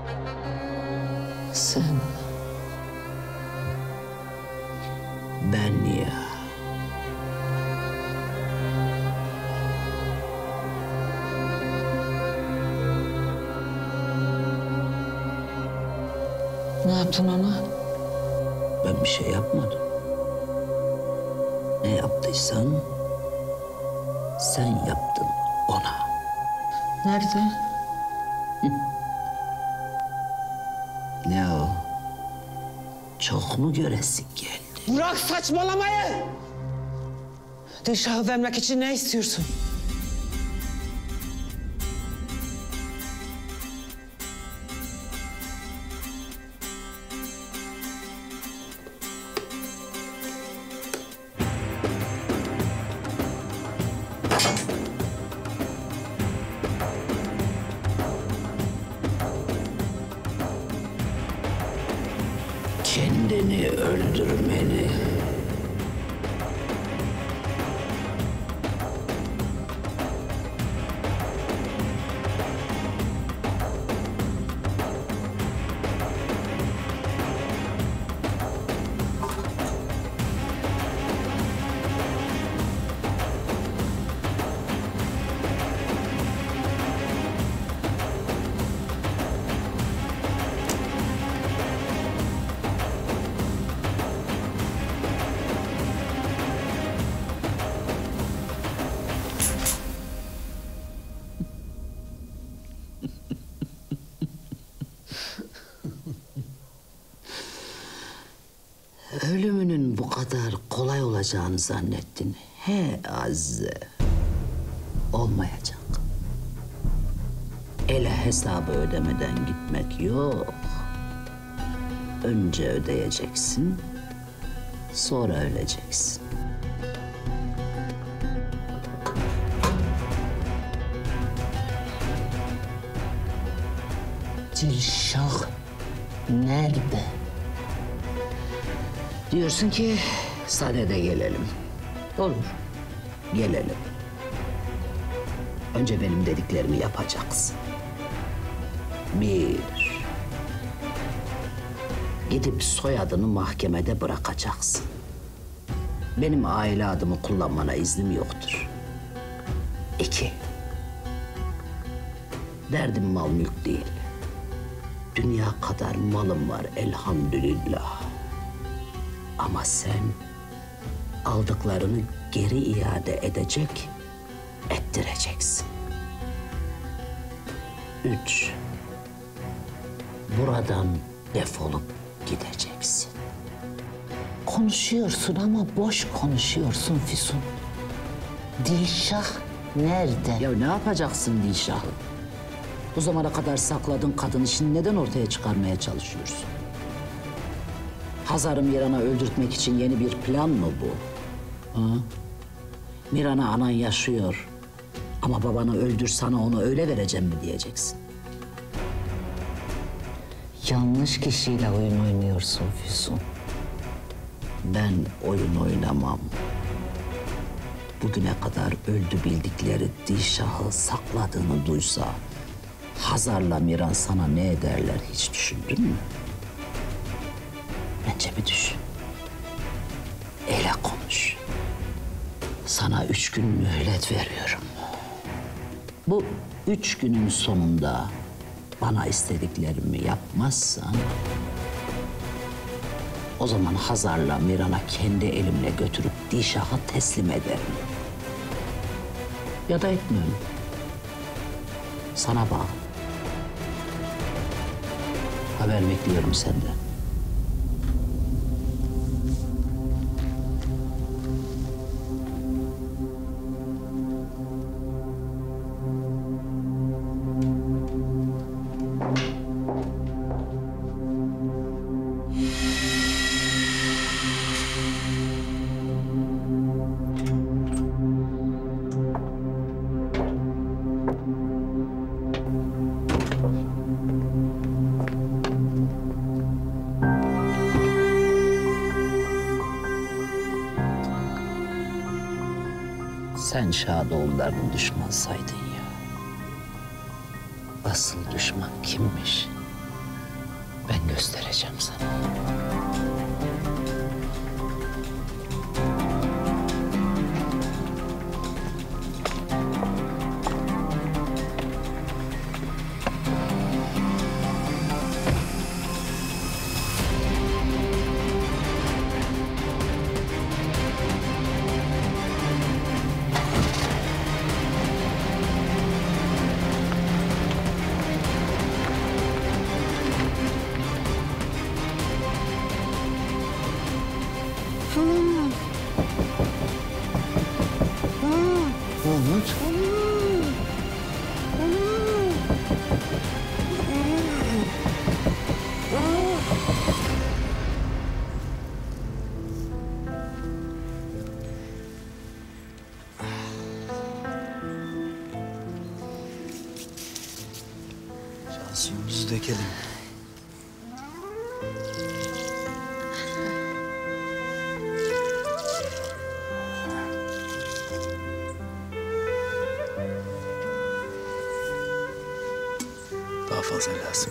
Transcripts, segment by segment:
Sen... Ben ya. Ne yaptın ona? Ben bir şey yapmadım. Ne yaptıysan sen yaptın ona. Nerede? Ne o? Çok mu göresin geldi? Bırak saçmalamayı! Dilşah'ı vermek için ne istiyorsun? Kendini öldürmeni. Ölümünün bu kadar kolay olacağını zannettin. He Azize. Olmayacak. Ele hesabı ödemeden gitmek yok. Önce ödeyeceksin, sonra öleceksin. Dilşah nerede? Diyorsun ki sadede gelelim. Olur, gelelim. Önce benim dediklerimi yapacaksın. Bir, gidip soyadını mahkemede bırakacaksın. Benim aile adımı kullanmana iznim yoktur. İki, derdim mal mülk değil. Dünya kadar malım var elhamdülillah. Ama sen aldıklarını geri iade edecek, ettireceksin. Üç, buradan defolup gideceksin. Konuşuyorsun ama boş konuşuyorsun Füsun. Dilşah nerede? Ya ne yapacaksın Dilşah'ı? Bu zamana kadar sakladığın kadın işini neden ortaya çıkarmaya çalışıyorsun? Hazar'ı Miran'a öldürtmek için yeni bir plan mı bu? Ha? Miran'a anan yaşıyor ama babanı öldür sana onu öyle vereceğim mi diyeceksin? Yanlış kişiyle oyun oynuyorsun Füsun. Ben oyun oynamam. Bugüne kadar öldü bildikleri Dilşah'ı sakladığını duysa Hazar'la Miran sana ne ederler hiç düşündün mü? Bence bir düşün. Ele konuş. Sana 3 gün mühlet veriyorum. Bu 3 günün sonunda bana istediklerimi yapmazsan... o zaman Hazar'la Miran'a kendi elimle götürüp Dilşah'a teslim ederim. Ya da etmem. Sana bağlı. Haber bekliyorum senden. Sen Şadoğulları'nın düşman saydın ya. Asıl düşman kimmiş? Ben göstereceğim sana. Mahmut. Suyumuzu dökelim. Daha fazla lazım.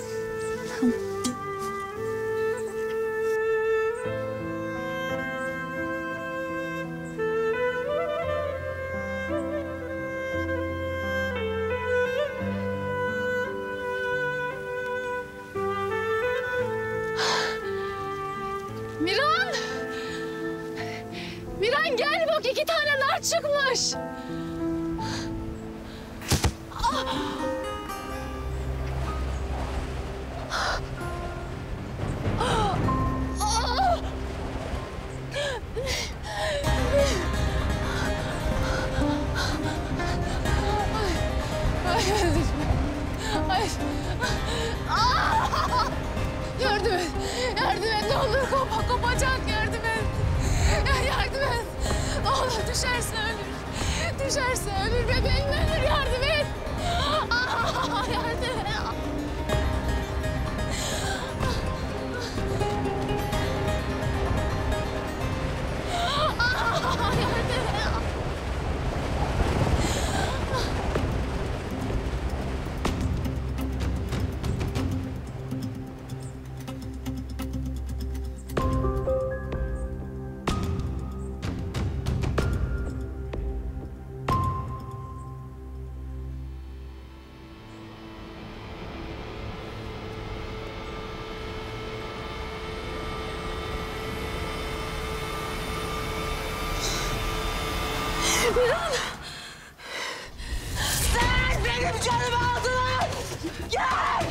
Miran! Miran gel bak 2 tane nar çıkmış. Ay. Yardım et. Yardım et. Ne olur kopacak. Yardım et. Yardım et. Ne olur düşerse ölür. Düşerse ölür. Bebeğim ölür. Yardım et. Yardım et. Miran! Sen benim canımı aldılar! Gel!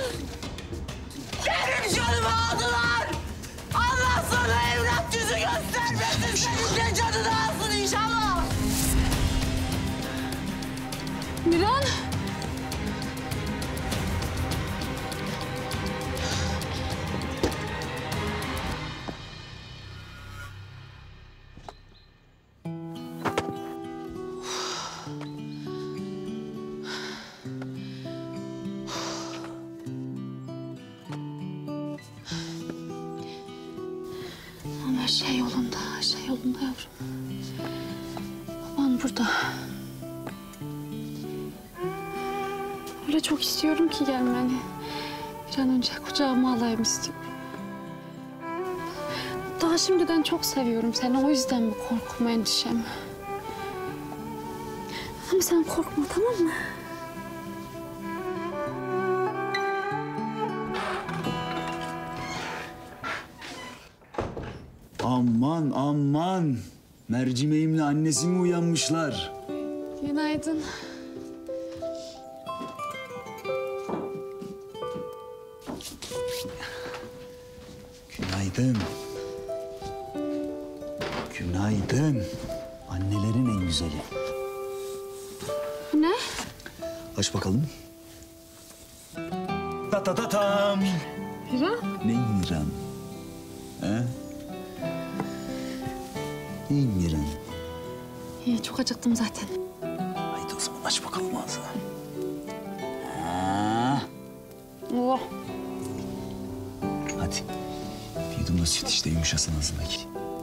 Benim canımı aldılar! Allah sana evlat yüzü göstermesin, senin de canını alsın inşallah! Miran! Her şey yolunda, her şey yolunda yavrum. Baban burada. Öyle çok istiyorum ki gelmeni. Bir an önce kucağıma alayım istiyorum. Daha şimdiden çok seviyorum seni. O yüzden bu korkum, endişem. Ama sen korkma, tamam mı? Aman aman. Mercimeğimle annesi mi uyanmışlar? Günaydın. Günaydın. Günaydın. Annelerin en güzeli. Ne? Aç bakalım. Ta ta ta tam. Miran? Ne İran? He? Ne İran? İyi, çok acıktım zaten. Haydi o zaman aç bakalım ağzını. Ha. Oh. Hadi. Bir yudum da süt işte yumuşasın ağzındaki.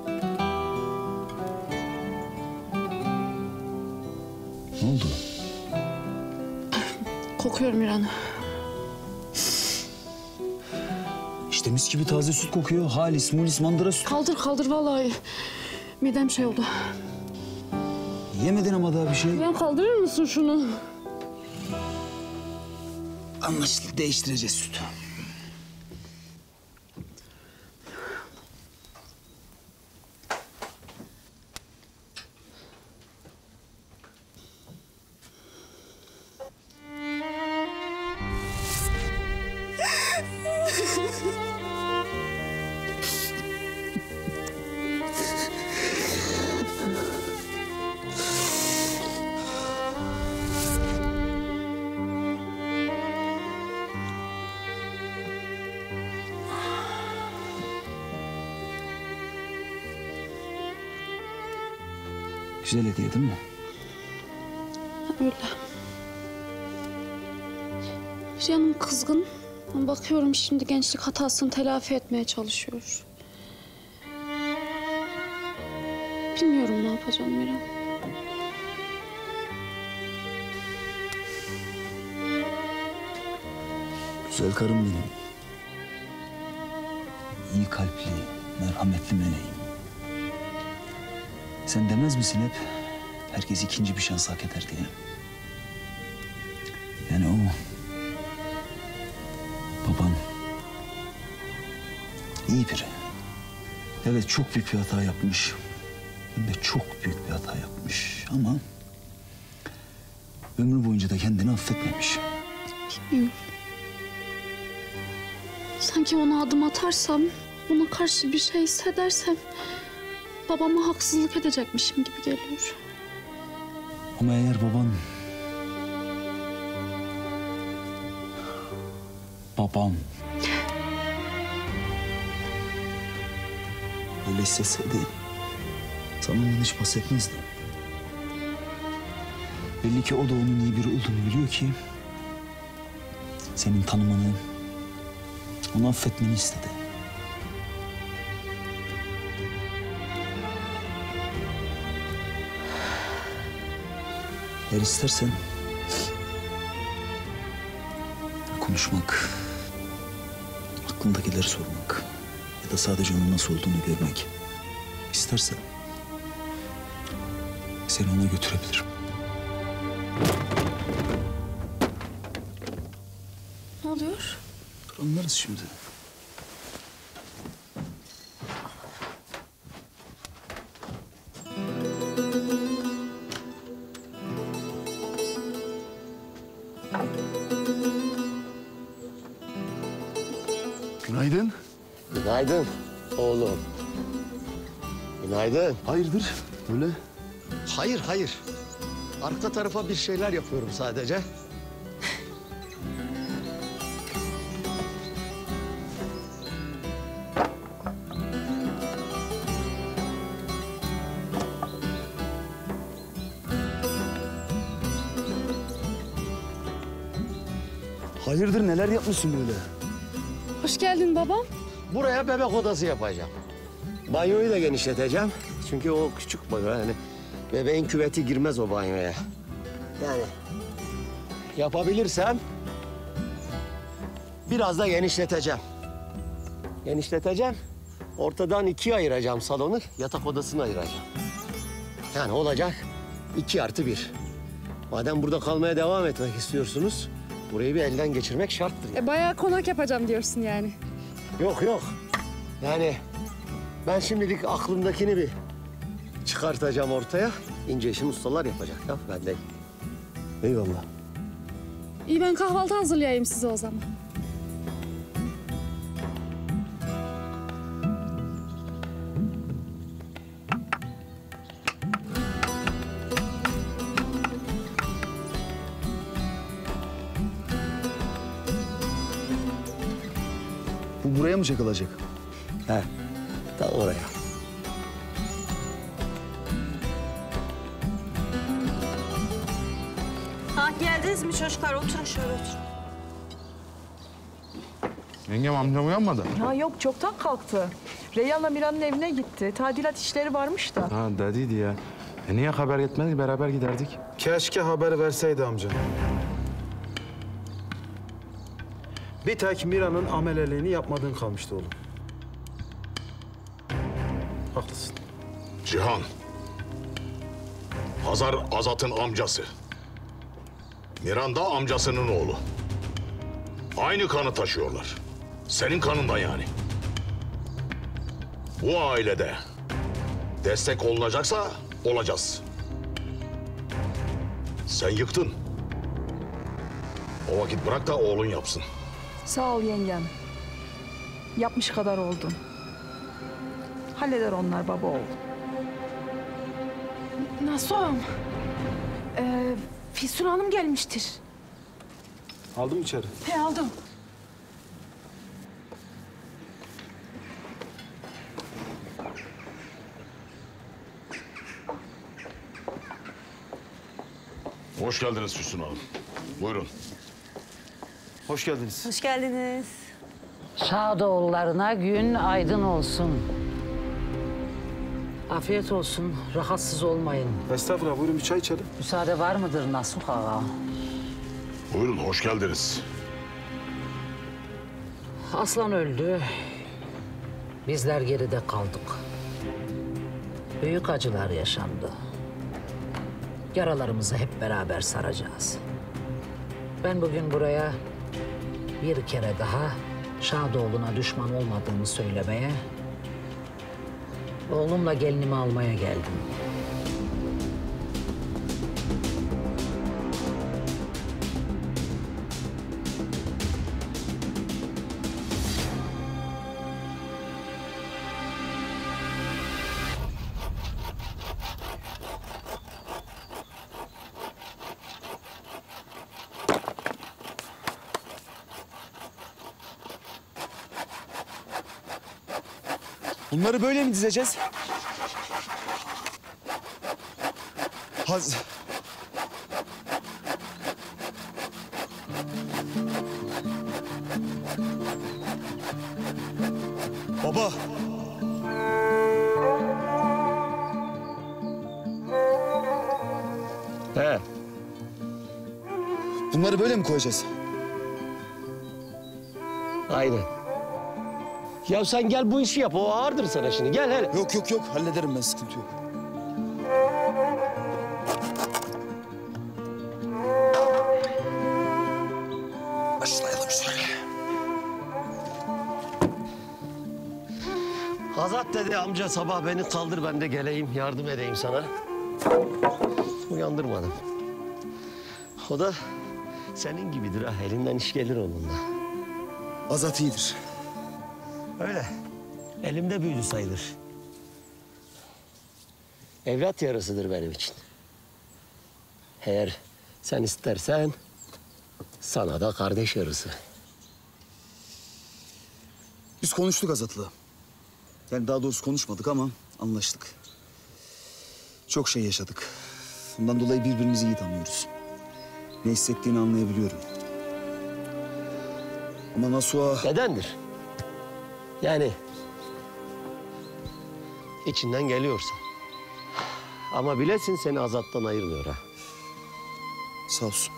Ne oldu? Kokuyorum Miran. İşte mis gibi taze süt kokuyor. Halis, mulis, mandıra süt. Kaldır vallahi. Midem şey oldu. Yemedin ama daha bir şey. Ya kaldırır mısın şunu? Anlaşıldı, değiştireceğiz sütü. Güzel hediye değil mi? Öyle. Canım kızgın. Ama bakıyorum şimdi gençlik hatasını telafi etmeye çalışıyor. Bilmiyorum ne yapacağım Miran. Güzel karım benim. İyi kalpli, merhametli meleğim. Sen demez misin hep, herkes ikinci bir şans hak eder diye? Yani o baban iyi biri. Evet, çok büyük bir hata yapmış. Hem de çok büyük bir hata yapmış ama ömrü boyunca da kendini affetmemiş. Bilmiyorum. Sanki ona adım atarsam, ona karşı bir şey hissedersem babama haksızlık edecekmişim gibi geliyor. Ama eğer babam öyle hissetseydi sana ondan hiç bahsetmezdi. Belli ki o da onun iyi biri olduğunu biliyor ki senin tanımanı, onu affetmeni istedi. Eğer istersen konuşmak, aklındakileri sormak ya da sadece onun nasıl olduğunu görmek istersen seni ona götürebilirim. Ne oluyor? Anlarız şimdi. Günaydın. Günaydın oğlum. Günaydın. Hayırdır böyle? Hayır. Arka tarafa bir şeyler yapıyorum sadece. Hayırdır neler yapmışsın böyle? Hoş geldin babam. Buraya bebek odası yapacağım. Banyoyu da genişleteceğim. Çünkü o küçük banyo yani. Bebeğin küveti girmez o banyoya. Yani yapabilirsem biraz da genişleteceğim. Ortadan ikiye ayıracağım salonu, yatak odasını ayıracağım. Yani olacak 2+1. Madem burada kalmaya devam etmek istiyorsunuz, burayı bir elden geçirmek şarttır. Bayağı konak yapacağım diyorsun yani. Yok. Yani ben şimdilik aklımdakini bir çıkartacağım ortaya. İnce işin ustalar yapacak ya, ben değil. Eyvallah. İyi ben kahvaltı hazırlayayım size o zaman. Bu buraya mı çakılacak? He, tam oraya. Geldiniz mi çocuklar? Oturun şöyle oturun. Yengem amcam uyanmadı. Ha yok çoktan kalktı. Reyhan'la Miran'ın evine gitti. Tadilat işleri varmış da. Ha dediydi ya. Niye haber etmedi beraber giderdik? Keşke haber verseydi amca. Bir tek Mira'nın ameleliğini yapmadığın kalmıştı oğlum. Haklısın. Cihan. Hazar Azat'ın amcası. Miran da amcasının oğlu. Aynı kanı taşıyorlar. Senin kanından yani. Bu ailede destek olunacaksa olacağız. Sen yıktın. O vakit bırak da oğlun yapsın. Sağ ol yengem. Yapmış kadar oldun. Halleder onlar baba oğul. Nasuh'um. Füsun Hanım gelmiştir. Aldın mı içeri? He aldım. Hoş geldiniz Füsun Hanım. Buyurun. Hoş geldiniz. Hoş geldiniz. Şadoğullarına gün aydın olsun. Afiyet olsun, rahatsız olmayın. Estağfurullah, buyurun bir çay içelim. Müsaade var mıdır Nasuh Ağa? Buyurun, hoş geldiniz. Aslan öldü. Bizler geride kaldık. Büyük acılar yaşandı. Yaralarımızı hep beraber saracağız. Ben bugün buraya bir kere daha Şadoğlu'na düşman olmadığımı söylemeye, oğlumla gelinimi almaya geldim. Bunları böyle mi dizeceğiz? Baba. He. Bunları böyle mi koyacağız? Aynen. Ya sen gel bu işi yap. O ağırdır sana şimdi. Gel hele. Yok. Hallederim ben, sıkıntı yok. Başlayalım şöyle. Azat dedi amca sabah beni kaldır ben de geleyim yardım edeyim sana. Uyandırmadım. O da senin gibidir ha. Elinden iş gelir onunla. Azat iyidir. Öyle. Elimde büyüdü sayılır. Evlat yarısıdır benim için. Eğer sen istersen sana da kardeş yarısı. Biz konuştuk Azat'la. Yani daha doğrusu konuşmadık ama anlaştık. Çok şey yaşadık. Bundan dolayı birbirimizi iyi tanıyoruz. Ne hissettiğini anlayabiliyorum. Ama Nasuh'a... Nedendir? Yani içinden geliyorsa. Ama bilesin seni Azat'tan ayırmıyor ha. Sağ olsun.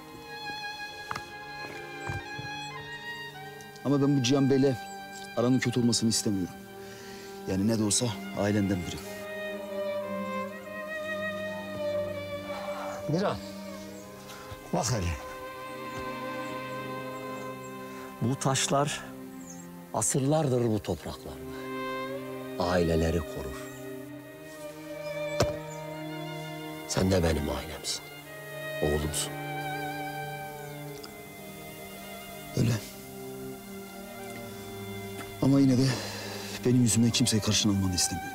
Ama ben bu Cihan Bey'le aranın kötü olmasını istemiyorum. Yani ne de olsa ailenden biri. Miran, bak hele. Bu taşlar asırlardır bu topraklarda. Aileleri korur. Sen de benim ailemsin. Oğlumsun. Öyle. Ama yine de benim yüzümden kimseyi karşına almanı istemiyorum.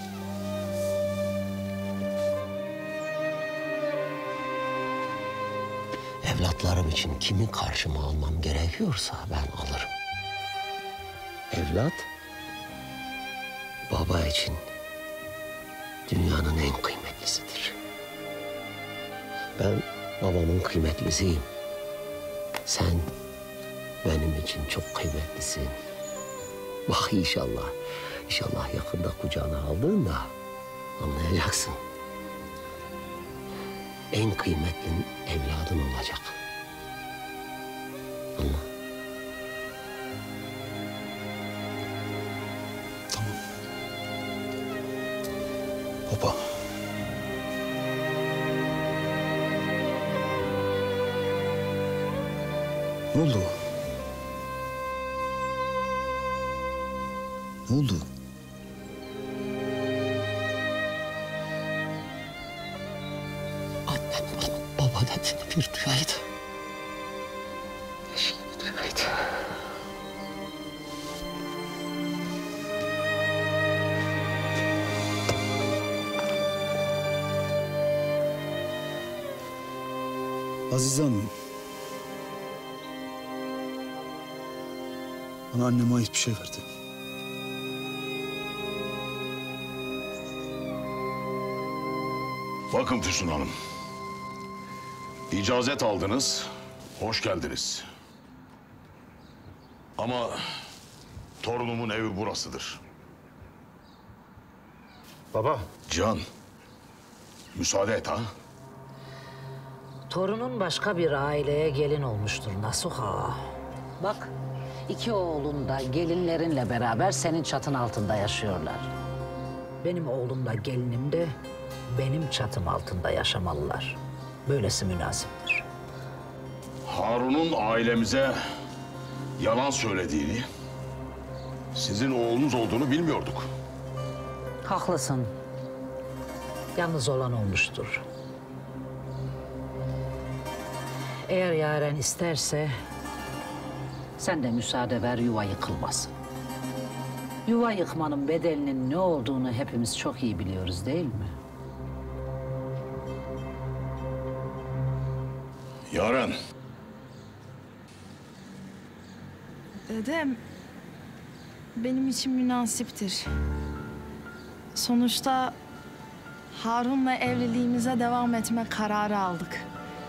Evlatlarım için kimi karşıma almam gerekiyorsa ben alırım. Evlat, baba için dünyanın en kıymetlisidir. Ben babamın kıymetlisiyim. Sen benim için çok kıymetlisin. Bak inşallah yakında kucağına aldığında anlayacaksın. En kıymetli evladın olacak. Anla. Ne oldu? Ne oldu? Annem baba dediğini bir duyaydı. Keşke bir duyaydı. Azize Hanım. Bana anneme ait bir şey verdi. Bakın Füsun Hanım. İcazet aldınız, hoş geldiniz. Ama torunumun evi burasıdır. Baba. Can, müsaade et ha. Torunun başka bir aileye gelin olmuştur Nasuh Ağa. Bak, iki oğlun da gelinlerinle beraber senin çatın altında yaşıyorlar. Benim oğlum da gelinim de benim çatım altında yaşamalılar. Böylesi münasiptir. Harun'un ailemize yalan söylediğini, sizin oğlunuz olduğunu bilmiyorduk. Haklısın. Yalnız olan olmuştur. Eğer Yaren isterse sen de müsaade ver, yuva yıkılmasın. Yuva yıkmanın bedelinin ne olduğunu hepimiz çok iyi biliyoruz, değil mi? Yaren. Dedem, benim için münasiptir. Sonuçta Harun'la evliliğimize devam etme kararı aldık.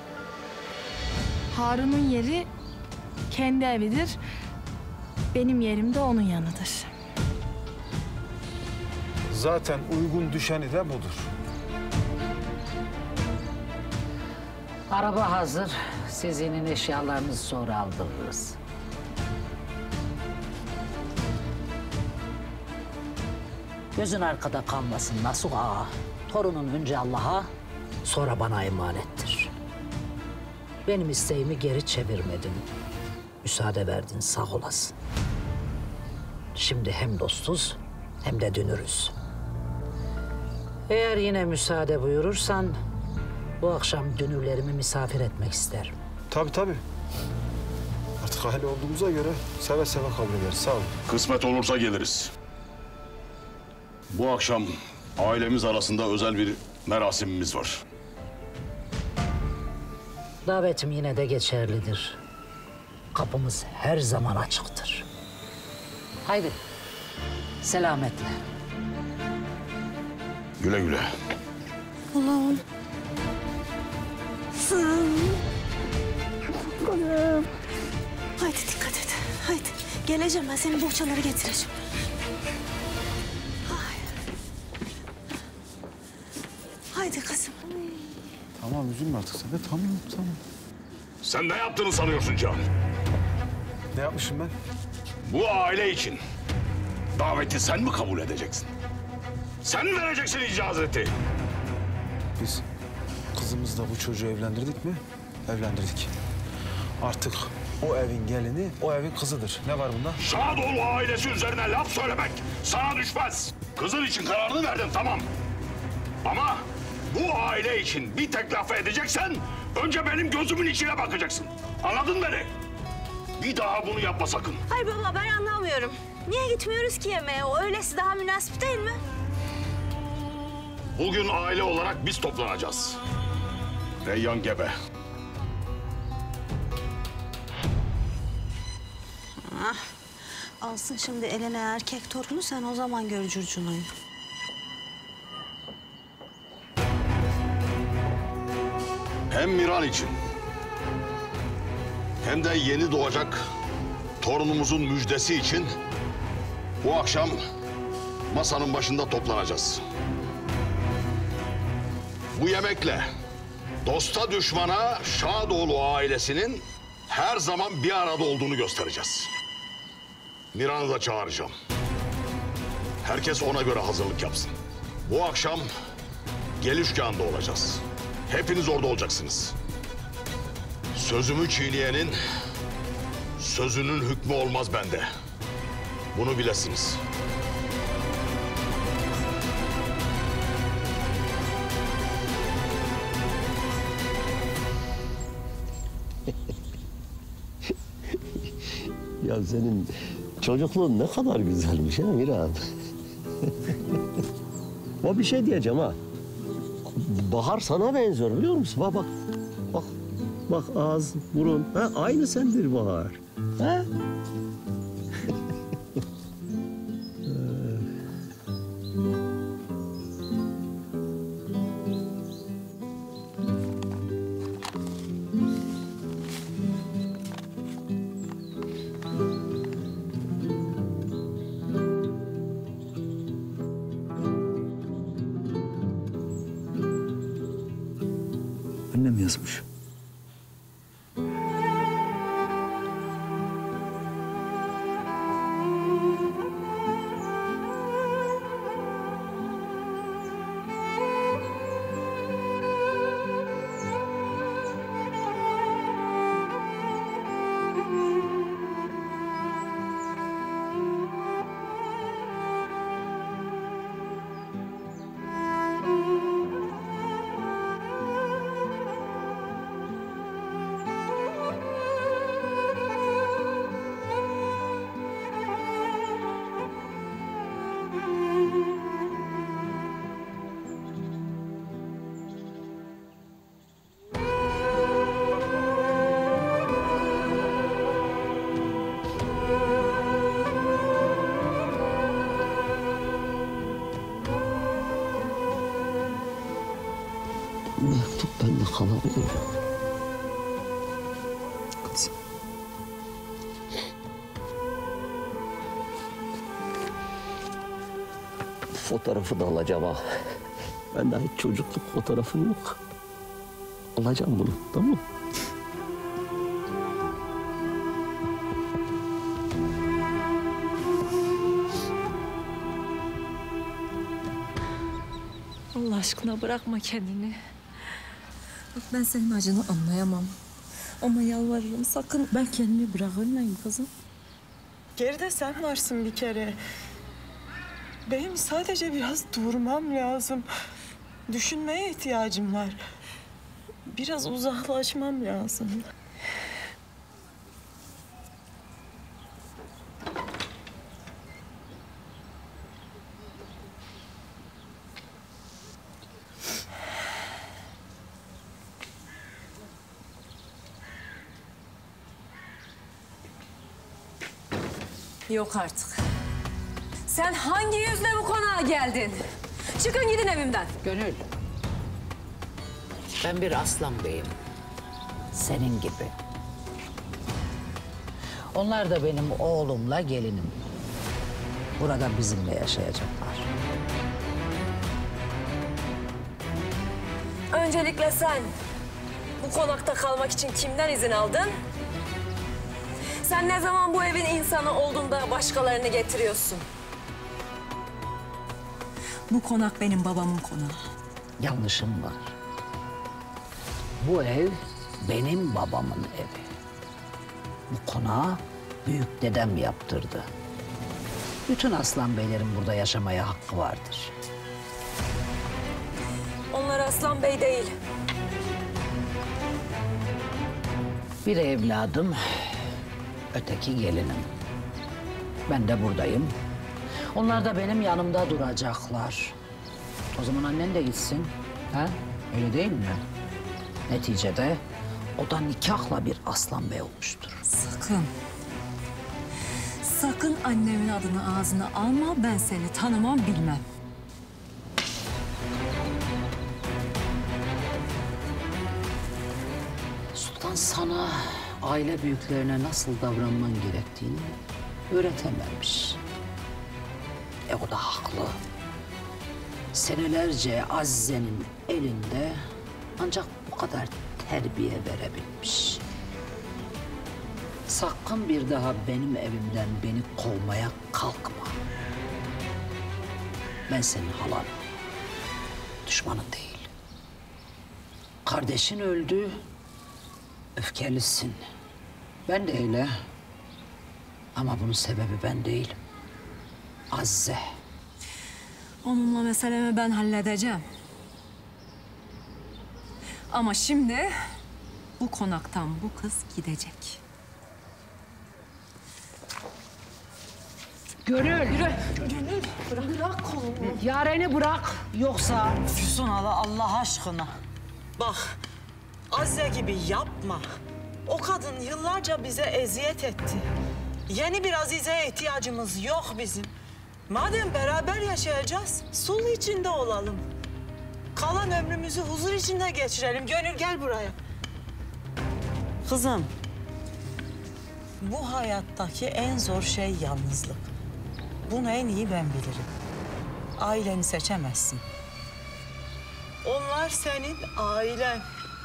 Harun'un yeri kendi evidir. Benim yerim de onun yanıdır. Zaten uygun düşeni de budur. Araba hazır. Siz inin, eşyalarınızı sonra aldırırız. Gözün arkada kalmasın Nasuh Ağa. Torunun önce Allah'a, sonra bana emanettir. Benim isteğimi geri çevirmedin. Müsaade verdin, sağ olasın. Şimdi hem dostuz hem de dünürüz. Eğer yine müsaade buyurursan bu akşam dünürlerimi misafir etmek isterim. Tabii. Artık aile olduğumuza göre seve seve kabul ederiz. Sağ olun. Kısmet olursa geliriz. Bu akşam ailemiz arasında özel bir merasimimiz var. Davetim yine de geçerlidir. Kapımız her zaman açıktır. Haydi, selametle. Güle güle. Allah'ım. Kızım. Haydi dikkat et. Haydi. Geleceğim ben senin bohçaları getireceğim. Haydi kızım. Tamam üzülme artık sen de. Tamam. Sen ne yaptığını sanıyorsun Can? Ne yapmışım ben? Bu aile için daveti sen mi kabul edeceksin? Sen mi vereceksin icazeti? Biz kızımızla bu çocuğu evlendirdik mi? Evlendirdik. Artık o evin gelini, o evin kızıdır. Ne var bunda? Şadoğlu ailesi üzerine laf söylemek sana düşmez. Kızın için kararını verdin, tamam. Ama bu aile için bir tek laf edeceksen önce benim gözümün içine bakacaksın. Anladın beni? Bir daha bunu yapma sakın. Hayır baba ben anlamıyorum. Niye gitmiyoruz ki yemeğe? O öylesi daha münasip değil mi? Bugün aile olarak biz toplanacağız. Reyyan gebe. Alsın şimdi eline erkek torunu sen o zaman gör curcunuyu. Hem Miran için hem de yeni doğacak torunumuzun müjdesi için bu akşam masanın başında toplanacağız. Bu yemekle dosta düşmana Şadoğlu ailesinin her zaman bir arada olduğunu göstereceğiz. Miran'ı da çağıracağım. Herkes ona göre hazırlık yapsın. Bu akşam Gelişkağı'nda olacağız. Hepiniz orada olacaksınız. Sözümü çiğneyenin sözünün hükmü olmaz bende. Bunu bilesiniz. Ya senin çocukluğun ne kadar güzelmiş ha Miran. O bir şey diyeceğim ha. Bahar sana benziyor biliyor musun? Bak bak. Bak. Bak ağız, burun. Ha, aynı sendir Bahar. Ha? Annem yazmış. Mektup bende kalabilir. Kızım. Fotoğrafı da alacağım ha. Bende hiç çocukluk fotoğrafım yok. Alacağım bunu, tamam mı? Allah aşkına bırakma kendini. Bak ben senin acını anlayamam. Ama yalvarırım sakın ben kendimi bırak ölmeyeyim kızım. Geride sen varsın bir kere. Benim sadece biraz durmam lazım. Düşünmeye ihtiyacım var. Biraz uzaklaşmam lazım. Yok artık. Sen hangi yüzle bu konağa geldin? Çıkın gidin evimden. Gönül. Ben bir aslan beyim. Senin gibi. Onlar da benim oğlumla gelinim. Burada bizimle yaşayacaklar. Öncelikle sen bu konakta kalmak için kimden izin aldın? Sen ne zaman bu evin insanı olduğunda başkalarını getiriyorsun? Bu konak benim babamın konağı. Yanlışım var. Bu ev benim babamın evi. Bu konağı büyük dedem yaptırdı. Bütün aslan beylerin burada yaşamaya hakkı vardır. Onlar Aslan Bey değil. Bir evladım, öteki gelinim. Ben de buradayım. Onlar da benim yanımda duracaklar. O zaman annen de gitsin. Ha? Öyle değil mi? Neticede o da nikahla bir aslan bey olmuştur. Sakın. Sakın annemin adını ağzına alma. Ben seni tanımam, bilmem. Sultan sana aile büyüklerine nasıl davranman gerektiğini öğretememiş. O da haklı. Senelerce Azize'nin elinde ancak bu kadar terbiye verebilmiş. Sakın bir daha benim evimden beni kovmaya kalkma. Ben senin halan, düşmanın değil. Kardeşin öldü, öfkelisin. Ben de öyle. Ama bunun sebebi ben değilim. Azize. Onunla meselemi ben halledeceğim. Ama şimdi bu konaktan bu kız gidecek. Gönül. Yürü. Gönül. Bırak kolumu. Yaren'i bırak. Yoksa... Füsun hala Allah aşkına. Bak, Azize gibi yapma. O kadın yıllarca bize eziyet etti. Yeni bir Azize'ye ihtiyacımız yok bizim. Madem beraber yaşayacağız, sulh içinde olalım. Kalan ömrümüzü huzur içinde geçirelim. Gönül gel buraya. Kızım, bu hayattaki en zor şey yalnızlık. Bunu en iyi ben bilirim. Aileni seçemezsin. Onlar senin ailen.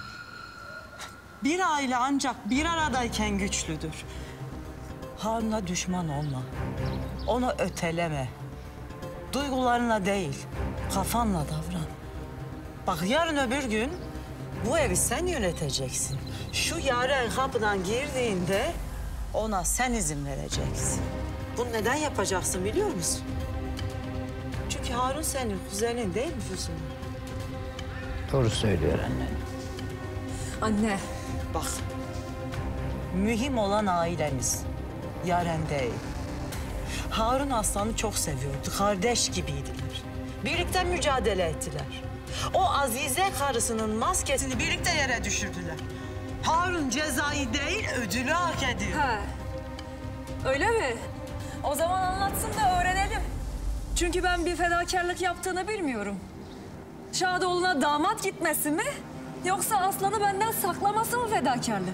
Bir aile ancak bir aradayken güçlüdür. Harun'a düşman olma. Onu öteleme. Duygularına değil, kafanla davran. Bak yarın öbür gün bu evi sen yöneteceksin. Şu Yaren kapıdan girdiğinde ona sen izin vereceksin. Bunu neden yapacaksın biliyor musun? Çünkü Harun senin kuzenin değil mi Füsun? Doğru söylüyor annen. Anne. Bak, mühim olan aileniz. Yaren değil. Harun Aslan'ı çok seviyordu. Kardeş gibiydiler. Birlikte mücadele ettiler. O Azize karısının maskesini birlikte yere düşürdüler. Harun cezayı değil, ödülü hak ediyor. Ha. Öyle mi? O zaman anlatsın da öğrenelim. Çünkü ben bir fedakarlık yaptığını bilmiyorum. Şadoğlu'na damat gitmesi mi? Yoksa Aslan'ı benden saklaması mı fedakarlık?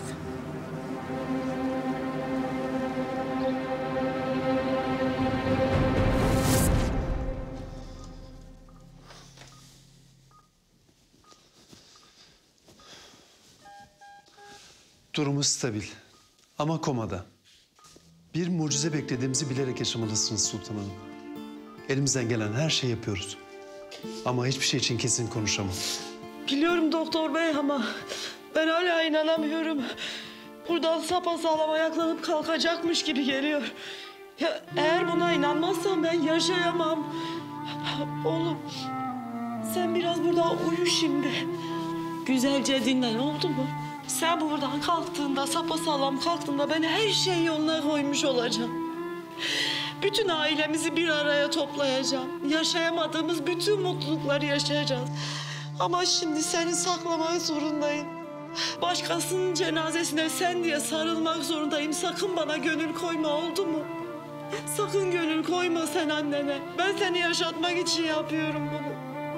Durumu stabil ama komada. Bir mucize beklediğimizi bilerek yaşamalısınız Sultan Hanım. Elimizden gelen her şeyi yapıyoruz. Ama hiçbir şey için kesin konuşamam. Biliyorum doktor bey ama ben hala inanamıyorum. Buradan sapasağlam ayaklanıp kalkacakmış gibi geliyor. Ya eğer buna inanmazsam ben yaşayamam. Oğlum sen biraz burada uyu şimdi. Güzelce dinlen oldu mu? Sen buradan kalktığında, sapasağlam kalktığında ben her şeyi yoluna koymuş olacağım. Bütün ailemizi bir araya toplayacağım. Yaşayamadığımız bütün mutlulukları yaşayacağız. Ama şimdi seni saklamak zorundayım. Başkasının cenazesine sen diye sarılmak zorundayım. Sakın bana gönül koyma, oldu mu? Sakın gönül koyma sen annene. Ben seni yaşatmak için yapıyorum bunu.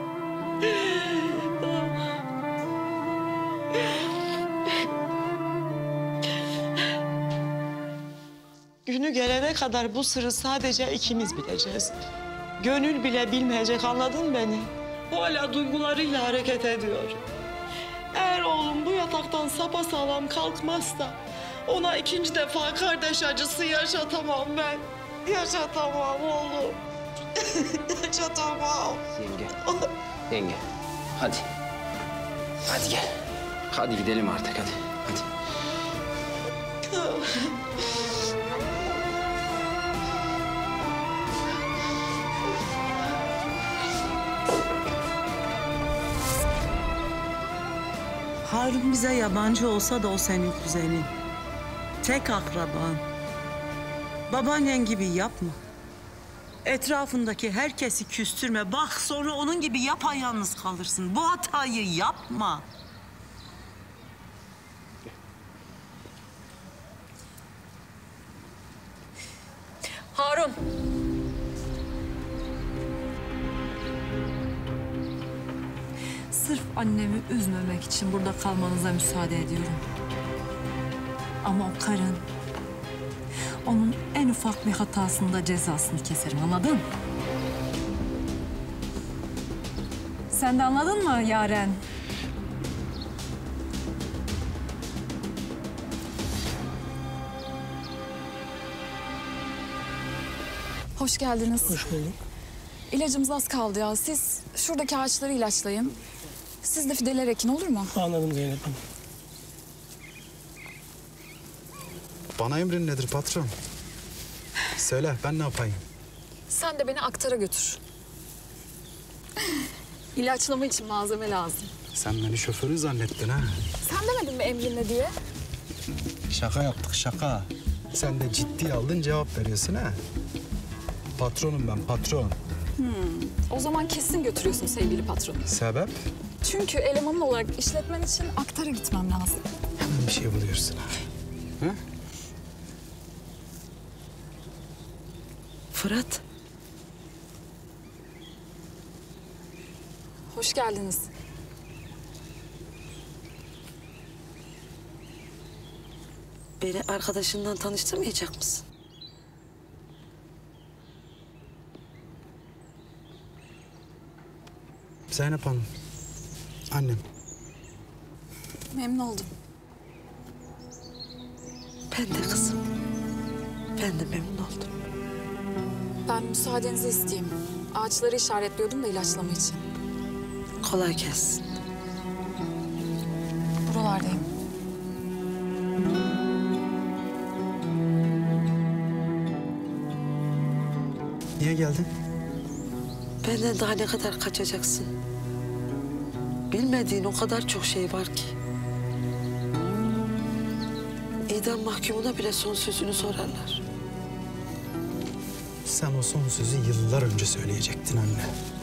Günü gelene kadar bu sırrı sadece ikimiz bileceğiz. Gönül bile bilmeyecek, anladın beni? Hala duygularıyla hareket ediyor. Eğer oğlum bu yataktan sapasağlam kalkmazsa ona ikinci defa kardeş acısı yaşatamam ben. Yaşatamam oğlum. Yaşatamam. Yenge, hadi. Hadi gel. Hadi gidelim artık, hadi. Hadi. Harun bize yabancı olsa da o senin kuzenin. Tek akraban. Babaannen gibi yapma. Etrafındaki herkesi küstürme. Bak sonra onun gibi yapayalnız kalırsın. Bu hatayı yapma. Harun. Sırf annemi üzmemek için burada kalmanıza müsaade ediyorum. Ama o karın, onun en ufak bir hatasında cezasını keserim, anladın? Sen de anladın mı Yaren? Hoş geldiniz. Hoş bulduk. İlacımız az kaldı ya. Siz şuradaki ağaçları ilaçlayın. Siz de fideler ekin, olur mu? Anladım Zeynep Hanım. Bana emrin nedir patron? söyle ben ne yapayım? Sen de beni aktara götür. İlaçlama için malzeme lazım. Sen beni şoförün zannettin ha. Sen demedin mi emrinle diye? Şaka yaptık şaka. Sen de ciddiye aldın cevap veriyorsun ha. Patronum ben patron. O zaman kesin götürüyorsun sevgili patron. Sebep? Çünkü elemanın olarak işletmen için aktara gitmem lazım. Hemen bir şey buluyorsun ha. Ha? Fırat. Hoş geldiniz. Beni arkadaşından tanıştırmayacak mısın? Zeynep Hanım. Annem. Memnun oldum. Ben de kızım. Ben de memnun oldum. Ben müsaadenizi isteyeyim. Ağaçları işaretliyordum da ilaçlama için. Kolay gelsin. Buralardayım. Niye geldin? Benden daha ne kadar kaçacaksın? Bilmediğin o kadar çok şey var ki. İdam mahkumuna bile son sözünü sorarlar. Sen o son sözü yıllar önce söyleyecektin anne.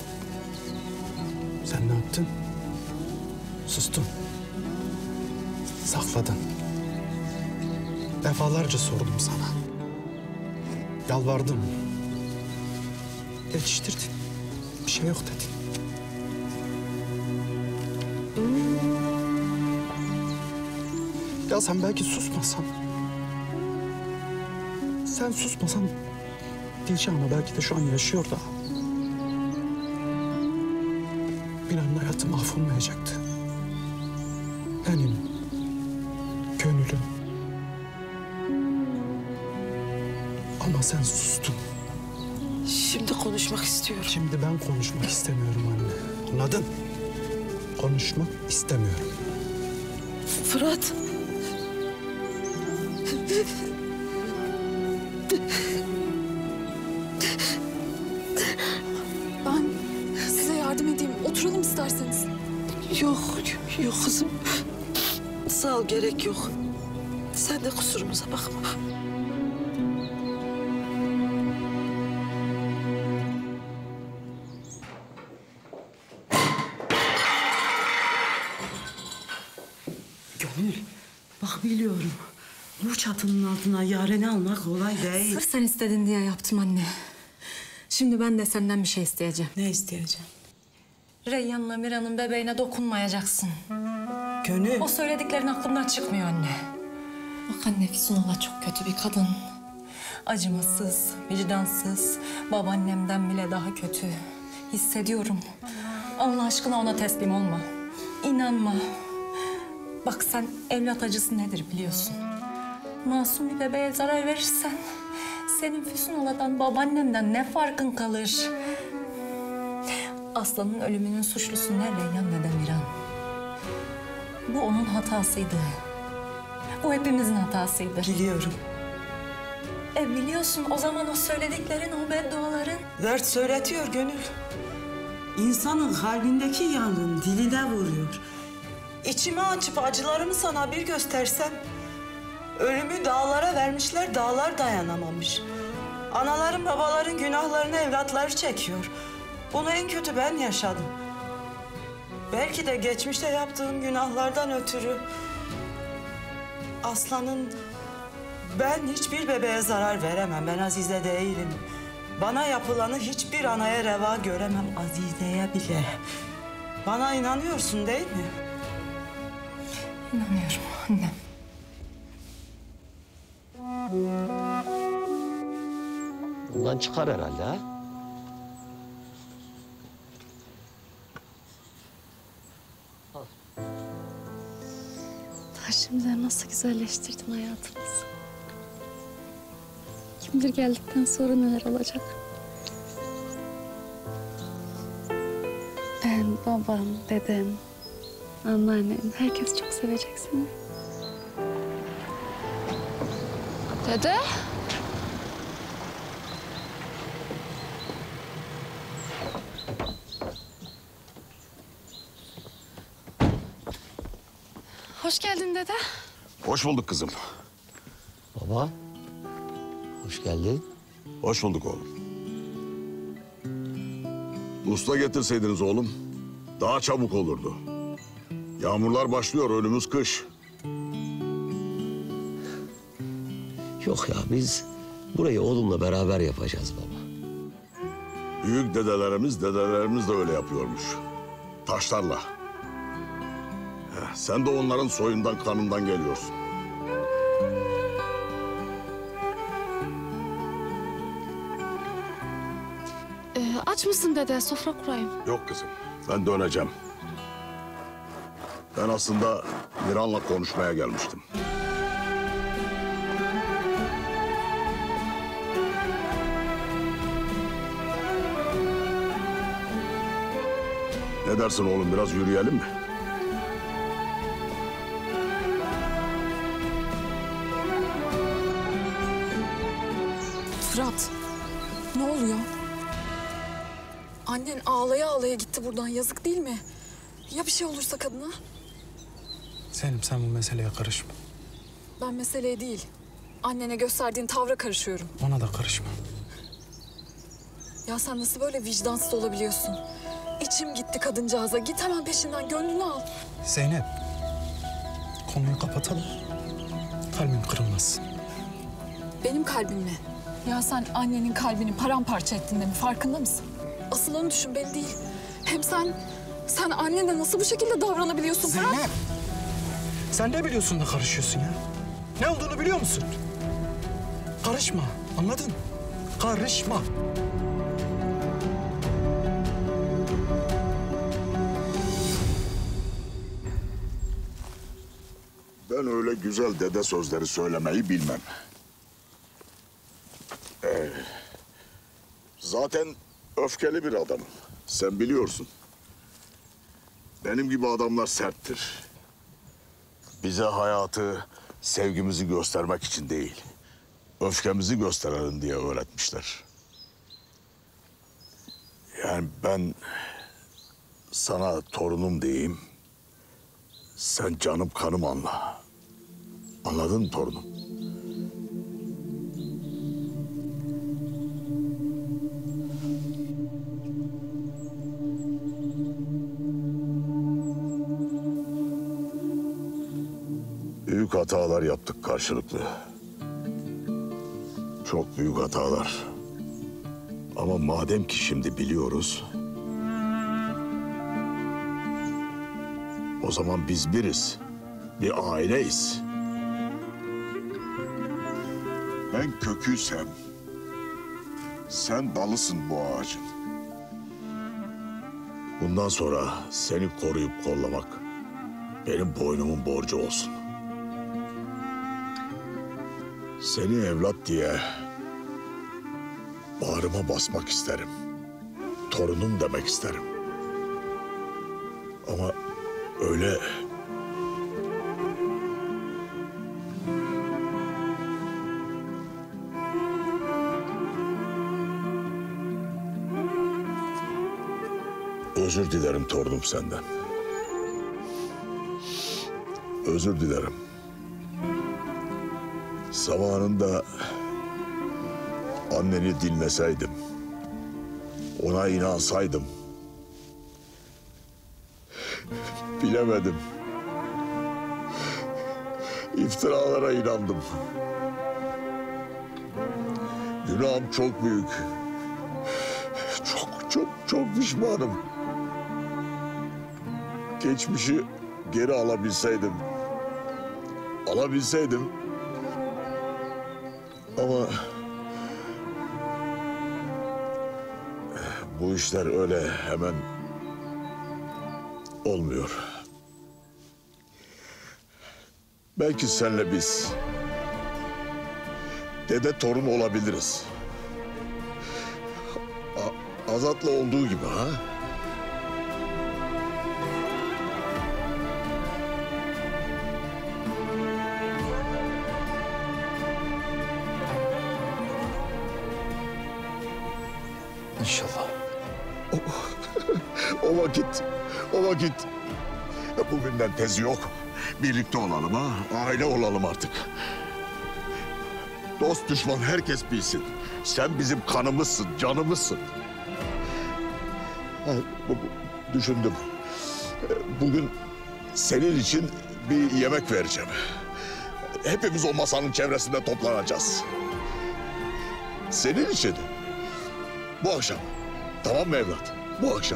Sen ne yaptın? Sustun. Sakladın. Defalarca sordum sana. Yalvardım. Geçiştirdin. Bir şey yok dedin. Ya sen belki susmasan... Sen susmasan... Dilşah Ana belki de şu an yaşıyor da... Miran'ın hayatı mahvolmayacaktı. Benim... Gönülüm... Ama sen sustun. Şimdi konuşmak istiyorum. Şimdi ben konuşmak istemiyorum anne. Anladın? Konuşmak istemiyorum. Fırat. Ben size yardım edeyim. Oturalım isterseniz. Yok, yok kızım. Sağ ol, gerek yok. Sen de kusurumuza bakma. Gönül, bak biliyorum. Bu çatının altına Yaren'i almak kolay değil. Sırf sen istedin diye yaptım anne. Şimdi ben de senden bir şey isteyeceğim. Ne isteyeceğim? Reyyan'la Mira'nın bebeğine dokunmayacaksın. Gönül. O söylediklerin aklımdan çıkmıyor anne. Bak anne, Füsun'la çok kötü bir kadın. Acımasız, vicdansız, babaannemden bile daha kötü. Hissediyorum. Allah aşkına ona teslim olma. İnanma. Bak sen evlat acısı nedir biliyorsun. Masum bir bebeğe zarar verirsen... senin Füsun'dan, babaannemden ne farkın kalır? Aslan'ın ölümünün suçlusu ne Reyyan ne de Miran. Bu onun hatasıydı. Bu hepimizin hatasıydı. Biliyorum. Biliyorsun, o zaman o söylediklerin, o bedduaların... Dert söyletiyor Gönül. İnsanın kalbindeki yangın diline vuruyor. İçimi açıp acılarımı sana bir göstersem... ölümü dağlara vermişler, dağlar dayanamamış. Anaların, babaların günahlarını evlatları çekiyor. Bunu en kötü ben yaşadım. Belki de geçmişte yaptığım günahlardan ötürü... Aslan'ın... Ben hiçbir bebeğe zarar veremem. Ben Azize değilim. Bana yapılanı hiçbir anaya reva göremem. Azize'ye bile. Bana inanıyorsun değil mi? İnanıyorum annem. Bundan çıkar herhalde ha? Daha şimdiden nasıl güzelleştirdin hayatımızı. Kim bilir geldikten sonra neler olacak. Ben, babam, dedem, anneannen, herkes çok sevecek seni. Dede? geldin dede. Hoş bulduk kızım. Baba, hoş geldin. Hoş bulduk oğlum. Usta getirseydiniz oğlum, daha çabuk olurdu. Yağmurlar başlıyor, önümüz kış. Yok ya, biz burayı oğlumla beraber yapacağız baba. Büyük dedelerimiz de öyle yapıyormuş. Taşlarla. Sen de onların soyundan, kanından geliyorsun. Aç mısın dede? Sofra kurayım. Yok kızım, ben döneceğim. Ben aslında Miran'la konuşmaya gelmiştim. Ne dersin oğlum, biraz yürüyelim mi? Fırat, ne oluyor? Annen ağlaya ağlaya gitti buradan. Yazık değil mi? Ya bir şey olursa kadına? Zeynep sen bu meseleye karışma. Ben meseleye değil, annene gösterdiğin tavra karışıyorum. Ona da karışma. Ya sen nasıl böyle vicdansız olabiliyorsun? İçim gitti kadıncağıza. Git hemen peşinden, gönlünü al. Zeynep, konuyu kapatalım. Kalbim kırılmasın. Benim kalbim mi? Ya sen annenin kalbini paramparça ettin de mi? Farkında mısın? Asıl onu düşün, beni değil. Hem sen annenle nasıl bu şekilde davranabiliyorsun Fırat? Zeynep! Sen ne biliyorsun da karışıyorsun ya? Ne olduğunu biliyor musun? Karışma, anladın? Karışma. Ben öyle güzel dede sözleri söylemeyi bilmem. Zaten öfkeli bir adamım. Sen biliyorsun. Benim gibi adamlar serttir. Bize hayatı sevgimizi göstermek için değil, öfkemizi gösterelim diye öğretmişler. Yani ben sana torunum diyeyim, sen canım kanım anla. Anladın mı torunum? Büyük hatalar yaptık karşılıklı. Çok büyük hatalar. Ama madem ki şimdi biliyoruz, o zaman biz biriz. Bir aileyiz. Ben köküysem, sen dalısın bu ağacın. Bundan sonra seni koruyup kollamak benim boynumun borcu olsun. Seni evlat diye bağrıma basmak isterim. Torunum demek isterim. Ama öyle... Özür dilerim torunum senden. Özür dilerim. Zamanında anneni dinleseydim, ona inansaydım, bilemedim. İftiralara inandım. Günahım çok büyük. Çok pişmanım. Geçmişi geri alabilseydim. Ama bu işler öyle hemen olmuyor. Belki senle biz dede torun olabiliriz. Azat'la olduğu gibi ha? İnşallah. O vakit bugünden tezi yok. Birlikte olalım ha. Aile olalım artık. Dost düşman herkes bilsin. Sen bizim kanımızsın, canımızsın. Düşündüm. Bugün senin için bir yemek vereceğim. Hepimiz o masanın çevresinde toplanacağız. Senin için. Bu akşam. Tamam mı evlat? Bu akşam.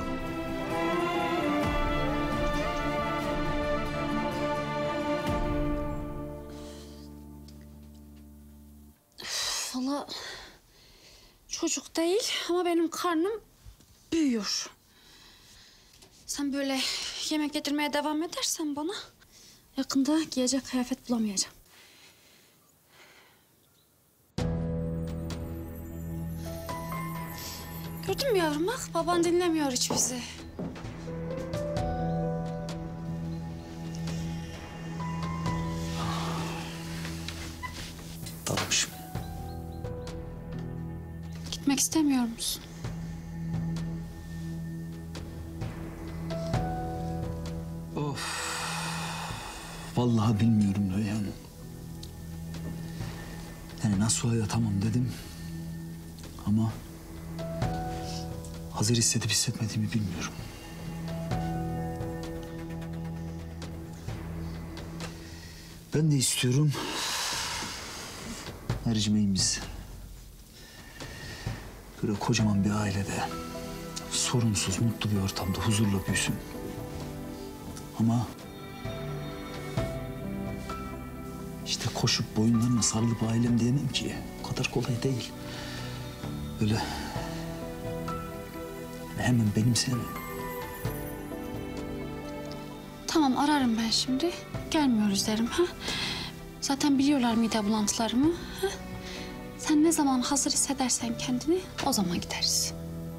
Valla çocuk değil ama benim karnım büyüyor. Sen böyle yemek getirmeye devam edersen bana yakında giyecek kıyafet bulamayacağım. Gördün mü yavrum bak baban dinlemiyor hiç bizi. Dalmışım. Gitmek istemiyor musun? Of. Vallahi bilmiyorum Reyhan. Yani Nasuha'ya tamam dedim. Ama hazır hissedip hissetmediğimi bilmiyorum. Ben de istiyorum mercimeğimiz böyle kocaman bir ailede sorunsuz, mutlu bir ortamda huzurla büyüsün. Ama işte koşup boyunlarına sarılıp ailem diyemem ki. O kadar kolay değil. Böyle hemen benimseyemem. Tamam ararım ben şimdi. Gelmiyoruz derim ha. Zaten biliyorlar mide bulantılarımı. Ha? Sen ne zaman hazır hissedersen kendini o zaman gideriz.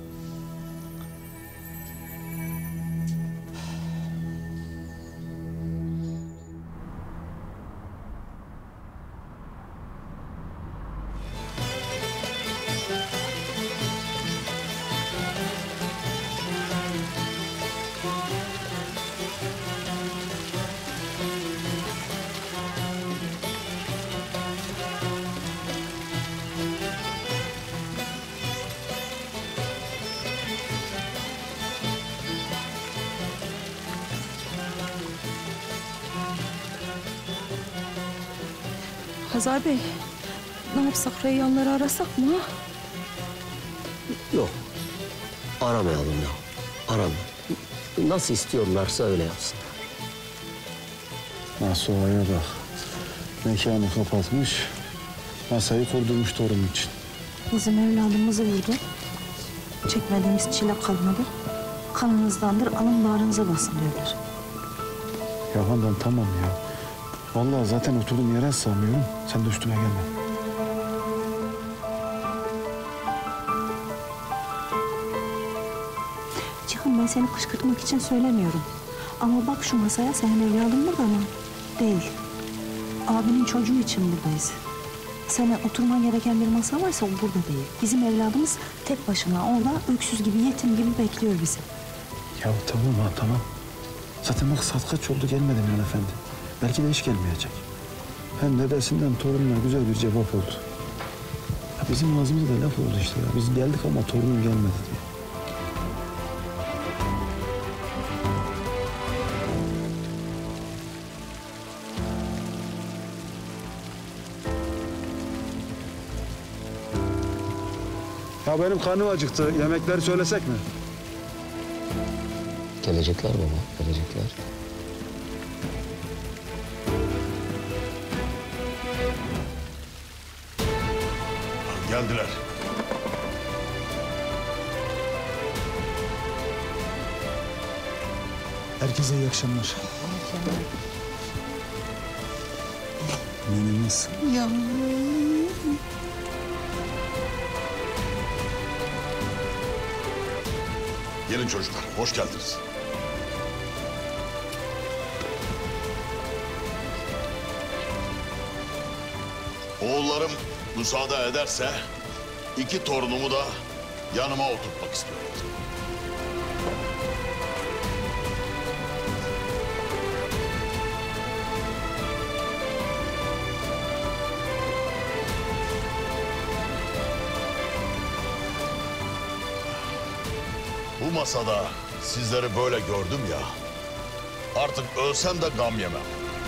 Hazar Bey, ne yapsak Reyyanları arasak mı? Yok. Aramayalım ya. Arama. Nasıl istiyorlarsa öyle yapsınlar. Nasuha'ya bak. Mekanı kapatmış, masayı kurdurmuş torun için. Bizim evladımızı vurdu. Çekmediğimiz çile kalmadı. Kanınızdandır, alın bağrınıza basın diyorlar. Ya Handan tamam ya. Vallahi zaten oturduğum yere sığamıyorum. Sen de üstüme gelme. Cihan ben seni kışkırtmak için söylemiyorum. Ama bak şu masaya senin evladın burada mı? Değil. Abinin çocuğu için buradayız. Senin oturman gereken bir masa varsa o burada değil. Bizim evladımız tek başına orada öksüz gibi, yetim gibi bekliyor bizi. Ya tamam ha tamam. Zaten bak saat kaç oldu gelmedi Miran Efendi. Belki de hiç gelmeyecek. Hem dedesinden torununa güzel bir cevap oldu. Ya bizim ağzımızda da laf oldu işte ya. Biz geldik ama torunum gelmedi diye. Ya benim karnım acıktı. Yemekleri söylesek mi? Gelecekler baba, gelecekler. Geldiler. Herkese iyi akşamlar. İnanılmaz. Gelin çocuklar, hoş geldiniz. Oğullarım müsaade ederse iki torunumu da yanıma oturtmak istiyorum. Bu masada sizleri böyle gördüm ya. Artık ölsem de gam yemem.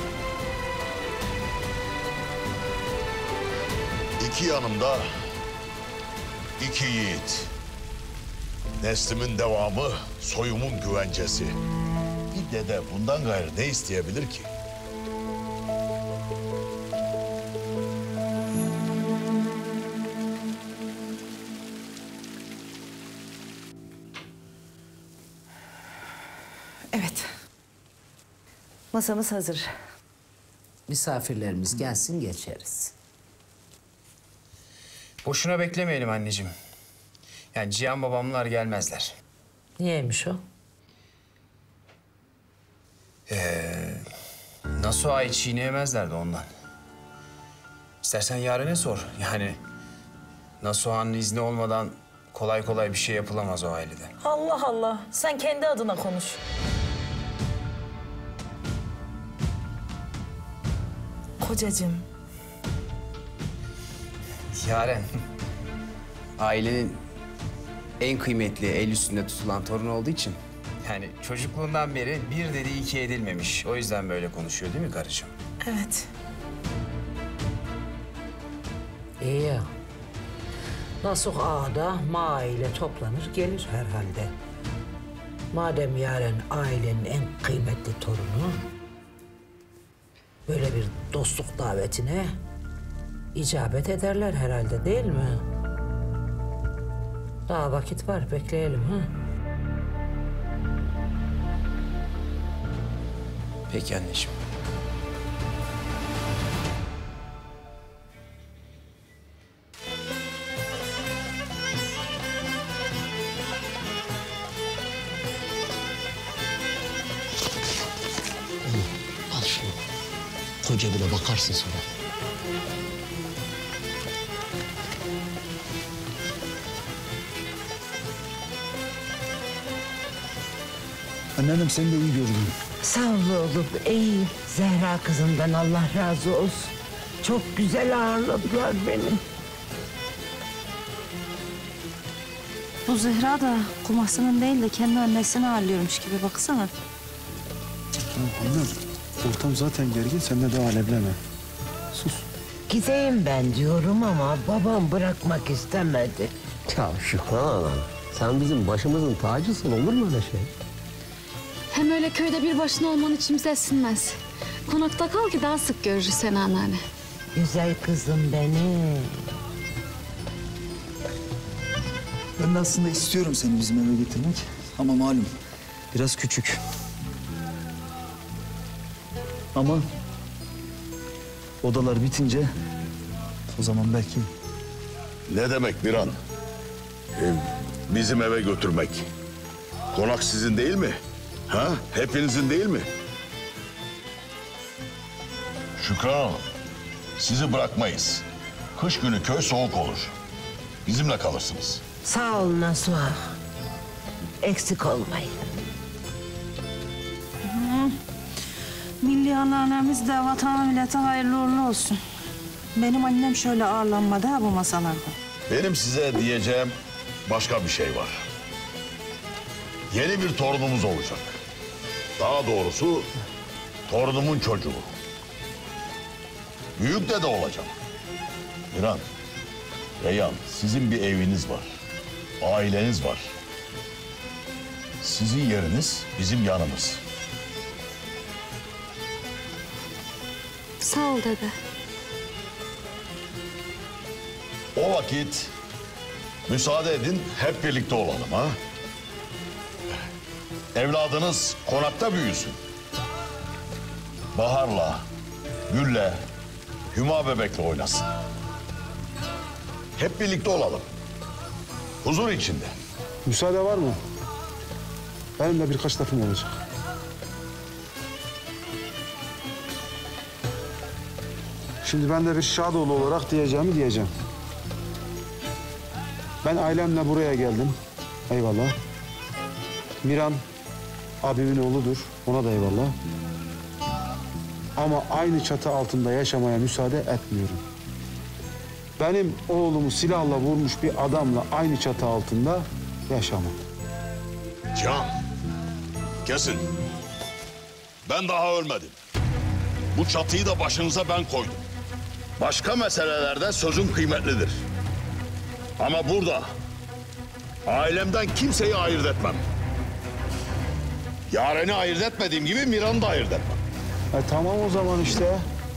İki yanımda iki yiğit. Neslimin devamı, soyumun güvencesi. Bir dede bundan gayrı ne isteyebilir ki? Evet. Masamız hazır. Misafirlerimiz gelsin geçeriz. Boşuna beklemeyelim anneciğim. Yani Cihan babamlar gelmezler. Niyeymiş o? Nasuha'yı çiğneyemezler de ondan. İstersen Yaren'e sor. Yani Nasuha'nın izni olmadan kolay kolay bir şey yapılamaz o ailede. Allah Allah. Sen kendi adına konuş. Kocacığım. Yaren, ailenin en kıymetli, el üstünde tutulan torun olduğu için... yani çocukluğundan beri bir dedi iki edilmemiş. O yüzden böyle konuşuyor değil mi karıcığım? Evet. İyi ya. Nasuh Ağa'da aile toplanır gelir herhalde. Madem Yaren ailenin en kıymetli torunu... böyle bir dostluk davetine icabet ederler herhalde değil mi? Daha vakit var, bekleyelim ha. Peki anneciğim. Al şunu. Koca bile bakarsın sonra. Anneannem seni de iyi gördüm. Sağ ol oğlum, iyiyim. Zehra kızımdan Allah razı olsun. Çok güzel ağırladılar beni. Bu Zehra da kumasının değil de kendi annesini ağırlıyormuş gibi baksana. Ya annem, ortam zaten gergin, sen de daha alebleme. Sus. Gideyim ben diyorum ama babam bırakmak istemedi. Ya Şükran Ana, sen bizim başımızın tacısın, olur mu öyle şey? Hem öyle köyde bir başına olman içimize sinmez. Konakta kal ki daha sık görürüz seni anneanne. Güzel kızım benim. Ben de aslında istiyorum seni bizim eve getirmek. Ama malum biraz küçük. Ama odalar bitince o zaman belki... Ne demek Miran? Bizim eve götürmek. Konak sizin değil mi? Ha? Hepinizin değil mi? Şükran Hanım, sizi bırakmayız. Kış günü köy soğuk olur. Bizimle kalırsınız. Sağ ol Nasuha. Eksik olmayın. Milli anneannemiz de vatan millete hayırlı uğurlu olsun. Benim annem şöyle ağırlanmadı ha bu masalarda. Benim size diyeceğim başka bir şey var. Yeni bir torunumuz olacak. Daha doğrusu torunumun çocuğu. Büyük dede olacak. Miran, Reyhan, sizin bir eviniz var. Aileniz var. Sizin yeriniz bizim yanımız. Sağ ol dede. O vakit müsaade edin hep birlikte olalım ha. Evladınız konakta büyüsün. Bahar'la, Gül'le, Hüma bebekle oynasın. Hep birlikte olalım. Huzur içinde. Müsaade var mı? Benim de birkaç lafım olacak. Şimdi ben de bir Şadoğlu olarak diyeceğimi diyeceğim. Ben ailemle buraya geldim. Eyvallah. Miran abimin oğludur. Ona da eyvallah. Ama aynı çatı altında yaşamaya müsaade etmiyorum. Benim oğlumu silahla vurmuş bir adamla aynı çatı altında yaşamam. Cihan, kesin. Ben daha ölmedim. Bu çatıyı da başınıza ben koydum. Başka meselelerde sözüm kıymetlidir. Ama burada ailemden kimseyi ayırt etmem. Yaren'i ayırt etmediğim gibi Miran'ı da ayırt etmem. Tamam o zaman işte.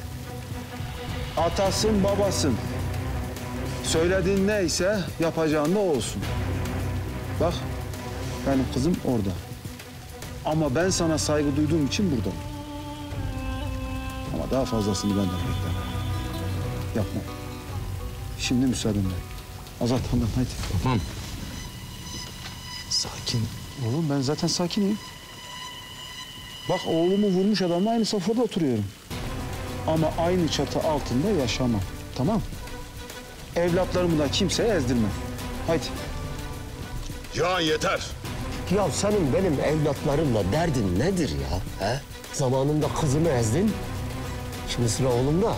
Atasın, babasın. Söylediğin neyse yapacağın da olsun. Bak, benim kızım orada. Ama ben sana saygı duyduğum için buradayım. Ama daha fazlasını benden bekle. Yapma. Şimdi müsaadenle. Azat, hanım hadi. Tamam. Sakin. Oğlum ben zaten sakinim. Bak oğlumu vurmuş adamla aynı sofrada oturuyorum. Ama aynı çatı altında yaşamam. Tamam. Evlatlarımı da kimseye ezdirmem. Haydi. Cihan yeter. Ya senin benim evlatlarımla derdin nedir ya? He? Zamanında kızımı ezdin. Şimdi sıra oğlumda.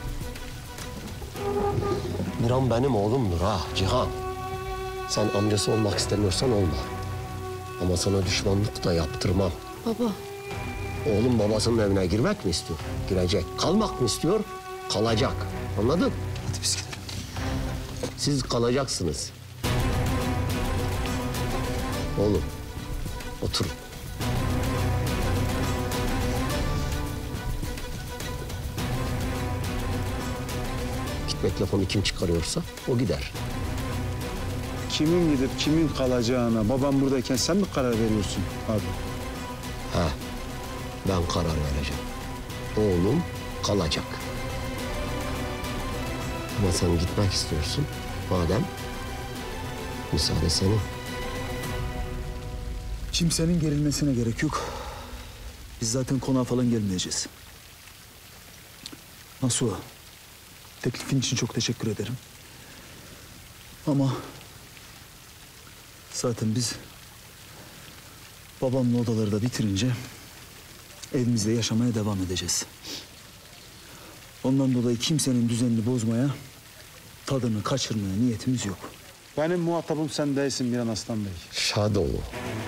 Miran benim oğlumdur ha Cihan. Sen amcası olmak istemiyorsan olma. Ama sana düşmanlık da yaptırmam. Baba. Oğlum babasının evine girmek mi istiyor? Girecek. Kalmak mı istiyor? Kalacak. Anladın? Hadi biz gidelim. Siz kalacaksınız. Oğlum, oturun. Gitmek lafını kim çıkarıyorsa o gider. Kimin gidip kimin kalacağına babam buradayken sen mi karar veriyorsun abi? Ha, ben karar vereceğim. Oğlum kalacak. Ama sen gitmek istiyorsun. Madem müsaade senin. Kimsenin gerilmesine gerek yok. Biz zaten konağa falan gelmeyeceğiz. Nasuha, teklifin için çok teşekkür ederim. Ama zaten biz babamla odaları da bitirince evimizde yaşamaya devam edeceğiz. Ondan dolayı kimsenin düzenini bozmaya, tadını kaçırmaya niyetimiz yok. Benim muhatabım sen değilsin Miran Aslan Bey. Şadoğlu.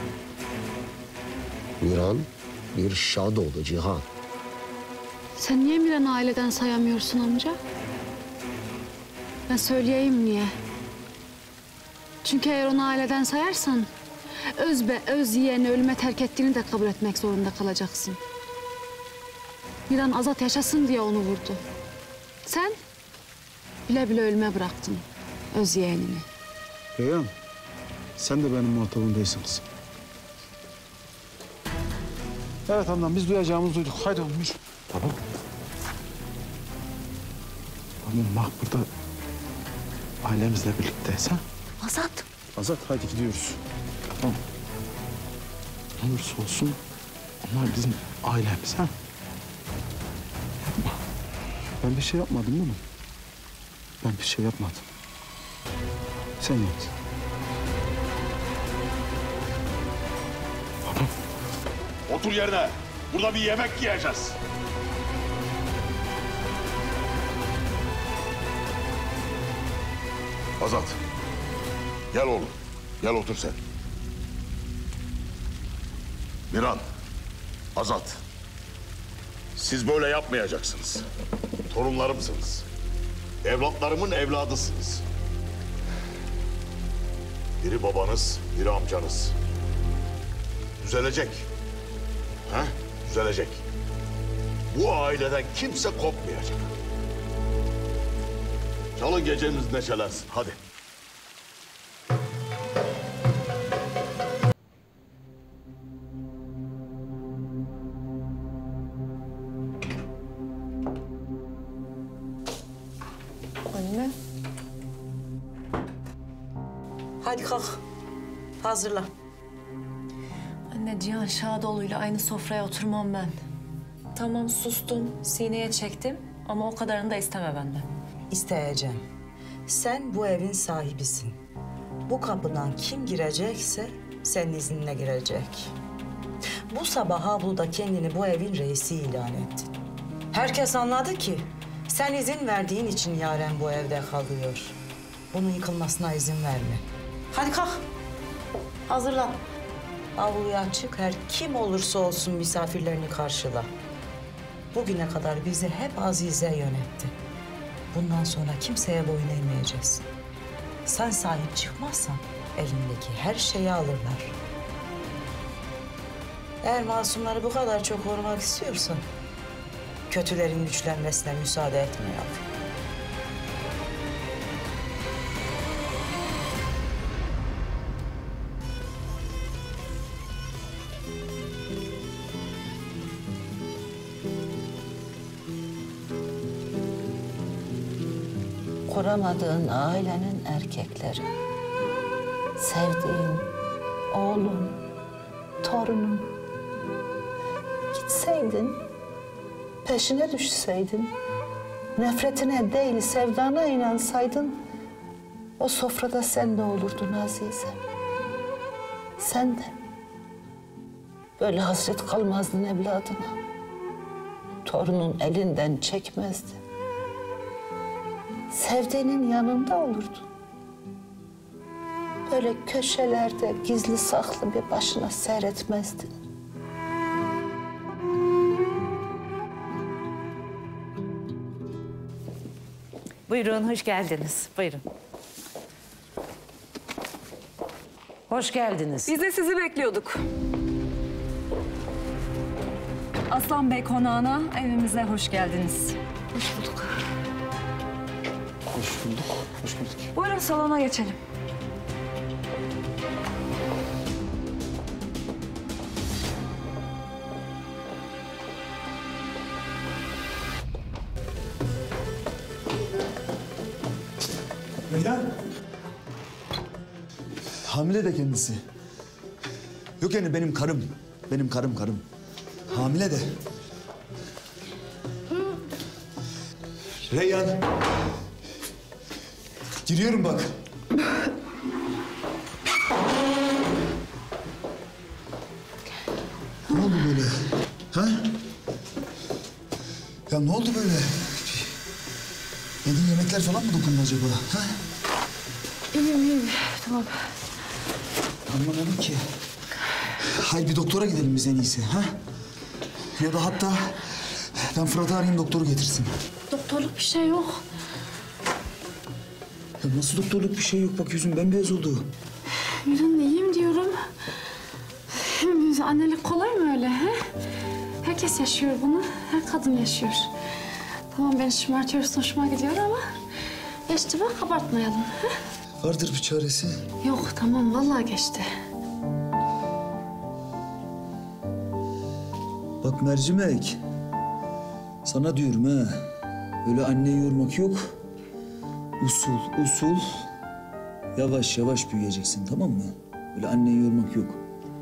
Miran bir Şadoğlu Cihan. Sen niye Miran'ı aileden sayamıyorsun amca? Ben söyleyeyim niye. Çünkü eğer onu aileden sayarsan öz yeğeni ölüme terk ettiğini de kabul etmek zorunda kalacaksın. Miran Azat yaşasın diye onu vurdu. Sen bile bile ölüme bıraktın öz yeğenini. Reyhan, sen de benim muhatabım değilsin kızım. Evet hanım, biz duyacağımızı duyduk. Haydi oğlum yürü. Tamam. Tamam bak burada ailemizle birlikteyiz ha. Azat. Azat hadi gidiyoruz. Tamam. Ne olursa olsun onlar bizim ailemiz ha. Yapma. Ben bir şey yapmadım oğlum. Ben bir şey yapmadım. Sen yaptın. Otur yerine. Burada bir yemek yiyeceğiz. Azat. Gel oğlum. Gel otur sen. Miran. Azat. Siz böyle yapmayacaksınız. Torunlarımsınız. Evlatlarımın evladısınız. Biri babanız, biri amcanız. Düzelecek. Ha? Düzelecek. Bu aileden kimse kopmayacak. Çalın gecemiz neşelensin. Hadi. Anne. Hadi kalk. Hazırla. Anne Cihan Şadoğlu'yla aynı sofraya oturmam ben. Tamam sustum, sineye çektim ama o kadarını da isteme benden. İsteyeceğim. Sen bu evin sahibisin. Bu kapıdan kim girecekse senin izninle girecek. Bu sabah avluda kendini bu evin reisi ilan ettin. Herkes anladı ki sen izin verdiğin için Yaren bu evde kalıyor. Bunun yıkılmasına izin verme. Hadi kalk. Hazırlan. Avluyan çık, her kim olursa olsun misafirlerini karşıla. Bugüne kadar bizi hep Azize yönetti. Bundan sonra kimseye boyun eğmeyeceğiz. Sen sahip çıkmazsan elindeki her şeyi alırlar. Eğer masumları bu kadar çok korumak istiyorsan kötülerin güçlenmesine müsaade etme yavrum. Kuramadığın ailenin erkekleri, sevdiğin oğlun, torunun, gitseydin, peşine düşseydin, nefretine değil sevdana inansaydın, o sofrada sen de olurdun Azize. Sen de böyle hasret kalmazdın evladına. Torunun elinden çekmezdin. Sevdiğinin yanında olurdun. Böyle köşelerde gizli saklı bir başına seyretmezdin. Buyurun, hoş geldiniz. Buyurun. Hoş geldiniz. Biz de sizi bekliyorduk. Aslan Bey konağına, evimize hoş geldiniz. Hoş bulduk. Hoş bulduk, hoş bulduk. Buyurun salona geçelim. Reyhan. Hamile de kendisi. Yok yani benim karım. Benim karım. Hamile de. Reyhan. Giriyorum bak. Ne oldu böyle? Ha? Ya ne oldu böyle? Yediğin yemekler falan mı dokundu acaba? Ha? İyiyim. Tamam. Anlamadım ki. Hayır bir doktora gidelim biz en iyisi. Ha? Ya da hatta ben Fırat'ı arayayım doktoru getirsin. Doktorluk bir şey yok. Ya nasıl doktorluk bir şey yok? Bak yüzüm bembeyaz oldu. Miran iyiyim diyorum. Annelik kolay mı öyle? He? Herkes yaşıyor bunu. Her kadın yaşıyor. Tamam beni şımartıyorsun hoşuma gidiyor ama geçti bak abartmayalım. He? Vardır bir çaresi. Yok tamam vallahi geçti. Bak mercimek. Sana diyorum ha. Öyle anneyi yormak yok. Usul. Yavaş yavaş büyüyeceksin tamam mı? Öyle anneyi yormak yok.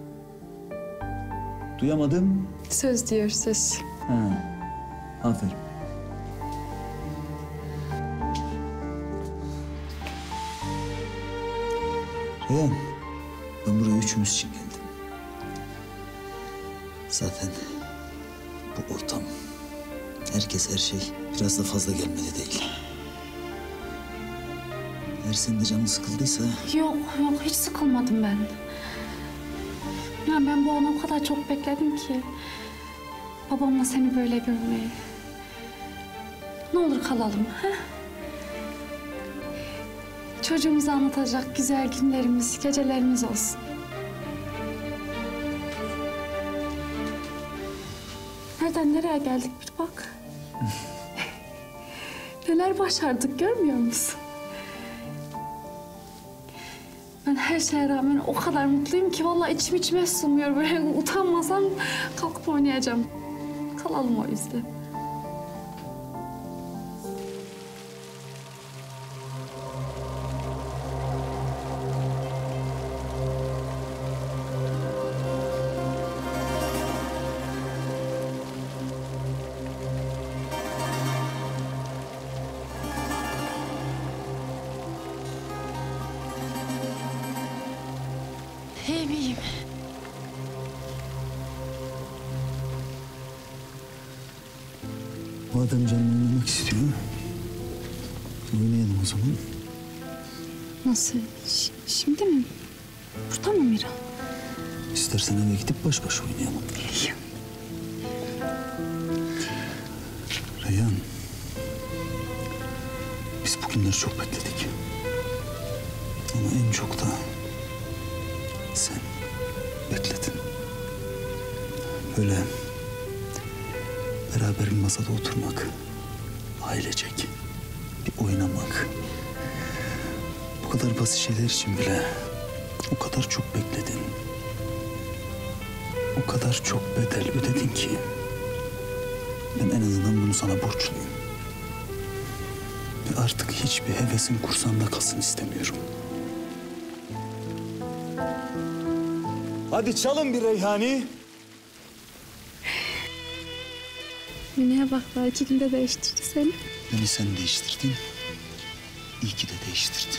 Duyamadım. Söz diyor söz. Ha. Aferin. Reyhan, ben buraya üçümüz için geldim. Zaten bu ortam, herkes her şey biraz da fazla gelmedi değil. Eğer senin de canın sıkıldıysa... Yok hiç sıkılmadım ben. Ya ben bu anı o kadar çok bekledim ki. Babamla seni böyle görmeyi. Ne olur kalalım. He? Çocuğumuza anlatacak güzel günlerimiz, gecelerimiz olsun. Nereden nereye geldik bir bak. Neler başardık görmüyor musun? Ben her şeye rağmen o kadar mutluyum ki vallahi içime sığmıyor. Böyle utanmasam kalkıp oynayacağım. Kalalım o yüzden. İyiyim. Madem canım oynamak istiyor, oynayalım o zaman. Nasıl? Şimdi mi? Burada mı Miran? İstersen eve gidip baş başa oynayalım. Reyhan, biz bugünleri çok bekledik. Ama en çok da sen bekledin. Böyle beraber bir masada oturmak, ailecek bir oynamak. Bu kadar basit şeyler için bile o kadar çok bekledin. O kadar çok bedel ödedin ki ben en azından bunu sana borçluyum. Ve artık hiçbir hevesin kursağımda kalsın istemiyorum. Hadi çalın bir Reyhani. Mine'ye bak daha 2 günde değiştirdi seni. Beni sen değiştirdin. İyi ki de değiştirdin.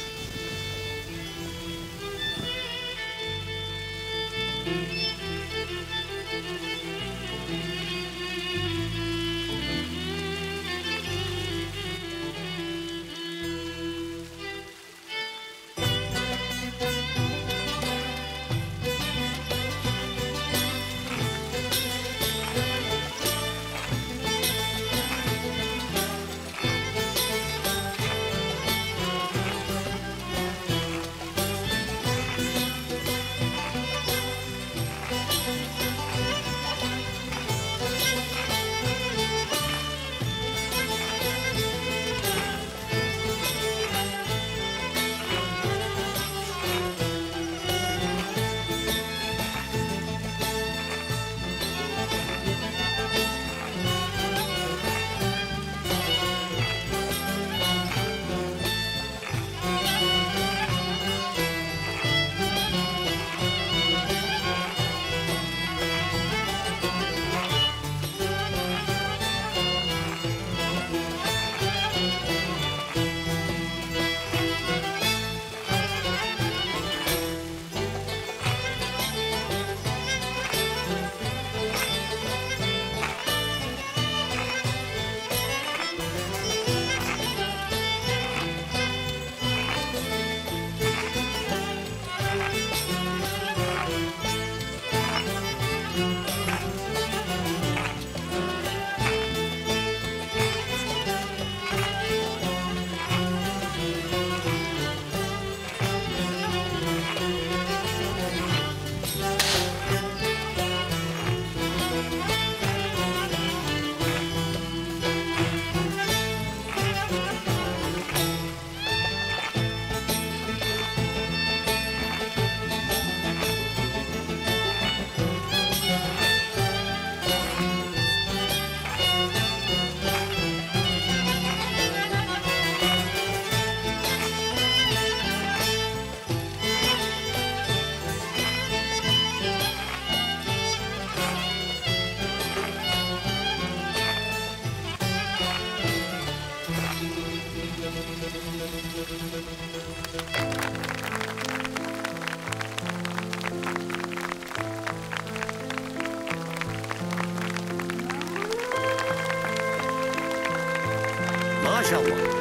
Maşallah.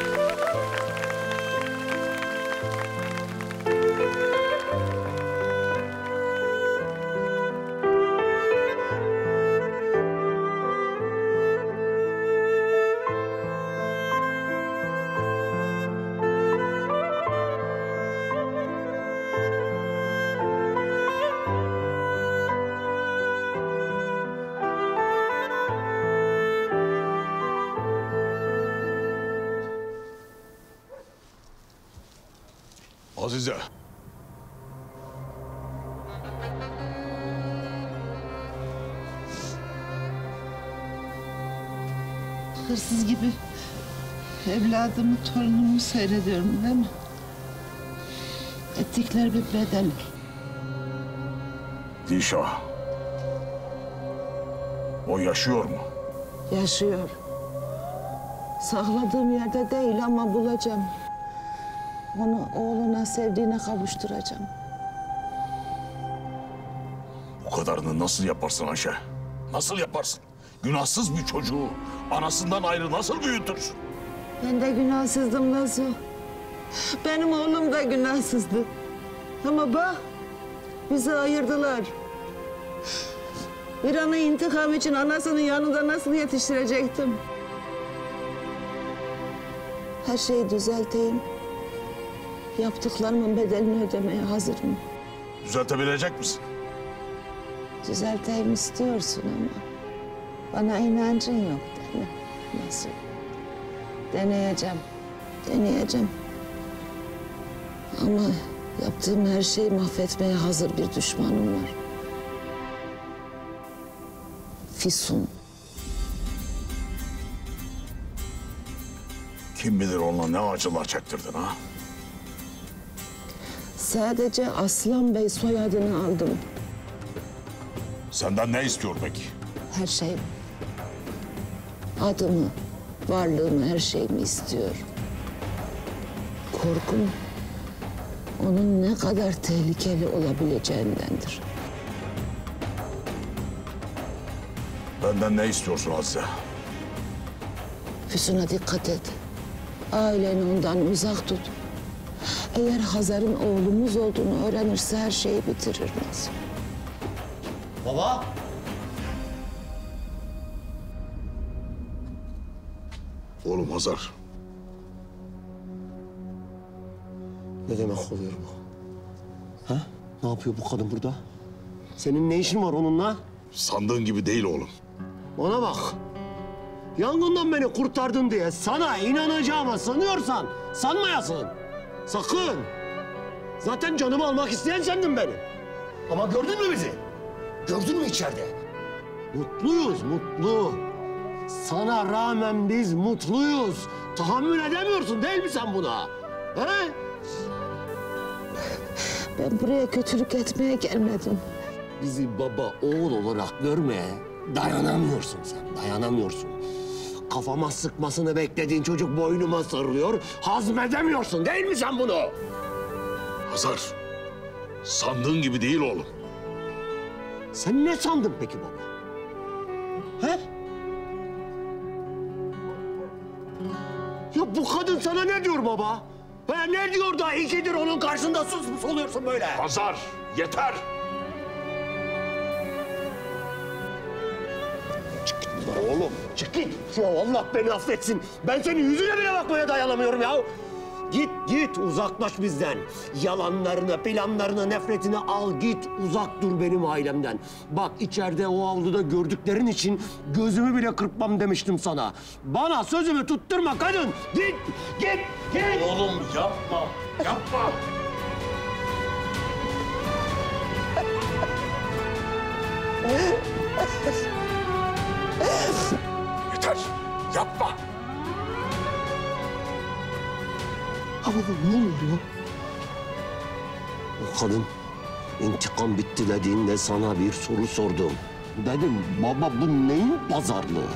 Azize. Hırsız gibi evladımı, torunumu seyrediyorum değil mi? Ettikleri bir bedel. Dişah. O yaşıyor mu? Yaşıyor. Sakladığım yerde değil ama bulacağım. Onu oğluna, sevdiğine kavuşturacağım. Bu kadarını nasıl yaparsın Ayşe? Nasıl yaparsın? Günahsız bir çocuğu anasından ayrı nasıl büyütürsün? Ben de günahsızdım Nazo. Benim oğlum da günahsızdı. Ama bak, bizi ayırdılar. Bir anı intikam için anasının yanında nasıl yetiştirecektim? Her şeyi düzelteyim. Yaptıklarımın bedelini ödemeye hazırım. Düzeltebilecek misin? Düzelteyim istiyorsun ama bana inancın yok değil mi? Nasıl? Deneyeceğim. Ama yaptığım her şeyi mahvetmeye hazır bir düşmanım var. Füsun. Kim bilir onunla ne acılar çektirdin ha? Sadece Aslan Bey soyadını aldım. Senden ne istiyor peki? Her şey. Adımı, varlığımı, her şeyimi istiyor. Korkum onun ne kadar tehlikeli olabileceğindendir. Benden ne istiyorsun Azize? Füsun'a dikkat et. Aileni ondan uzak tut. Eğer Hazar'ın oğlumuz olduğunu öğrenirse her şeyi bitirir Nazım. Baba. Oğlum Hazar. Ne demek oluyor bu? Ha? Ne yapıyor bu kadın burada? Senin ne işin var onunla? Sandığın gibi değil oğlum. Bana bak. Yangından beni kurtardın diye sana inanacağıma sanıyorsan sanmayasın. Sakın. Zaten canımı almak isteyen sendin beni. Ama gördün mü bizi? Gördün mü içeride? Mutluyuz, mutlu. Sana rağmen biz mutluyuz. Tahammül edemiyorsun değil mi sen buna? He? Ben buraya kötülük etmeye gelmedim. Bizi baba oğul olarak görmeye dayanamıyorsun sen, dayanamıyorsun. Kafama sıkmasını beklediğin çocuk boynuma sarılıyor, hazmedemiyorsun değil mi sen bunu? Hazar, sandığın gibi değil oğlum. Sen ne sandın peki baba? He? Ya bu kadın sana ne diyor baba? He, ne diyor da ikidir onun karşısında sus oluyorsun böyle? Hazar, yeter! Oğlum çık git. Ya Allah beni affetsin. Ben senin yüzüne bile bakmaya dayanamıyorum ya. Git uzaklaş bizden. Yalanlarını, planlarını, nefretini al git. Uzak dur benim ailemden. Bak içeride o avluda gördüklerin için gözümü bile kırpmam demiştim sana. Bana sözümü tutturma kadın. Git. Oğlum yapma, yapma. Yeter, yapma. Ama ne oluyor ya? O kadın intikam bitti dediğinde sana bir soru sordum. Dedim baba bu neyin pazarlığı?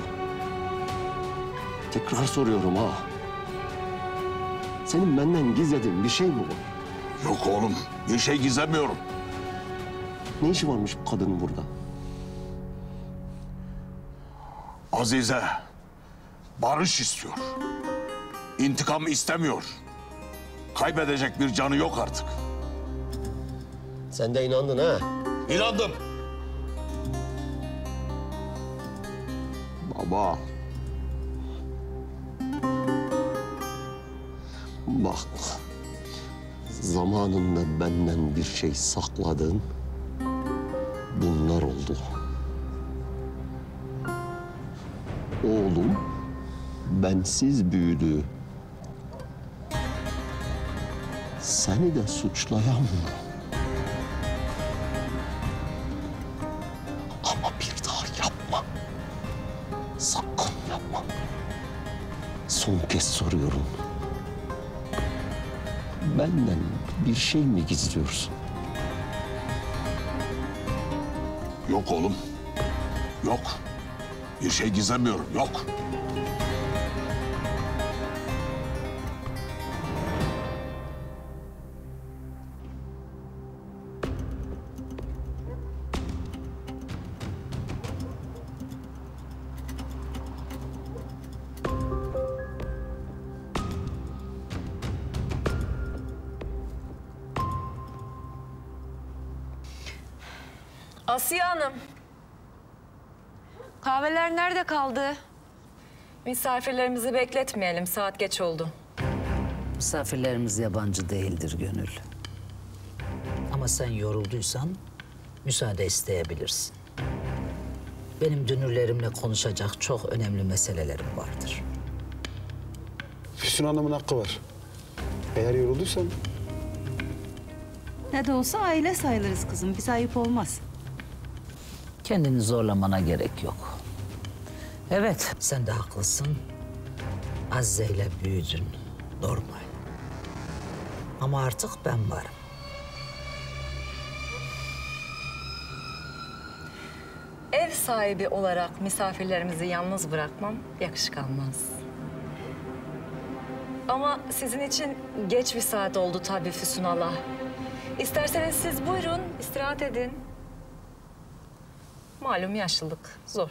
Tekrar soruyorum ha. Senin benden gizlediğin bir şey mi var? Yok oğlum, bir şey gizlemiyorum. Ne işi varmış bu kadının burada? Azize, barış istiyor. İntikam istemiyor. Kaybedecek bir canı yok artık. Sen de inandın ha? İnandım. Baba. Bak. Zamanında benden bir şey sakladın. Bunlar oldu. Oğlum bensiz büyüdü. Seni de suçlayamıyorum. Ama bir daha yapma. Sakın yapma. Son kez soruyorum. Benden bir şey mi gizliyorsun? Yok oğlum. Yok. Bir şey gizlemiyorum, yok. Asiye Hanım. Kahveler nerede kaldı? Misafirlerimizi bekletmeyelim. Saat geç oldu. Misafirlerimiz yabancı değildir Gönül. Ama sen yorulduysan müsaade isteyebilirsin. Benim dünürlerimle konuşacak çok önemli meselelerim vardır. Füsun Hanım'ın hakkı var. Eğer yorulduysan Ne de olsa aile sayılırız kızım. Bize ayıp olmaz. Kendini zorlamana gerek yok. Evet, sen de haklısın. Azize ile büyüdün, normal. Ama artık ben varım. Ev sahibi olarak misafirlerimizi yalnız bırakmam yakışık almaz. Ama sizin için geç bir saat oldu tabii Füsun Hala. İsterseniz siz buyurun, istirahat edin. Malum yaşlılık zor.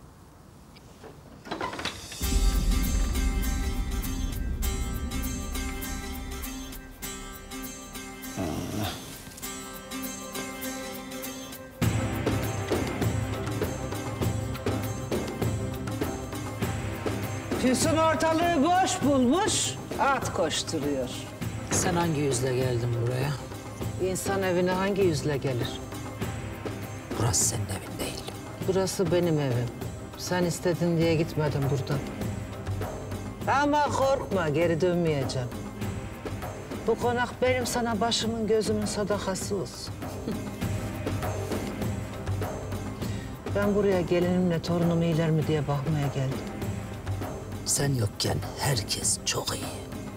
Füsun ortalığı boş bulmuş, at koşturuyor. Sen hangi yüzle geldin buraya? İnsan evine hangi yüzle gelir? Burası senin evin değil. Burası benim evim. Sen istedin diye gitmedim buradan. Ama korkma, geri dönmeyeceğim. Bu konak benim sana başımın gözümün sadakası olsun. Ben buraya gelinimle torunum iyiler mi diye bakmaya geldim. Sen yokken herkes çok iyi.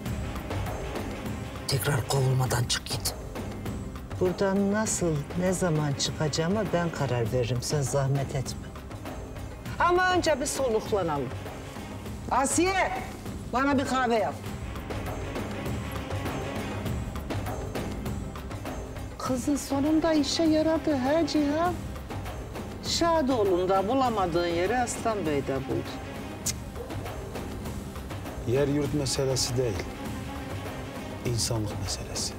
Tekrar kovulmadan çık git. Buradan nasıl, ne zaman çıkacağıma ben karar veririm. Sen zahmet etme. Ama önce bir soluklanalım. Asiye, bana bir kahve yap. Kızın sonunda işe yaradı her Cihan. Şadoğlu'nda bulamadığın yeri Aslan Bey'de buldu. yer yurt meselesi değil. İnsanlık meselesi.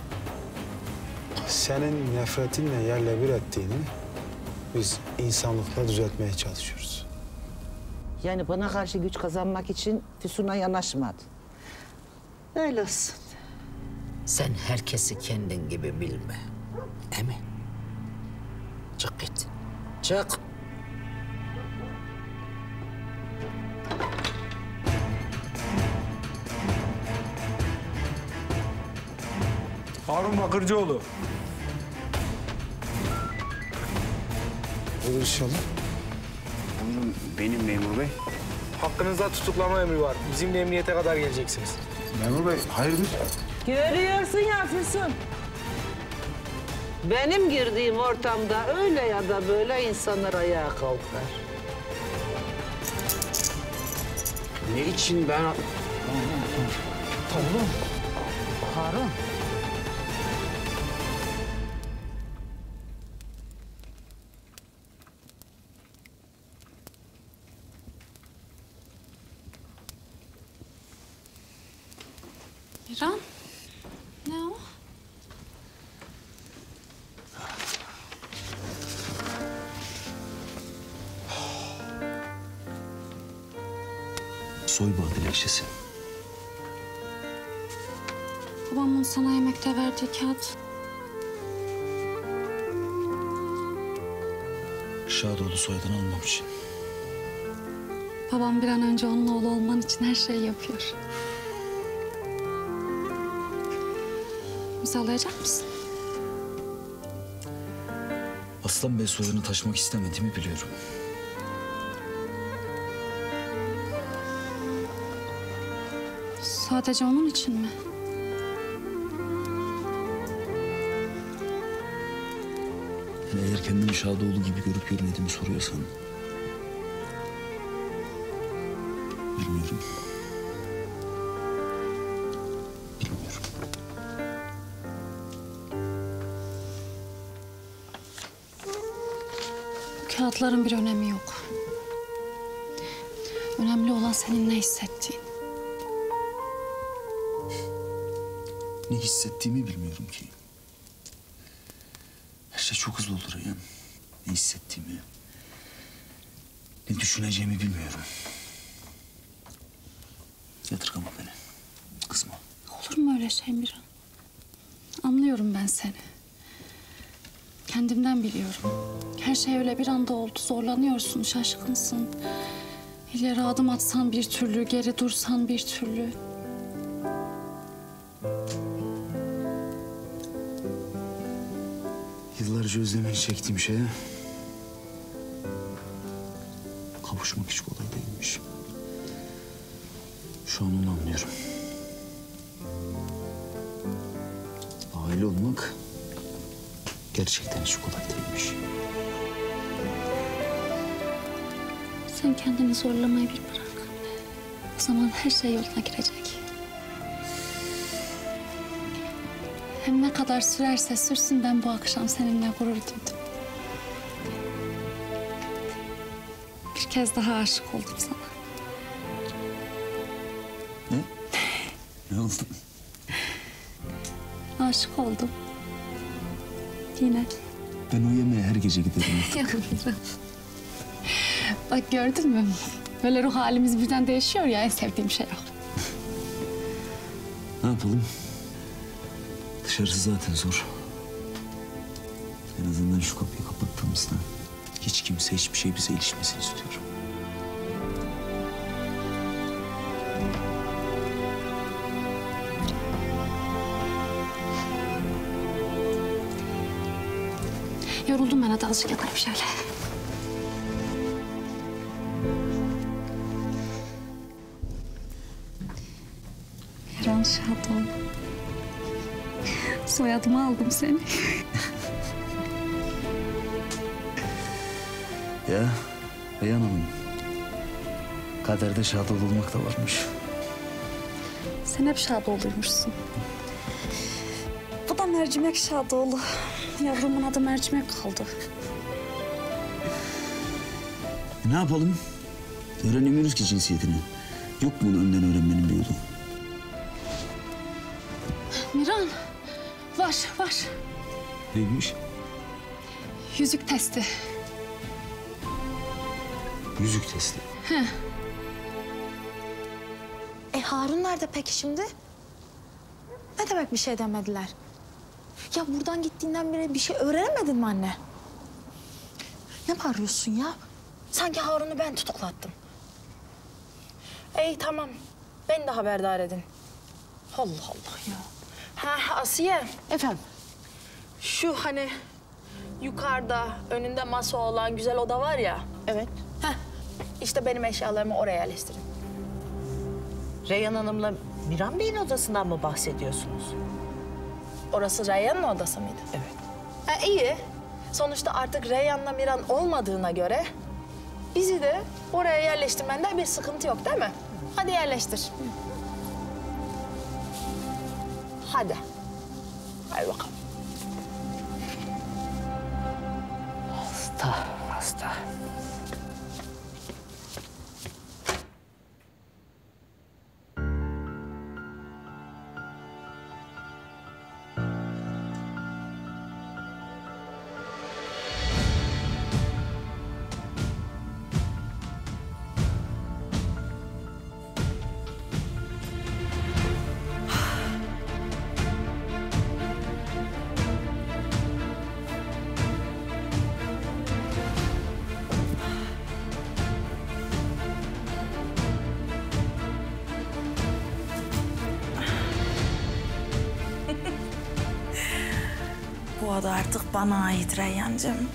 Senin nefretinle yerle bir ettiğini biz insanlıkla düzeltmeye çalışıyoruz. Yani bana karşı güç kazanmak için Füsun'a yanaşmadı. Öyle olsun. Sen herkesi kendin gibi bilme. Emin. Çık git. Çık. Harun Bakırcıoğlu. Olur inşallah. Buyurun benim memur bey. Hakkınızda tutuklama emri var. Bizimle emniyete kadar geleceksiniz. Memur bey, hayırdır? Görüyorsun ya Füsun. Benim girdiğim ortamda öyle ya da böyle insanlar ayağa kalkar. Ne için ben... Oğlum. Harun. Miran, ne o? Soybağ dilekçesi. Babamın sana yemekte verdiği kağıt. Şadoğlu soyadını almam için. Babam bir an önce onun oğlu olman için her şeyi yapıyor. İmzalayacak mısın? Aslan Bey soyunu taşımak istemediğimi biliyorum. Sadece onun için mi? Yani eğer kendimi Şadoğlu gibi görüp görmediğimi soruyorsan... Bilmiyorum. Bu kağıtların bir önemi yok. Önemli olan senin ne hissettiğin. Ne hissettiğimi bilmiyorum ki. Her şey çok hızlı oldu Reyhan. ne hissettiğimi, ne düşüneceğimi bilmiyorum. Yadırgama beni. Kızma. Olur mu öyle şey Miran? Anlıyorum ben seni. Kendimden biliyorum. Her şey öyle bir anda oldu. Zorlanıyorsun, şaşkınsın. İleri adım atsan bir türlü, geri dursan bir türlü. Yıllarca özlemini çektiğim şeye kavuşmak hiç kolay değilmiş. Şu an onu anlıyorum. Aile olmak gerçekten hiç kolay değilmiş. Sen kendini zorlamayı bir bırak. O zaman her şey yoluna girecek. Hem ne kadar sürerse sürsün ben bu akşam seninle gurur duydum. Bir kez daha aşık oldum sana. Ne oldu? Aşık oldum. Yine. Ben o yemeğe her gece giderim artık. Bak gördün mü? Böyle ruh halimiz birden değişiyor ya, en sevdiğim şey o. Ne yapalım? Dışarısı zaten zor. En azından şu kapıyı kapattığımızda hiç kimse hiçbir şey bize ilişmesin istiyorum. Yoruldum ben, hadi azıcık yatayım şöyle. Miran Şadoğlu. Soyadımı aldım seni. Ya Reyhan Hanım, kaderde Şadoğlu olmak da varmış. Sen hep Şadoğlu'ymuşsun. Bu da Mercimek Şadoğlu. Yavrumun adı Mercimek kaldı. Ne yapalım? Öğrenemiyoruz ki cinsiyetini. Yok mu onu önden öğrenmenin bir yolu? Miran, var. Neymiş? Yüzük testi. Yüzük testi. He. Harun nerede peki şimdi? Ne demek bir şey demediler? Ya buradan gittiğinden beri bir şey öğrenemedin mi anne? Ne bağırıyorsun ya? Sanki Harun'u ben tutuklattım. İyi tamam. Beni de haberdar edin. Allah Allah ya. Ha Asiye. Efendim? Şu hani yukarıda önünde masa olan güzel oda var ya. Evet. Heh, işte benim eşyalarımı oraya yerleştirin. Reyhan Hanım'la Miran Bey'in odasından mı bahsediyorsunuz? Orası Reyhan'ın odası mıydı? Evet. İyi. Sonuçta artık Reyhan'la Miran olmadığına göre bizi de oraya yerleştirmende bir sıkıntı yok değil mi? Hadi yerleştir. Hadi. Hadi bakalım. Hasta. Bu oda artık bana ait Reyhancığım.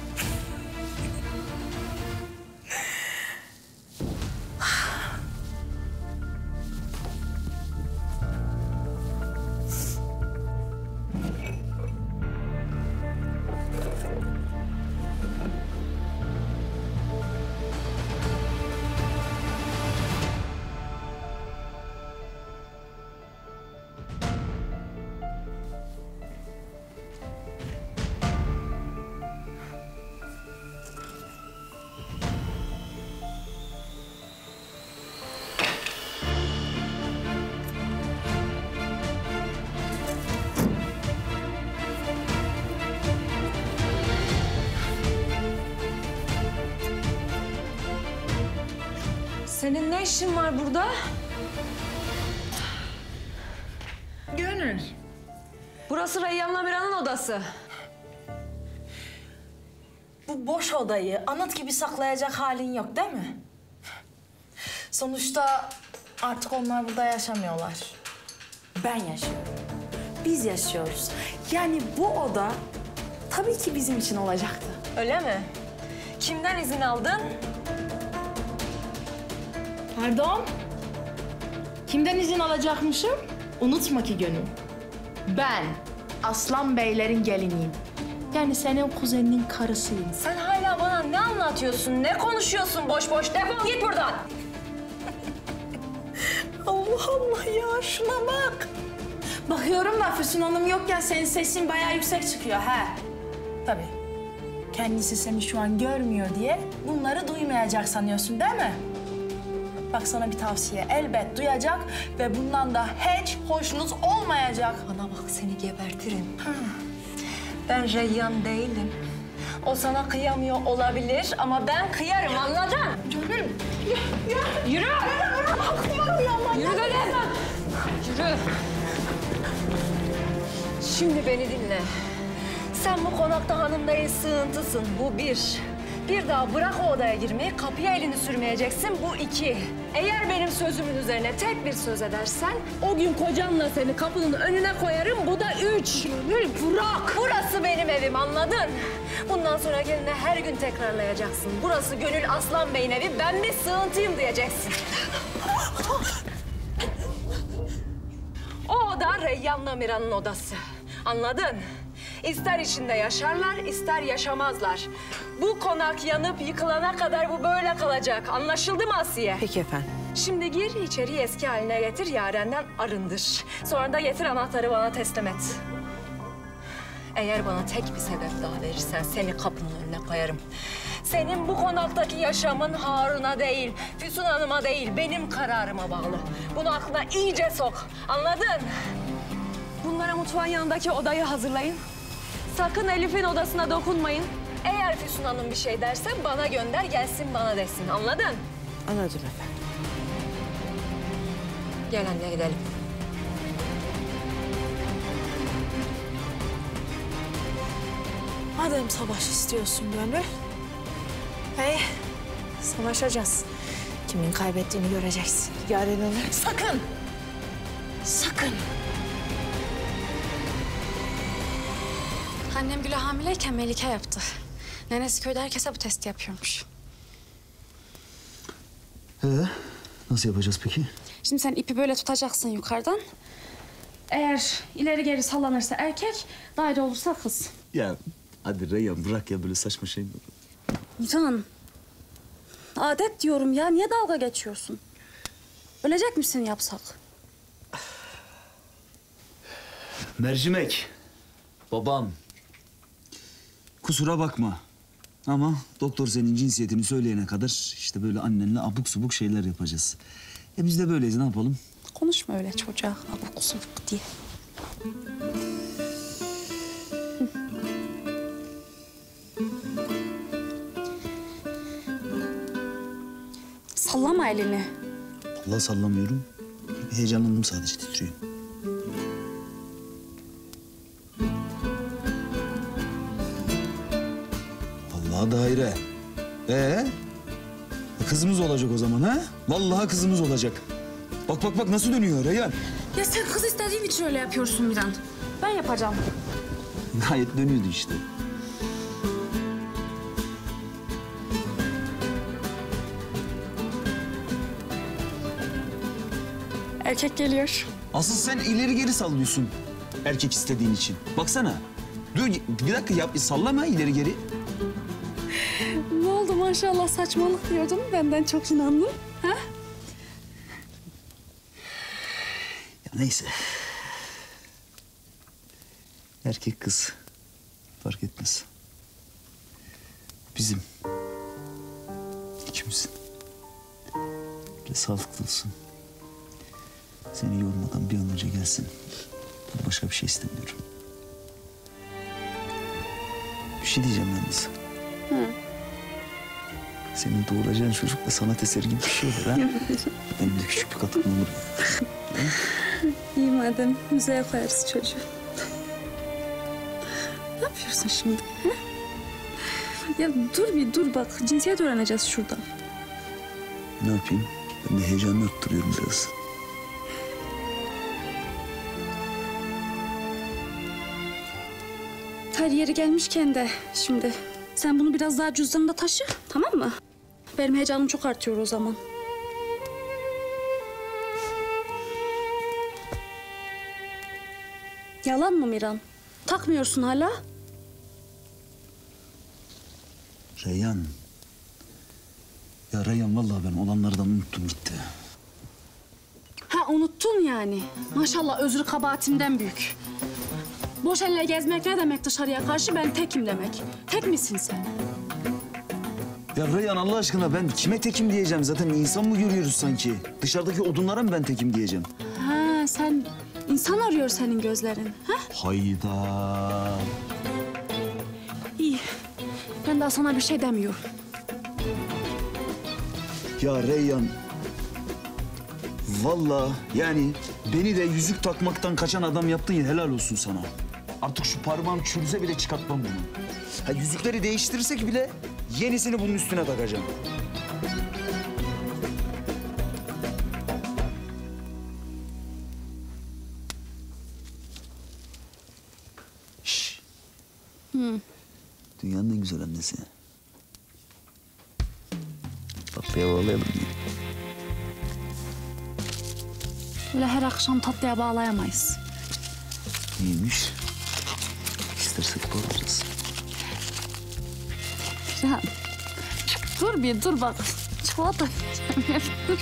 Senin ne işin var burada? Gönül. Burası Reyyan'la Miran'ın odası. Bu boş odayı anıt gibi saklayacak halin yok değil mi? Sonuçta artık onlar burada yaşamıyorlar. Ben yaşıyorum. Biz yaşıyoruz. Yani bu oda tabii ki bizim için olacaktı. Öyle mi? Kimden izin aldın? Pardon? Kimden izin alacakmışım? Unutma ki Gönül. Ben Aslan Beylerin geliniyim. Yani senin kuzeninin karısıyım. Sen hala bana ne anlatıyorsun, ne konuşuyorsun boş boş? Defol git buradan. Allah Allah ya, şuna bak. Bakıyorum da Füsun Hanım yokken senin sesin bayağı yüksek çıkıyor ha. Tabii. Kendisi seni şu an görmüyor diye bunları duymayacak sanıyorsun değil mi? Bak sana bir tavsiye. Elbet duyacak ve bundan da hiç hoşnut olmayacak. Bana bak seni gebertirim. Ben Reyyan değilim. O sana kıyamıyor olabilir ama ben kıyarım, anladın? Gönül. Yürü! Yürü dedim! Yürü! Şimdi beni dinle. Sen bu konakta hanım değil, sığıntısın. Bu bir. Bir daha bırak o odaya girmeyi, kapıya elini sürmeyeceksin. Bu iki. Eğer benim sözümün üzerine tek bir söz edersen... ...o gün kocanla seni kapının önüne koyarım. Bu da üç. Gönül bırak. Burası benim evim, anladın? Bundan sonra kendine her gün tekrarlayacaksın. Burası Gönül Aslan Bey'in evi, ben bir sığıntıyım diyeceksin. O oda Reyyan'la Miran'ın odası. Anladın? İster içinde yaşarlar, ister yaşamazlar. Bu konak yanıp yıkılana kadar bu böyle kalacak. Anlaşıldı mı Asiye? Peki efendim. Şimdi gir içeriği eski haline getir, Yaren'den arındır. Sonra da getir anahtarı bana teslim et. Eğer bana tek bir sebep daha verirsen seni kapının önüne koyarım. Senin bu konaktaki yaşamın Harun'a değil, Füsun Hanım'a değil, benim kararıma bağlı. Bunu aklına iyice sok. Anladın? Bunlara mutfağın yanındaki odayı hazırlayın. Sakın Elif'in odasına dokunmayın. Eğer Füsun Hanım bir şey derse bana gönder, gelsin bana desin. Anladın? Anladım efendim. Gel anne gidelim. Madem savaş istiyorsun Gönül. Hey, savaşacağız. Kimin kaybettiğini göreceksin. Yaren Hanım. Sakın! Sakın! Annem Gül'e hamileyken Melike yaptı. Nenesi köyde herkese bu testi yapıyormuş. Nasıl yapacağız peki? Şimdi sen ipi böyle tutacaksın yukarıdan. Eğer ileri geri sallanırsa erkek, daire olursa kız. Ya hadi Reyhan bırak ya böyle saçma şey mi? Can, adet diyorum ya. Niye dalga geçiyorsun? Ölecek misin yapsak? Mercimek. Babam. Kusura bakma. Ama doktor senin cinsiyetini söyleyene kadar işte böyle annenle abuk subuk şeyler yapacağız. Biz de böyleyiz, ne yapalım? Konuşma öyle çocuğa abuk subuk diye. Sallama elini. Vallahi sallamıyorum. Heyecanlandım sadece, titriyor. Vallahi daire. Kızımız olacak o zaman ha? Vallahi kızımız olacak. Bak bak bak nasıl dönüyor Reyhan. Ya sen kız istediğin için öyle yapıyorsun Miran. Ben yapacağım. Gayet dönüyordu işte. Erkek geliyor. Asıl sen ileri geri sallıyorsun erkek istediğin için. Baksana. Dur bir dakika yap, sallama ileri geri. Ne oldu maşallah, saçmalık diyordun. Benden çok inandın. Ha? Ya neyse. Erkek kız fark etmez. Bizim. İkimizin. Böyle sağlıklı olsun. Seni yormadan bir an önce gelsin. Başka bir şey istemiyorum. Bir şey diyeceğim yalnız. Hı. Senin doğuracağın çocuk da sanat eseri gibi bir şey olur ha. Benim de küçük bir katkım olur. İyi madem müzeye koyarız çocuğu. Ne yapıyorsun şimdi? Ha? Ya dur bak cinsiyet öğreneceğiz şurada. Ne yapayım? Ben de heyecanını arttırıyorum biraz. Her yeri gelmişken de şimdi sen bunu biraz daha cüzdanında taşı, tamam mı? Benim heyecanım çok artıyor o zaman. Yalan mı Miran? Takmıyorsun hala? Reyhan. Ya Reyhan vallahi ben olanlardan unuttum gitti. Ha unuttun yani. Maşallah özrü kabahatimden büyük. Boş elle gezmek ne demek dışarıya karşı? Ben tekim demek. Tek misin sen? Ya Reyhan Allah aşkına ben kime tekim diyeceğim? Zaten insan mı görüyoruz sanki? Dışarıdaki odunlara mı ben tekim diyeceğim? Ha sen insan arıyor senin gözlerin. Ha? Hayda. İyi. Ben daha sana bir şey demiyorum. Ya Reyhan. Vallahi yani beni de yüzük takmaktan kaçan adam yaptın ya, helal olsun sana. Artık şu parmağım çürüse bile çıkartmam bunu. Ha yüzükleri değiştirirsek bile yenisini bunun üstüne takacağım. Şşş. Dünyanın en güzel annesi. Tatlıya bağlayalım diye. Öyle her akşam tatlıya bağlayamayız. İyiymiş. İstersek bağlarız. Ya, dur bak. Çikolata yiyeceğim. Dur.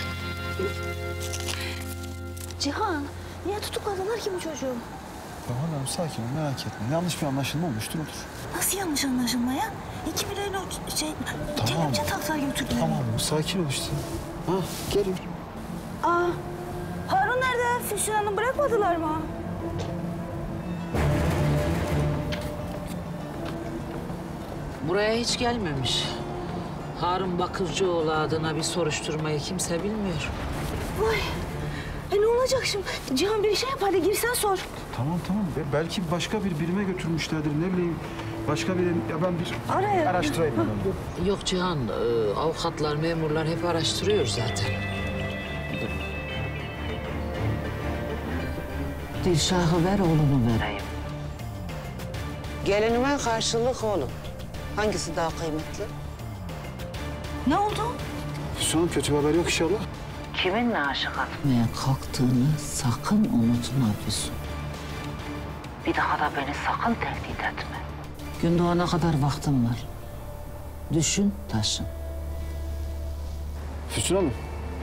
Cihan, niye tutukladılar ki bu çocuğu? Tamam sakin ol, merak etme. Yanlış bir anlaşılma olmuştur, otur. Nasıl yanlış anlaşılma ya? İki bireyle kelepçe taksalar götürdüler. Tamam, sakin ol işte. Ha, gelin. Aa, Harun nerede? Füsun Hanım bırakmadılar mı? Buraya hiç gelmemiş. Harun Bakırcıoğlu adına bir soruşturmayı kimse bilmiyor. Vay, ne olacak şimdi? Cihan bir şey yapar da girsen sor. Tamam. Belki başka bir birime götürmüşlerdir, ne bileyim. Başka bir... Ya ben bir Araya. araştırayım. Yok Cihan, avukatlar, memurlar hep araştırıyor zaten. Dilşah'ı ver, oğlunu vereyim. Gelinime karşılık oğlum. Hangisi daha kıymetli? Ne oldu? Şu an kötü bir haber yok inşallah. Kiminle aşık etmeye kalktığını sakın unutma Füsun. Bir daha da beni sakın tehdit etme. Gün doğana kadar vaktim var. Düşün, taşın. Füsun Hanım.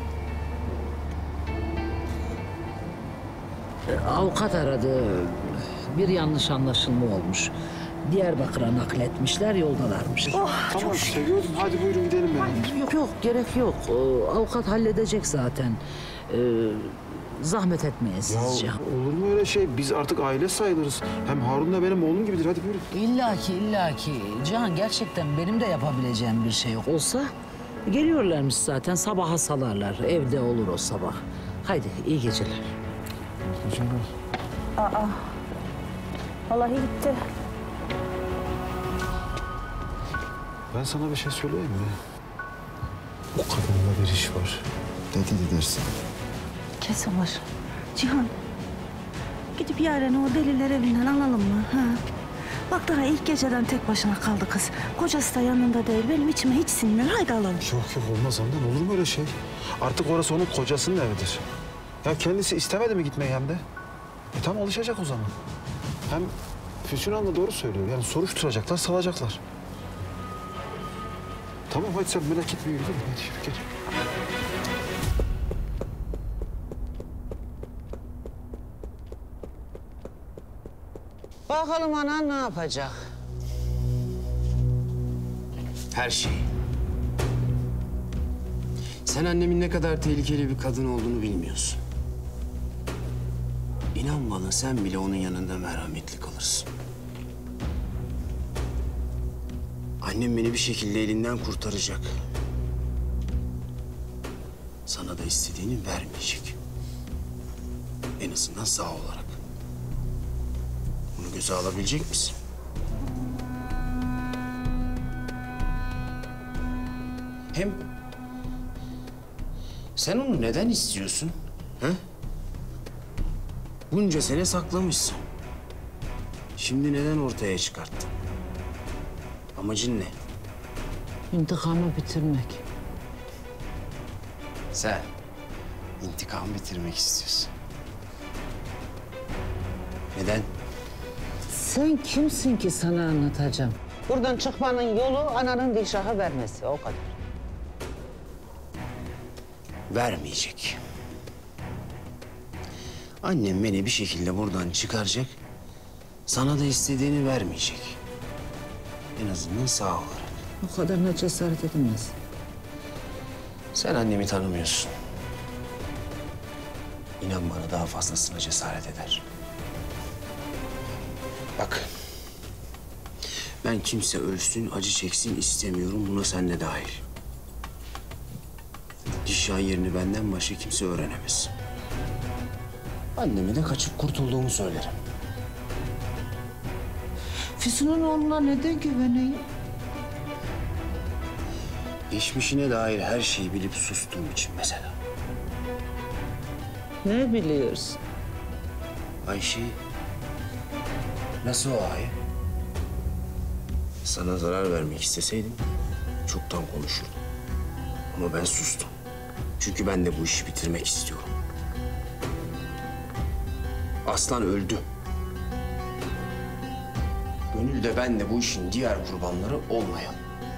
Avukat aradı. Bir yanlış anlaşılma olmuş. Diyarbakır'a nakletmişler, yoldalarmış. Tamam işte gördüm. Hadi buyurun gidelim beraber. Yok, gerek yok. Avukat halledecek zaten. Zahmet etmeyin siz Cihan. Olur mu öyle şey? Biz artık aile sayılırız. Hem Harun da benim oğlum gibidir. Hadi buyurun. İlla ki. Cihan gerçekten benim de yapabileceğim bir şey yok. Olsa geliyorlarmış zaten. Sabaha salarlar. Evde olur o sabah. Haydi iyi geceler. Aa, vallahi gitti. Ben sana bir şey söyleyeyim mi? O kadınla bir iş var. Dede dersin. Kesin var. Cihan, gidip yarın o deliler evinden alalım mı? Ha? Bak daha ilk geceden tek başına kaldı kız. Kocası da yanında değil. Benim içime hiç sinmiyor. Haydi alalım. Yok olmaz Handan. Olur mu öyle şey? Artık orası onun kocasının evidir. Ya kendisi istemedi mi gitmeyi hem de? Tam alışacak o zaman. Hem Füsun Hanım da doğru söylüyor. Yani soruşturacaklar, salacaklar. Tamam hadi sen merak etme yürü. Hadi yürü gel. Bakalım anan ne yapacak? Her şeyi. Sen annemin ne kadar tehlikeli bir kadın olduğunu bilmiyorsun. İnan bana sen bile onun yanında merhametli kalırsın. Annem beni bir şekilde elinden kurtaracak. sana da istediğini vermeyecek. En azından sağ olarak. Bunu göze alabilecek misin? Hem sen onu neden istiyorsun? He? Bunca sene saklamışsın. Şimdi neden ortaya çıkarttın? Amacın ne? İntikamı bitirmek. Sen intikam bitirmek istiyorsun. Neden? Sen kimsin ki sana anlatacağım? Buradan çıkmanın yolu ananın Dilşah'a vermesi, o kadar. Vermeyecek. Annem beni bir şekilde buradan çıkaracak. Sana da istediğini vermeyecek. En azından sağ olarak. O kadarına cesaret edemez. Sen annemi tanımıyorsun. İnan bana daha fazlasına cesaret eder. Bak. Ben kimse ölsün, acı çeksin istemiyorum. Buna sen de dahil. Dilşah'ın yerini benden başka kimse öğrenemez. Anneme de kaçıp kurtulduğumu söylerim. Füsun'un oğluna neden güveneyim? Geçmişine dair her şeyi bilip sustuğum için mesela. Ne biliyorsun? Ayşe'yi nasıl o Ayı? Sana zarar vermek isteseydim çoktan konuşurdum. Ama ben sustum. Çünkü ben de bu işi bitirmek istiyorum. Aslan öldü. Gönül de ben de bu işin diğer kurbanları olmayalım.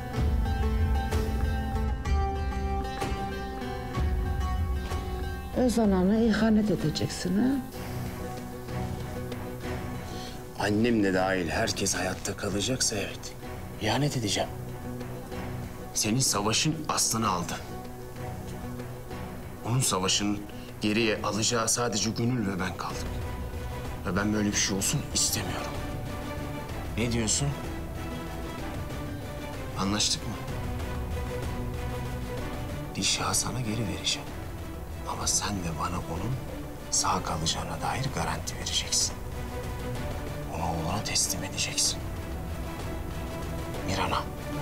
Öz anana ihanet edeceksin ha? Annem de dahil herkes hayatta kalacaksa evet. İhanet edeceğim. Senin savaşın Aslan'ı aldı. Onun savaşının geriye alacağı sadece Gönül ve ben kaldık. Ve ben böyle bir şey olsun istemiyorum. Ne diyorsun? Anlaştık mı? Dilşah'ı sana geri vereceğim. Ama sen de bana onun sağ kalacağına dair garanti vereceksin. Onu oğluna teslim edeceksin. Miran'a.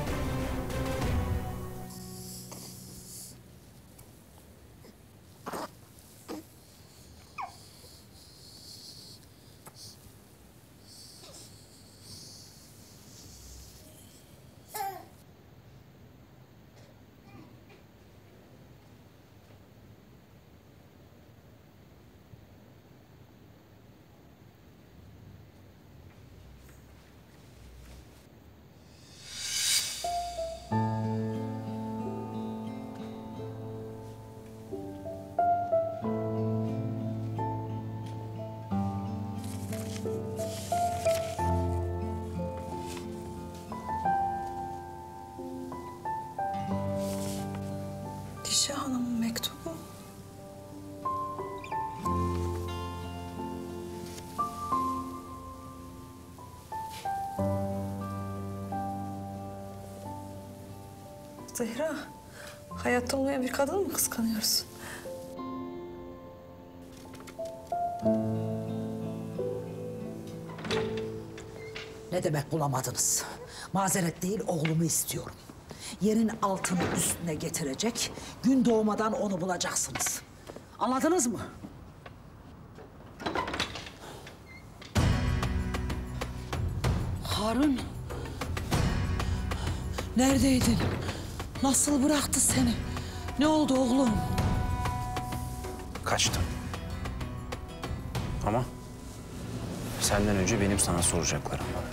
Dilşah Hanım'ın mektubu. Zehra, hayatta olmayan bir kadını mı kıskanıyorsun? Ne demek bulamadınız? Mazeret değil, oğlumu istiyorum. Yerin altını üstüne getirecek, gün doğmadan onu bulacaksınız. Anladınız mı? Harun, neredeydin? Nasıl bıraktı seni? Ne oldu oğlum? Kaçtım. Ama senden önce benim sana soracaklarım var.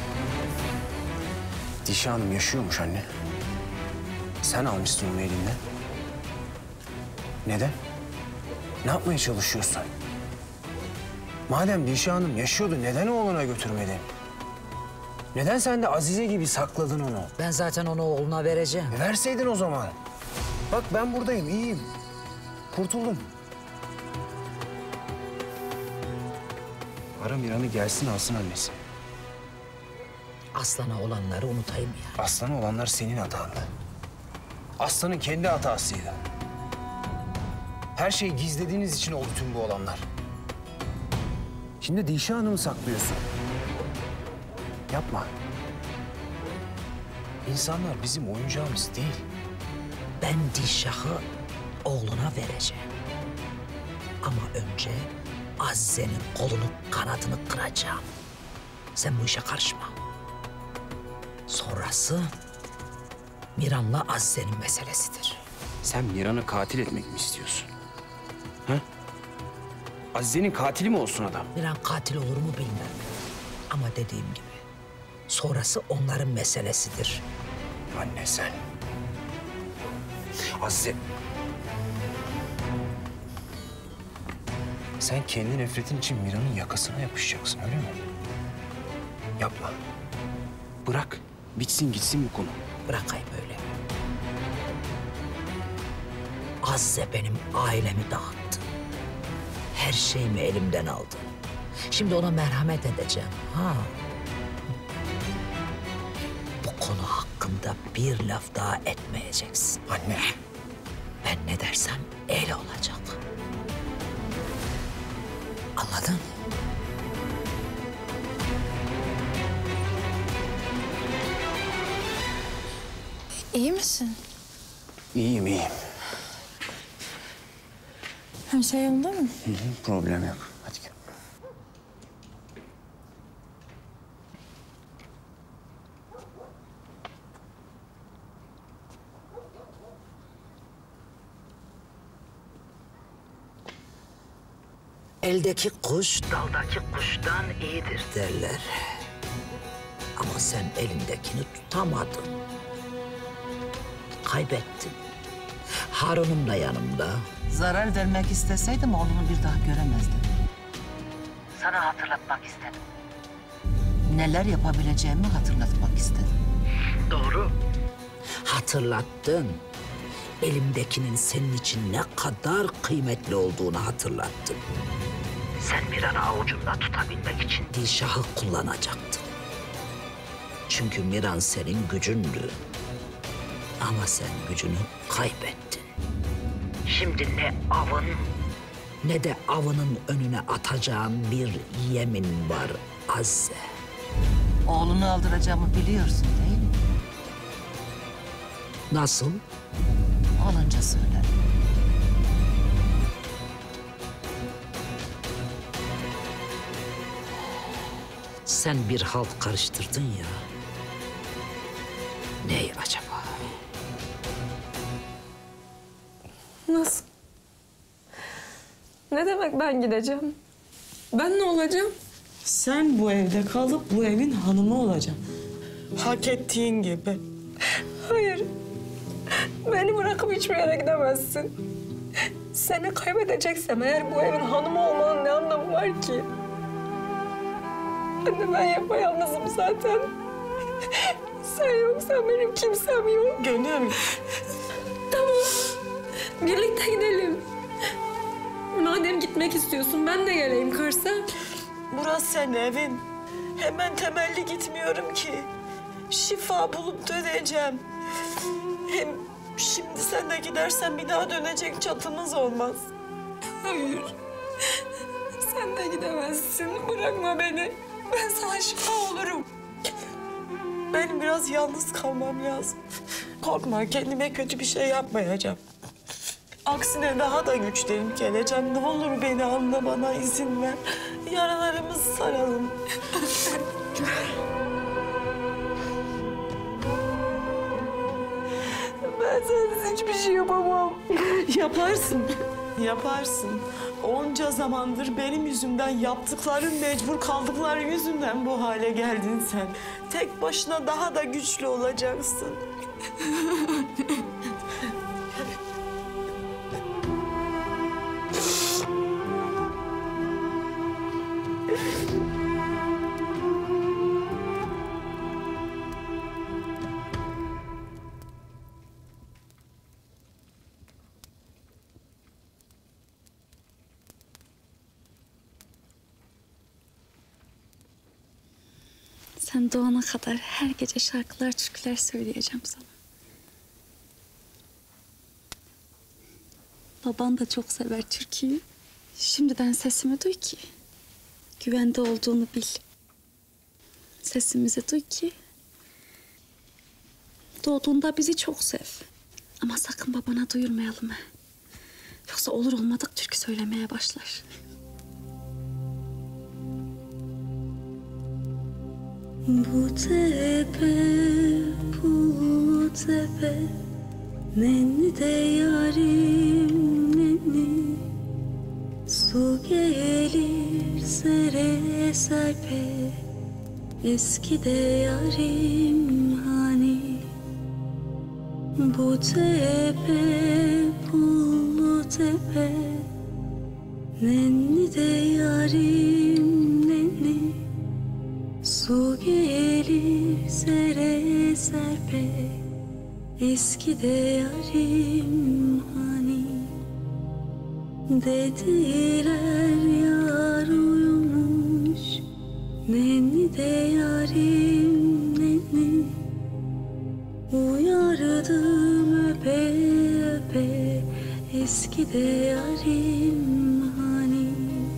Dilşah Hanım yaşıyormuş anne. Sen almışsın onu elinden. Neden? Ne yapmaya çalışıyorsun? Madem Dilşah Hanım yaşıyordu, neden oğluna götürmedin? Neden sen de Azize gibi sakladın onu? Ben zaten onu oğluna vereceğim. Verseydin o zaman. Bak ben buradayım, iyiyim. Kurtuldum. Ara Miran'ı gelsin alsın annesi. Aslan'a olanları unutayım ya. Aslan'a olanlar senin hatandı. Aslan'ın kendi hatasıydı. Her şeyi gizlediğiniz için oldu tüm bu olanlar. Şimdi Dişe Hanım'ı saklıyorsun. Yapma. İnsanlar bizim oyuncağımız değil. Ben Dişah'ı oğluna vereceğim. Ama önce Azize'nin kolunu kanadını kıracağım. Sen bu işe karışma. Sonrası Miran'la Azize'nin meselesidir. Sen Miran'ı katil etmek mi istiyorsun? Ha? Azize'nin katili mi olsun adam? Miran katil olur mu bilmem. Ama dediğim gibi sonrası onların meselesidir. Anne sen. Azize. Sen kendi nefretin için Miran'ın yakasına yapışacaksın öyle mi? Yapma. Bırak. Bitsin gitsin bu konu. Bırakayım öyle. Azize benim ailemi dağıttı. Her şeyimi elimden aldı. Şimdi ona merhamet edeceğim. Ha. Bu konu hakkında bir laf daha etmeyeceksin. Anne. Ben ne dersem öyle olacak. Anladın? İyi misin? İyiyim, iyiyim. Her şey yolunda mı? Problem yok. Hadi gel. Eldeki kuş daldaki kuştan iyidir derler. Ama sen elindekini tutamadın. Kaybettin. Harun'um da yanımda. Zarar vermek isteseydim oğlunu bir daha göremezdim. Sana hatırlatmak istedim. Neler yapabileceğimi hatırlatmak istedim. Doğru. Hatırlattın. Elimdekinin senin için ne kadar kıymetli olduğunu hatırlattın. Sen Miran'ı avucunda tutabilmek için Dişah'ı kullanacaktın. Çünkü Miran senin gücündü. Ama sen gücünü kaybettin. Şimdi ne avın ne de avının önüne atacağın bir yemin var Azize. Oğlunu aldıracağımı biliyorsun değil mi? Nasıl? Olunca söylerim. Sen bir halt karıştırdın ya. Ney acaba? Nasıl? Ne demek ben gideceğim? Ben ne olacağım? Sen bu evde kalıp bu evin hanımı olacaksın. Hak ettiğin gibi. Hayır. Beni bırakıp hiçbir yere gidemezsin. Seni kaybedeceksem eğer bu evin hanımı olmanın ne anlamı var ki? Anne ben yapayalnızım zaten. Sen yoksan benim kimsem yok. Gönül. Tamam. Birlikte gidelim. Madem gitmek istiyorsun ben de geleyim Kars'a. Burası senin evin. Hemen temelli gitmiyorum ki. Şifa bulup döneceğim. Hem şimdi sen de gidersen bir daha dönecek çatımız olmaz. Hayır. Sen de gidemezsin. Bırakma beni. Ben sana şifa olurum. Benim biraz yalnız kalmam lazım. Korkma, kendime kötü bir şey yapmayacağım. Aksine daha da güçlenip geleceğim. Ne olur beni anla, bana izin ver. Yaralarımızı saralım. Ben sensiz hiçbir şey yapamam. Yaparsın. Yaparsın. Onca zamandır benim yüzümden yaptıkların, mecbur kaldıkları yüzünden bu hale geldin sen. Tek başına daha da güçlü olacaksın. Sen doğana kadar her gece şarkılar, türküler söyleyeceğim sana. Baban da çok sever türküyü. Şimdiden sesimi duy ki güvende olduğunu bil. Sesimizi duy ki doğduğunda bizi çok sev. Ama sakın babana duyurmayalım ha. Yoksa olur olmadık türkü söylemeye başlar. Bu tepe, bu tepe, nenni de yarim nenni. Su gelir sere serpe, eski de yarim hani. Bu tepe, bu tepe, nenni de yarim nenni. Su gelir sere serpe, eski de yarim hani. Dediler yar uyumuş, nenni de yarim nenni. Uyardım öpe öpe, eski de yarim hani.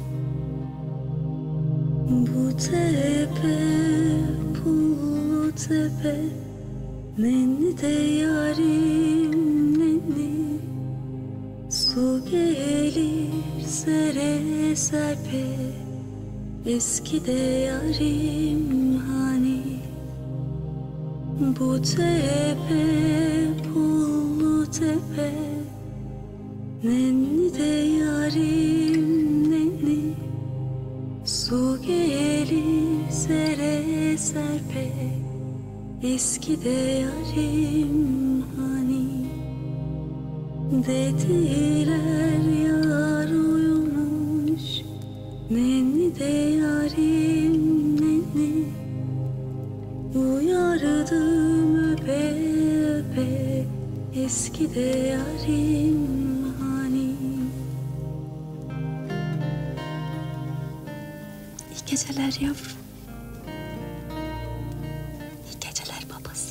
Bu tepe, bu tepe, nenni de yarim nenni. Su gelir sere serpe, eski de yarim hani. Bu tepe, bu tepe, nenni de yarim nenni. Su gelir sere serpe, eski de yarim hani. Dediler yar uyumuş, nenni de yarim nenni. Uyardım öpe öpe, eski de yarim hani. İyi geceler yavrum. İyi geceler babası.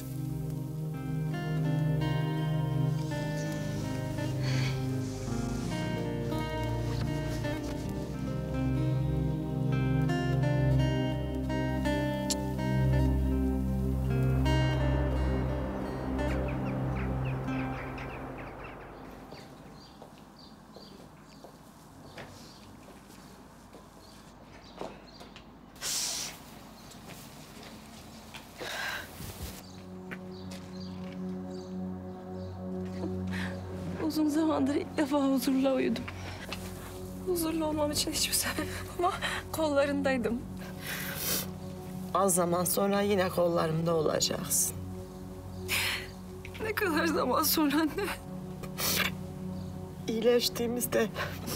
Uzun zamandır ilk defa huzurla uyudum. Huzurlu olmam için hiçbir sebep yok ama kollarındaydım. Az zaman sonra yine kollarımda olacaksın. Ne kadar zaman sonra anne? İyileştiğimizde...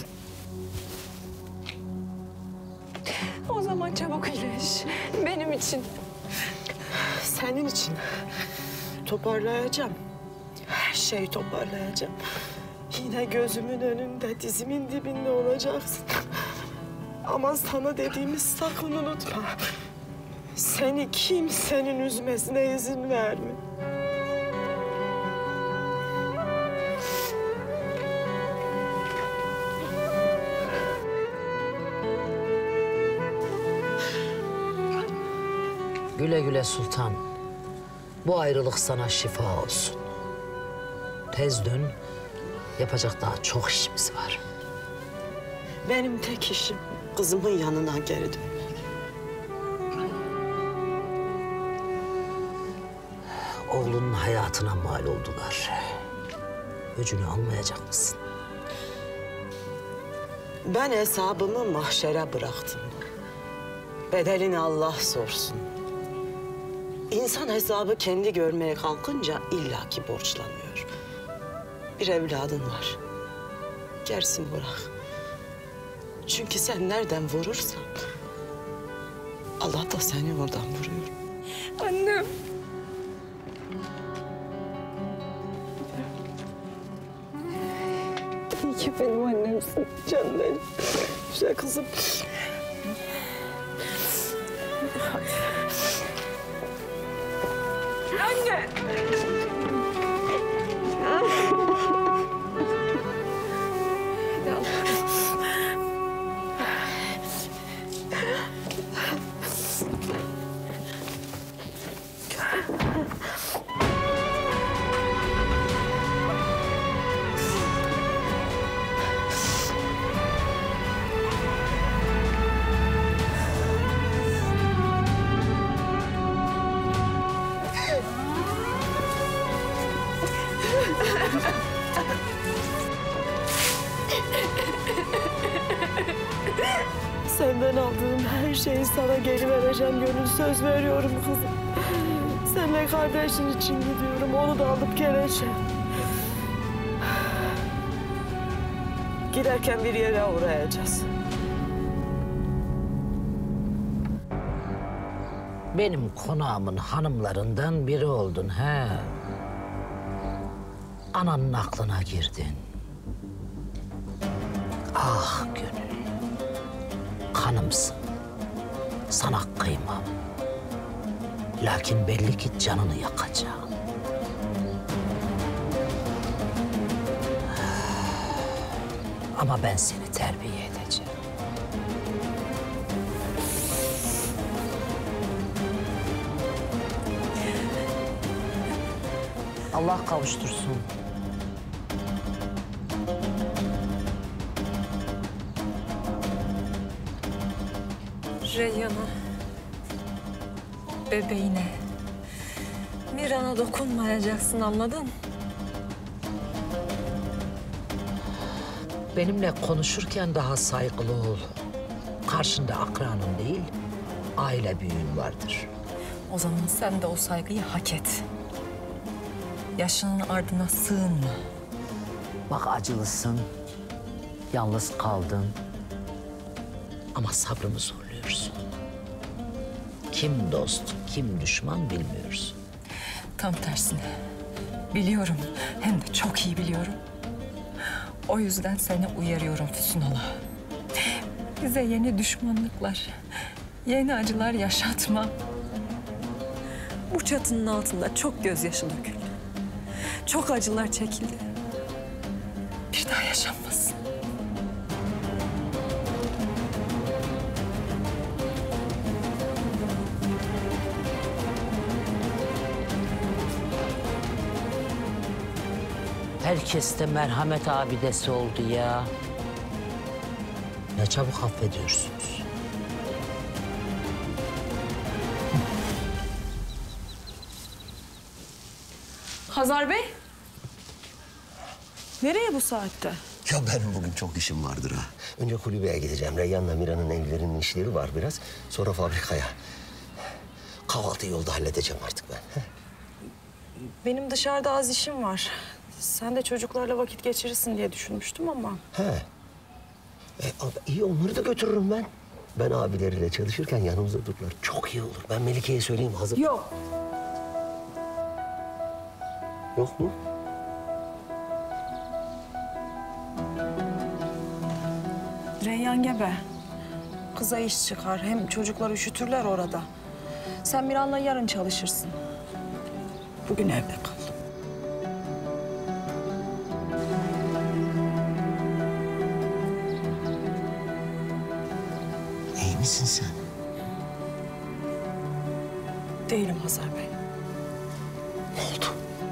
O zaman çabuk iyileş. Benim için. Senin için. Toparlayacağım. Her şeyi toparlayacağım. Yine gözümün önünde, dizimin dibinde olacaksın. Ama sana dediğimi sakın unutma. Seni kimsenin üzmesine izin verme. Güle güle sultan. Bu ayrılık sana şifa olsun. Tez dön. Yapacak daha çok işimiz var. Benim tek işim kızımın yanına geri dönmek. Oğlunun hayatına mal oldular. Öcünü almayacak mısın? Ben hesabımı mahşere bıraktım. Bedelini Allah sorsun. İnsan hesabı kendi görmeye kalkınca illaki borçlanıyor. Bir evladın var. Gersin bırak. Çünkü sen nereden vurursan Allah da seni oradan vuruyor. Annem. İyi ki benim annemsin canım benim. Güzel kızım. Anne. Senden aldığım her şeyi sana geri vereceğim Gönül. Söz veriyorum kızım. Seninle kardeşin için gidiyorum. Onu da alıp geleceğim. Giderken bir yere uğrayacağız. Benim konağımın hanımlarından biri oldun he. Ananın aklına girdin. Ah Gönül, kanımsın. Sana kıymam. Lakin belli ki canını yakacağım. Ama ben seni terbiye edeceğim. Allah kavuştursun. Reyyan'a, bebeğine, Miran'a dokunmayacaksın, anladın? Benimle konuşurken daha saygılı ol. Karşında akranın değil, aile büyüğün vardır. O zaman sen de o saygıyı hak et. Yaşının ardına sığınma. Bak acılısın, yalnız kaldın. Ama sabrımı zorluyorsun. Kim dost, kim düşman bilmiyorsun. Tam tersine. Biliyorum, hem de çok iyi biliyorum. O yüzden seni uyarıyorum Füsun Hala. Bize yeni düşmanlıklar, yeni acılar yaşatma. Bu çatının altında çok gözyaşı döküldü. Çok acılar çekildi. Bir daha yaşanmasın. Herkes de merhamet abidesi oldu ya. Ne çabuk affediyorsunuz. Hazar Bey. Nereye bu saatte? Ya benim bugün çok işim vardır ha. Önce kulübeye gideceğim. Reyhan'la Mira'nın evlerinin işleri var biraz. Sonra fabrikaya. Kahvaltıyı yolda halledeceğim artık ben. Benim dışarıda az işim var. Sen de çocuklarla vakit geçirirsin diye düşünmüştüm ama. He. İyi onları da götürürüm ben. Ben abileriyle çalışırken yanımızda dururlar. Çok iyi olur. Ben Melike'ye söyleyeyim hazır. Yok. Yok mu? Reyhan gebe. Kıza iş çıkar. Hem çocuklar üşütürler orada. Sen Miran'la yarın çalışırsın. Bugün evde kal. İyi misin sen? Değilim Hazar Bey. Ne oldu?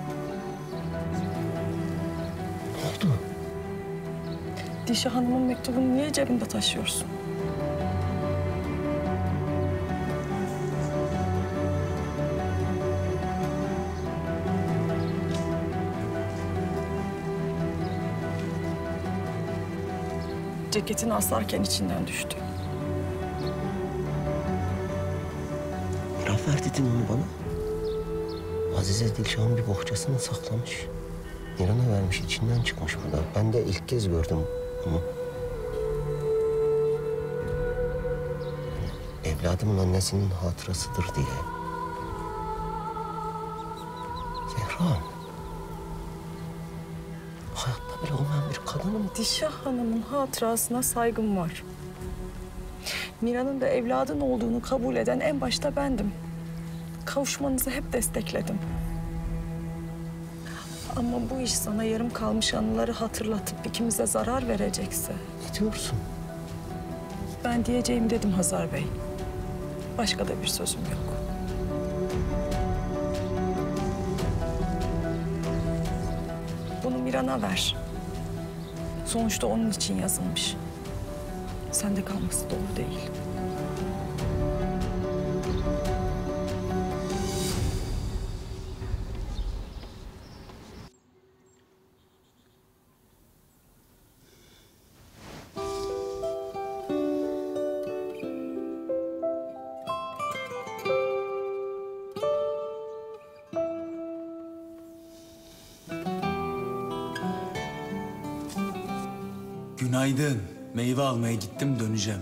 Ne oldu? Dişi Hanım'ın mektubunu niye cebinde taşıyorsun? Ceketini asarken içinden düştü. Miran ver dedin onu bana. Azize Dilşah'ın bir bohçasını saklamış. Miran'a vermiş, içinden çıkmış burada. Ben de ilk kez gördüm bunu. Evladımın annesinin hatırasıdır diye. Zehra. Hayatta bile olmayan bir kadınım. Dişah Hanım'ın hatırasına saygım var. Mira'nın da evladın olduğunu kabul eden en başta bendim. Kavuşmanızı hep destekledim. Ama bu iş sana yarım kalmış anıları hatırlatıp ikimize zarar verecekse... Ne diyorsun? Ben diyeceğim dedim Hazar Bey. Başka da bir sözüm yok. Bunu Miran'a ver. Sonuçta onun için yazılmış. Sende kalması doğru değil. Günaydın. Meyve almaya gittim, döneceğim.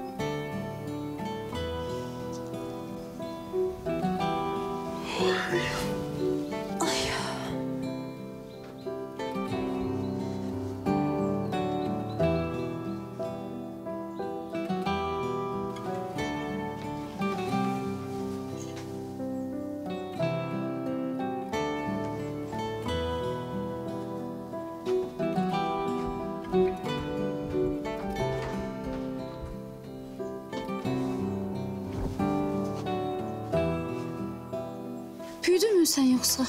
Büyüdün mü sen yoksa?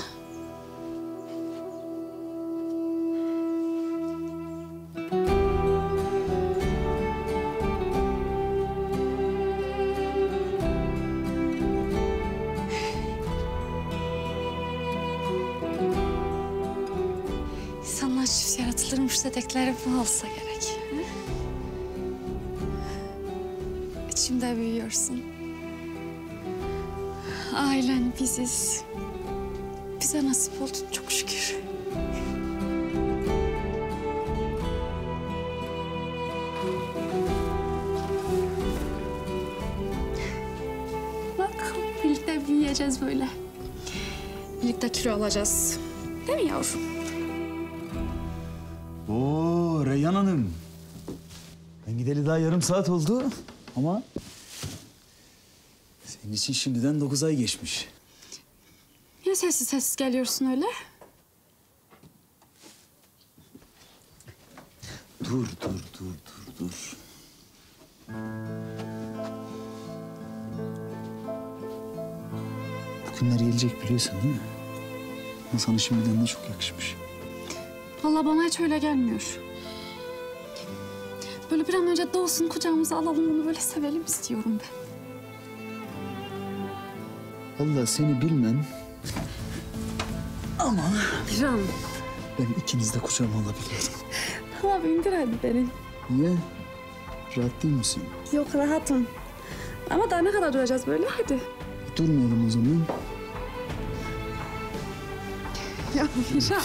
İnsanlar çift yaratılırmış dedikleri bu olsa gerek. Hı? İçimde büyüyorsun. Ailen biziz. Bize nasip oldu çok şükür. Bak birlikte büyüyeceğiz böyle. Birlikte kilo alacağız. Değil mi yavrum? Oo Reyhan Hanım. Ben gideli daha yarım saat oldu ama senin için şimdiden 9 ay geçmiş. Niye sessiz sessiz geliyorsun öyle? Dur. Bugünler gelecek biliyorsun değil mi? Ama sana şimdiden de çok yakışmış. Vallahi bana hiç öyle gelmiyor. Böyle bir an önce doğsun kucağımıza alalım onu böyle sevelim istiyorum ben. Vallahi seni bilmem ama Can. ben ikiniz de kucağıma alabiliyorum. Tamam indir hadi beni. Niye? Rahat değil misin? Yok rahatım. Ama daha ne kadar duracağız böyle hadi. Durmayalım o zaman. Ya Miran.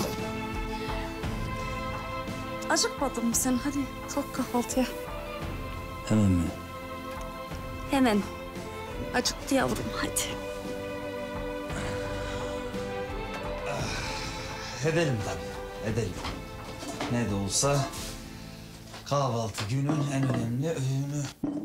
Acıkmadın mı sen? Hadi kalk kahvaltıya. Hemen mi? Hemen. Acıktı yavrum hadi. Edelim tabii, edelim. Ne de olsa kahvaltı günün en önemli öğünü.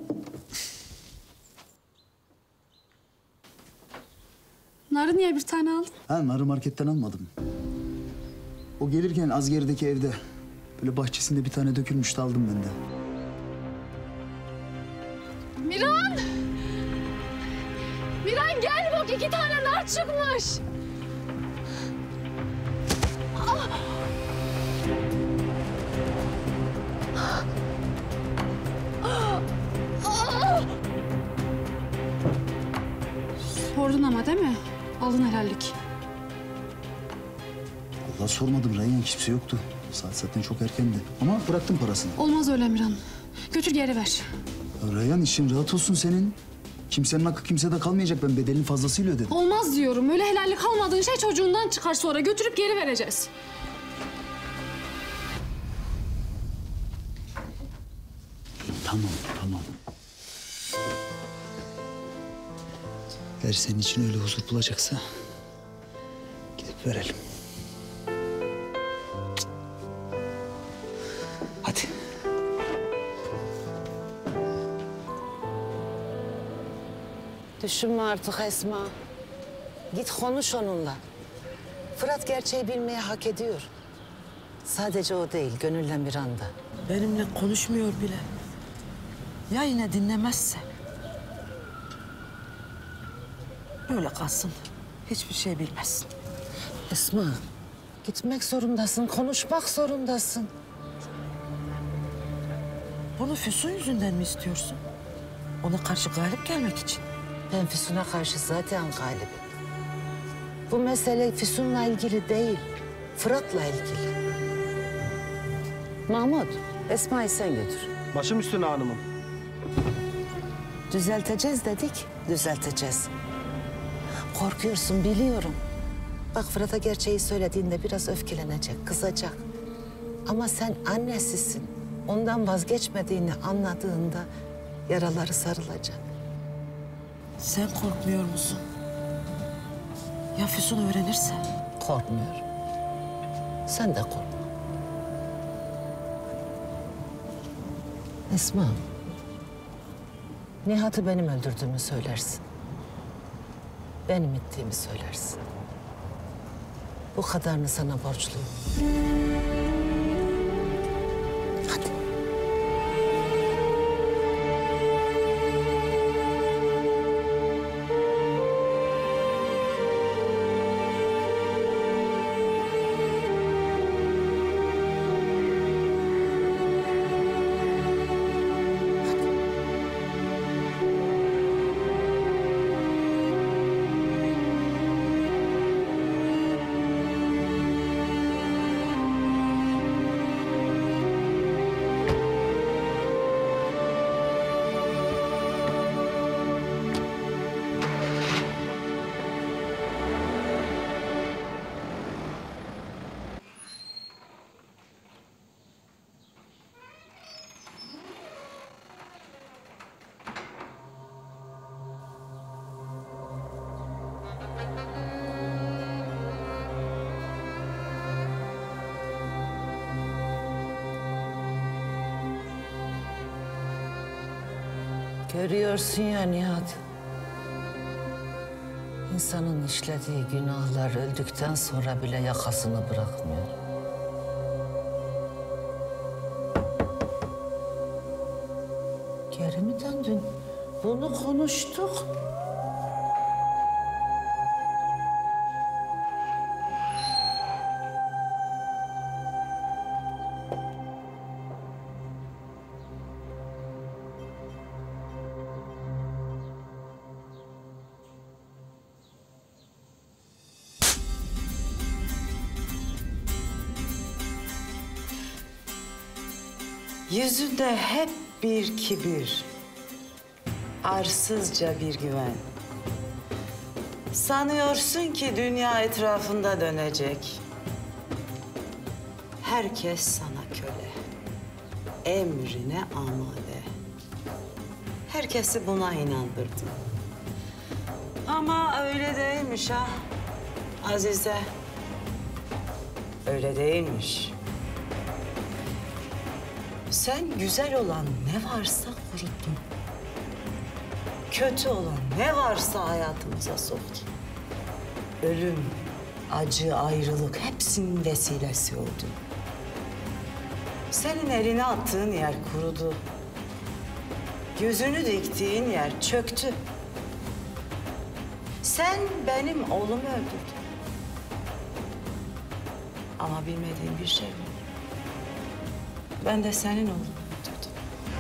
Narı niye bir tane aldın? Ha, narı marketten almadım. O gelirken az gerideki evde böyle bahçesinde bir tane dökülmüştü, aldım ben de. Miran! Miran gel bak 2 tane nar çıkmış. Sordun ama değil mi? Aldın helallik. Allah sormadım Reyhan, kimse yoktu. Saat zaten çok erkendi ama bıraktım parasını. Olmaz öyle Miran. Götür geri ver. Ya Reyhan, işin rahat olsun senin. Kimsenin hakkı kimsede kalmayacak, ben bedelin fazlasıyla ödedim. Olmaz diyorum. Öyle helallik almadığın şey çocuğundan çıkar sonra. Götürüp geri vereceğiz. Tamam. Eğer senin için öyle huzur bulacaksa gidip verelim. Hadi. Düşünme artık Esma. Git konuş onunla. Fırat gerçeği bilmeyi hak ediyor. Sadece o değil, gönülle Miranda. Benimle konuşmuyor bile. Ya yine dinlemezse? Böyle kalsın. Hiçbir şey bilmesin. Esma, gitmek zorundasın, konuşmak zorundasın. Bunu Füsun yüzünden mi istiyorsun? Ona karşı galip gelmek için. Ben Füsun'a karşı zaten galibim. Bu mesele Füsun'la ilgili değil, Fırat'la ilgili. Mahmut, Esma'yı sen götür. Başım üstüne hanımım. Düzelteceğiz dedik, düzelteceğiz. Korkuyorsun biliyorum. Bak Fırat'a gerçeği söylediğinde biraz öfkelenecek, kızacak. Ama sen annesisin, ondan vazgeçmediğini anladığında yaraları sarılacak. Sen korkmuyor musun? Ya Füsun öğrenirse? Korkmuyorum. Sen de korkma. Esma, Nihat'ı benim öldürdüğümü söylersin. Benim ettiğimi söylersin. Bu kadarını sana borçluyum. Hadi. Görüyorsun ya Nihat. İnsanın işlediği günahlar öldükten sonra bile yakasını bırakmıyor. Geri mi döndün? Bunu konuştuk. Yüzünde hep bir kibir, arsızca bir güven. Sanıyorsun ki dünya etrafında dönecek. Herkes sana köle, emrine amade. Herkesi buna inandırdın. Ama öyle değilmiş ha, Azize. Öyle değilmiş. Sen güzel olan ne varsa kuruttun. Kötü olan ne varsa hayatımıza soktun. Ölüm, acı, ayrılık hepsinin vesilesi oldun. Senin eline attığın yer kurudu. Gözünü diktiğin yer çöktü. Sen benim oğlumu öldürdün. Ama bilmediğin bir şey var. Ben de senin oğlunu öldürdüm.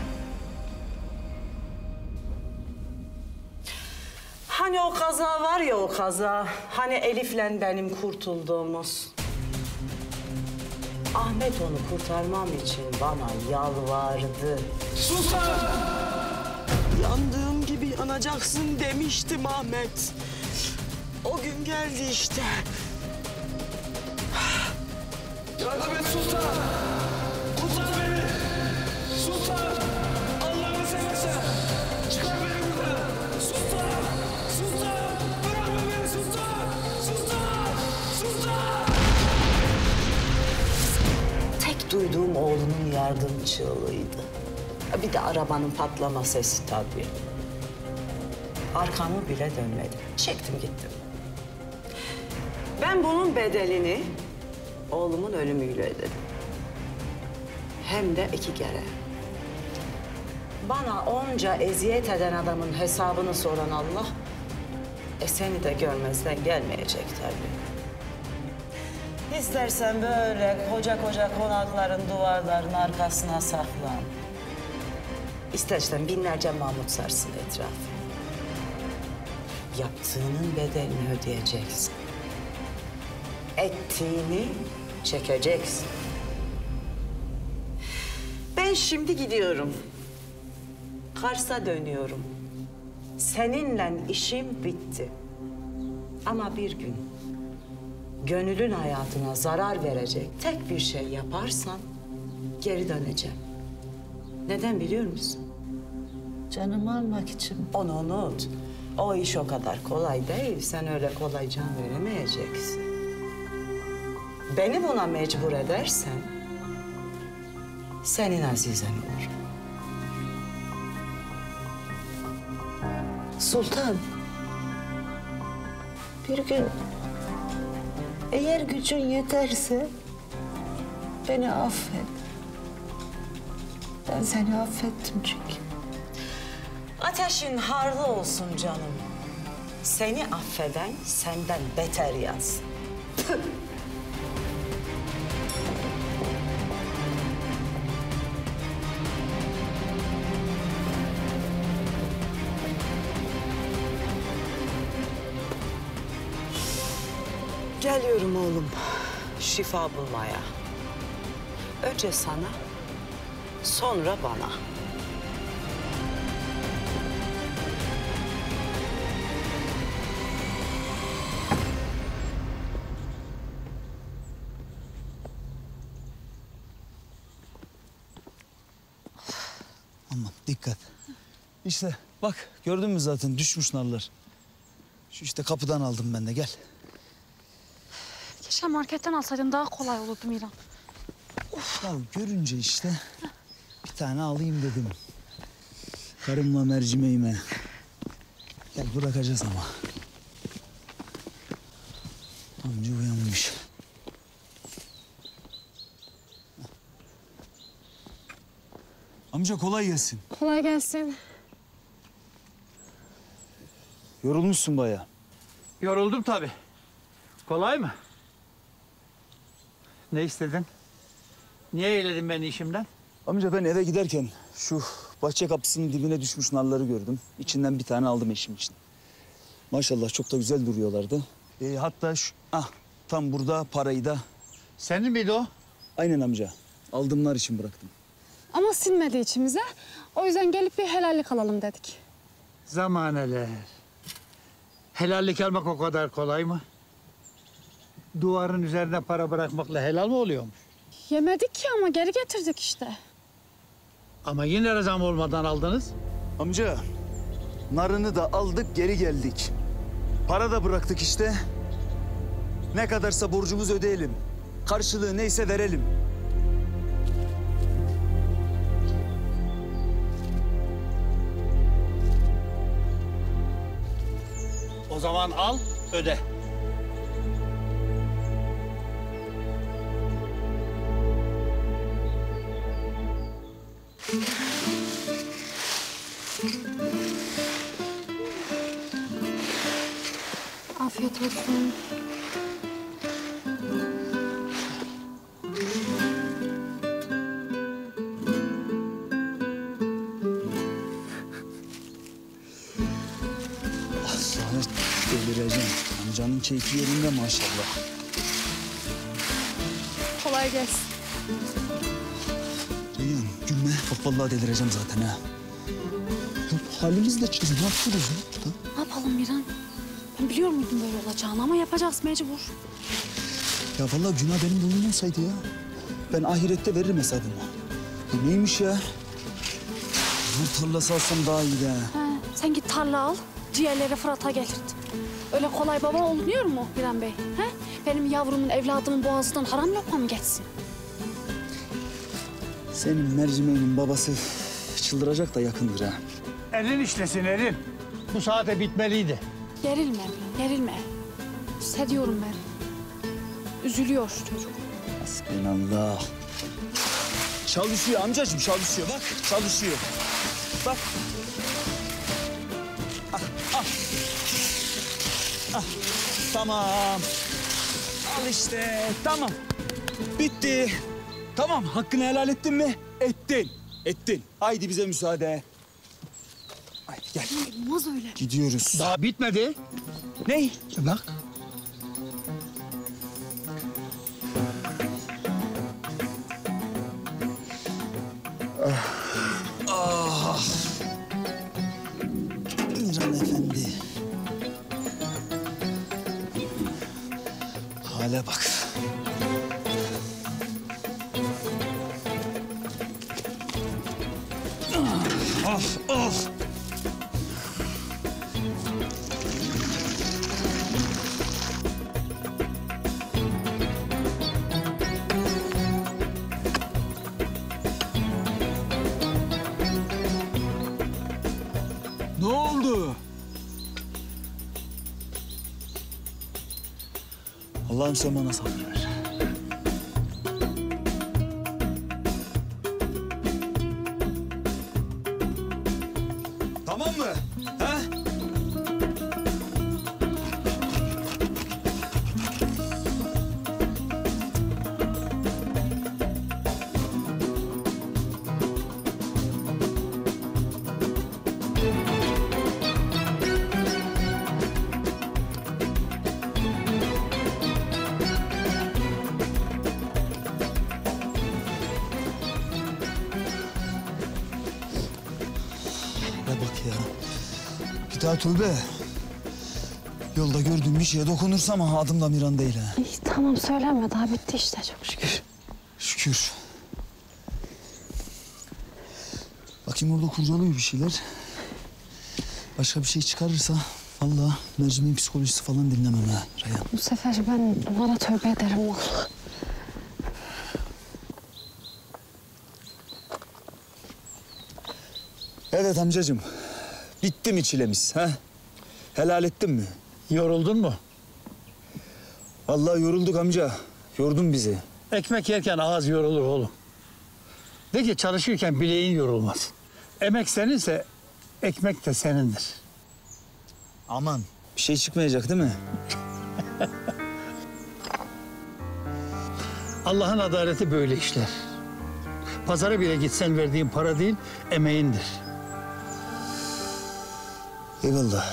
Hani o kaza var ya, o kaza. Hani Elif'le benim kurtulduğumuz. Ahmet onu kurtarmam için bana yalvardı. Sultan! Yandığım gibi yanacaksın demiştim Ahmet. O gün geldi işte. Yardım et Sultan! Kurtar beni! Sultan! Allah'ını seversen! Çıkar beni buradan! Sultan! Sultan! Bırakma beni Sultan! Sultan! Sultan! Tek duyduğum oğlunun yardım çığlığıydı. Bir de arabanın patlama sesi tabii. Arkamı bile dönmedim. Çektim gittim. Ben bunun bedelini oğlumun ölümüyle ödedim. Hem de 2 kere. Bana onca eziyet eden adamın hesabını soran Allah... seni de görmezden gelmeyecek tabii. İstersen böyle koca koca konakların duvarlarının arkasına saklan. İstersen binlerce Mahmut sarsın etrafı. Yaptığının bedelini ödeyeceksin. Ettiğini çekeceksin. Ben şimdi gidiyorum. Kars'a dönüyorum. Seninle işim bitti. Ama bir gün Gönül'ün hayatına zarar verecek tek bir şey yaparsan geri döneceğim. Neden biliyor musun? Canımı almak için. Onu unut. O iş o kadar kolay değil. Sen öyle kolay can veremeyeceksin. Beni buna mecbur edersen senin azizen olur. Sultan. Bir gün eğer gücün yeterse beni affet. Ben seni affettim çünkü. Ateşin harlı olsun canım. Seni affeden senden beter yansın. Geliyorum oğlum, şifa bulmaya. Önce sana, sonra bana. Aman dikkat. İşte bak gördün mü zaten düşmüş narlar. Şu işte kapıdan aldım ben de gel. Keşke marketten alsaydın daha kolay olurdu Miran. Ya görünce işte bir tane alayım dedim. Karımla mercimeğime. Gel bırakacağız ama. Amca uyanmış. Amca kolay gelsin. Kolay gelsin. Yorulmuşsun bayağı. Yoruldum tabii. Kolay mı? Ne istedin? Niye eyledin beni işimden? Amca ben eve giderken şu bahçe kapısının dibine düşmüş narları gördüm. İçinden bir tane aldım eşim için. Maşallah çok da güzel duruyorlardı. Hatta tam burada parayı da... Senin miydi o? Aynen amca. Aldığım nar için bıraktım. Ama sinmedi içimize. O yüzden gelip bir helallik alalım dedik. Zamaneler. Helallik almak o kadar kolay mı? Duvarın üzerine para bırakmakla helal mi oluyormuş? Yemedik ki ama geri getirdik işte. Ama yine rızam olmadan aldınız. Amca, narını da aldık geri geldik. Para da bıraktık işte. Ne kadarsa borcumuzu ödeyelim. Karşılığı neyse verelim. O zaman al, öde. Afiyet olsun. Sana delireceğim. Amcanın keyfi yerinde maşallah. Kolay gelsin. Reyhan gülme. Bak vallahi delireceğim zaten ha. Ya bu halimizle çıkacağız. Ne yapıyoruz ya burada? Ne yapalım Miran? Ben biliyor muydum böyle olacağını ama yapacağız mecbur. Ya vallahi günah benim boynum olsaydı ya. Ben ahirette veririm hesabımı. Bu neymiş ya? Bu tarlası alsam daha iyiydi ha. He, sen git tarla al, ciğerleri Fırat'a getirt. Öyle kolay baba olunuyor mu Miran Bey? He? Benim yavrumun, evladımın boğazından haram lokma mı geçsin? Senin mercimeğinin babası çıldıracak da yakındır ha. Elin işlesin elin. Bu saate bitmeliydi. Gerilme Miran, gerilme. Hissediyorum ben. Üzülüyor çocuk. Hasbinallah. Çalışıyor amcacığım, çalışıyor. Bak, çalışıyor. Bak. Tamam. Al işte, tamam. Bitti. Tamam, hakkını helal ettin mi? Ettin. Ettin. Haydi bize müsaade. Haydi gel. Olmaz öyle. Gidiyoruz. Daha bitmedi. Ney? Bak. Miran Efendi. Hale bak. Allah'ım sen bana sabır ver. Tamam mı? He? Bir daha tövbe. Yolda gördüğüm bir şeye dokunursam adım da Miran değil ha. İyi, tamam söyleme daha bitti işte çok şükür. Şükür. Bakayım orada kurcalıyor bir şeyler. Başka bir şey çıkarırsa vallahi mercimeğin psikolojisi falan dinlemem ha Reyhan. Bu sefer ben onlara tövbe ederim vallahi. Evet amcacığım. Bitti mi çilemiz ha? Helal ettin mi? Yoruldun mu? Vallahi yorulduk amca. Yordun bizi. Ekmek yerken ağız yorulur oğlum. De ki çalışırken bileğin yorulmaz. Emek seninse ekmek de senindir. Aman bir şey çıkmayacak değil mi? Allah'ın adaleti böyle işler. Pazara bile gitsen verdiğin para değil, emeğindir. Eyvallah.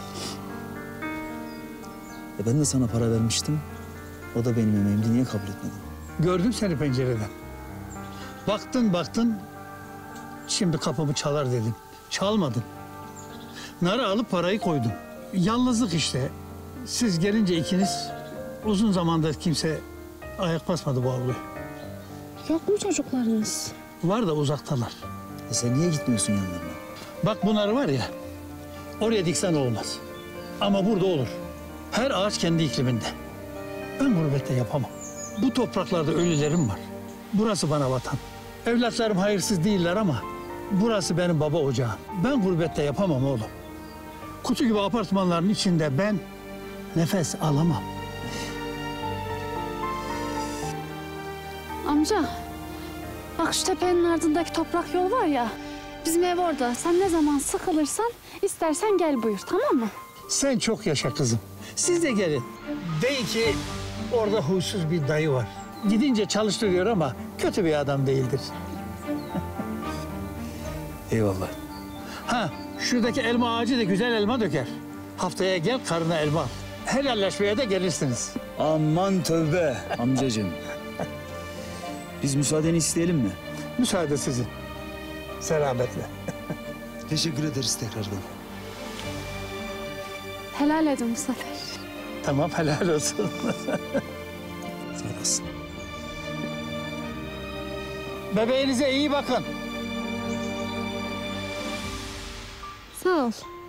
Ben de sana para vermiştim. O da benim emeğimdi. Niye kabul etmedin? Gördüm seni pencereden. Baktın. Şimdi kapımı çalar dedim. Çalmadın. Narı alıp parayı koydum. Yalnızlık işte. Siz gelince ikiniz uzun zamandır kimse ayak basmadı bu avluya. Yok mu çocuklarınız? Var da uzaktalar. Sen niye gitmiyorsun yanlarına? Bak bu nar var ya, oraya diksen olmaz. Ama burada olur. Her ağaç kendi ikliminde. Ben gurbette yapamam. Bu topraklarda ölülerim var. Burası bana vatan. Evlatlarım hayırsız değiller ama burası benim baba ocağım. Ben gurbette yapamam oğlum. Kutu gibi apartmanların içinde ben nefes alamam. Amca, bak şu tepenin ardındaki toprak yol var ya, bizim ev orada. Sen ne zaman sıkılırsan istersen gel buyur, tamam mı? Sen çok yaşa kızım. Siz de gelin. Dey ki orada huysuz bir dayı var. Gidince çalıştırıyor ama kötü bir adam değildir. Eyvallah. Ha, şuradaki elma ağacı da güzel elma döker. Haftaya gel karına elma al. Helalleşmeye de gelirsiniz. Aman tövbe amcacığım. Biz müsaadeni isteyelim mi? Müsaade sizin. Selametle. Teşekkür ederiz tekrardan. Helal edin bu sefer. Tamam, helal olsun. Sağ olasın. Bebeğinize iyi bakın. Sağ ol.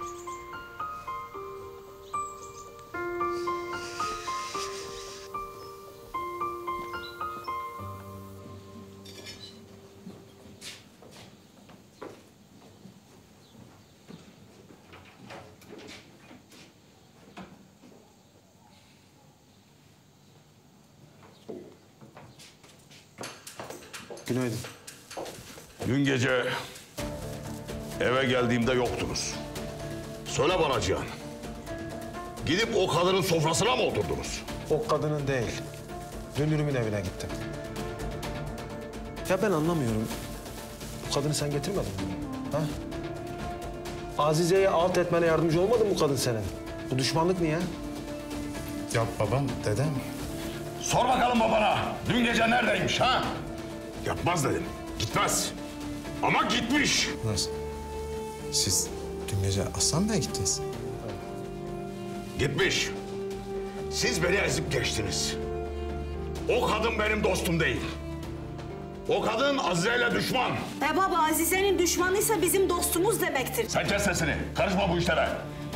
Günaydın. Dün gece eve geldiğimde yoktunuz. Söyle bana Cihan. Gidip o kadının sofrasına mı oturdunuz? O kadının değil. Dünürümün evine gittim. Ya ben anlamıyorum. Bu kadını sen getirmedin mi? Ha? Azize'yi alt etmene yardımcı olmadı mı bu kadın senin? Bu düşmanlık niye? Ya babam, dedem. Sor bakalım babana. Dün gece neredeymiş ha? Yapmaz dedim. Gitmez. Ama gitmiş. Nasıl? Siz dün gece Aslan Bey'e gittiniz. Gitmiş. Siz beni ezip geçtiniz. O kadın benim dostum değil. O kadın Azize'yle düşman. Baba Azize'nin düşmanıysa bizim dostumuz demektir. Sen kes sesini. Karışma bu işlere.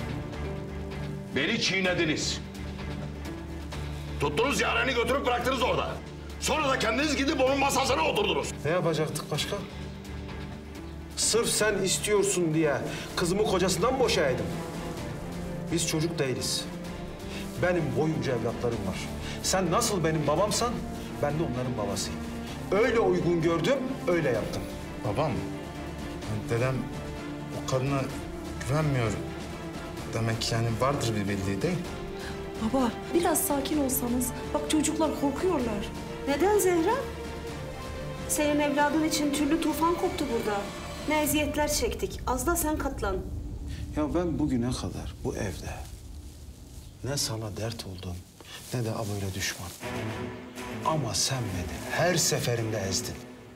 Beni çiğnediniz. Tuttunuz Yaren'i götürüp bıraktınız orada. Sonra da kendiniz gidip onun masasına oturdunuz. Ne yapacaktık başka? Sırf sen istiyorsun diye kızımı kocasından mı boşayaydım? Biz çocuk değiliz. benim boyunca evlatlarım var. Sen nasıl benim babamsan ben de onların babasıyım. Öyle uygun gördüm, öyle yaptım. Babam, dedem o kadına güvenmiyor. Demek yani vardır bir bildiği değil. Baba biraz sakin olsanız. Bak çocuklar korkuyorlar. Neden Zehra? Senin evladın için türlü tufan koptu burada. Ne eziyetler çektik. Az da sen katlan. Ya ben bugüne kadar bu evde ne sana dert oldum ne de böyle düşman. Ama sen beni her seferinde ezdin.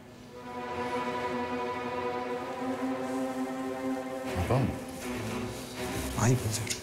Babam, ayıp oluyor.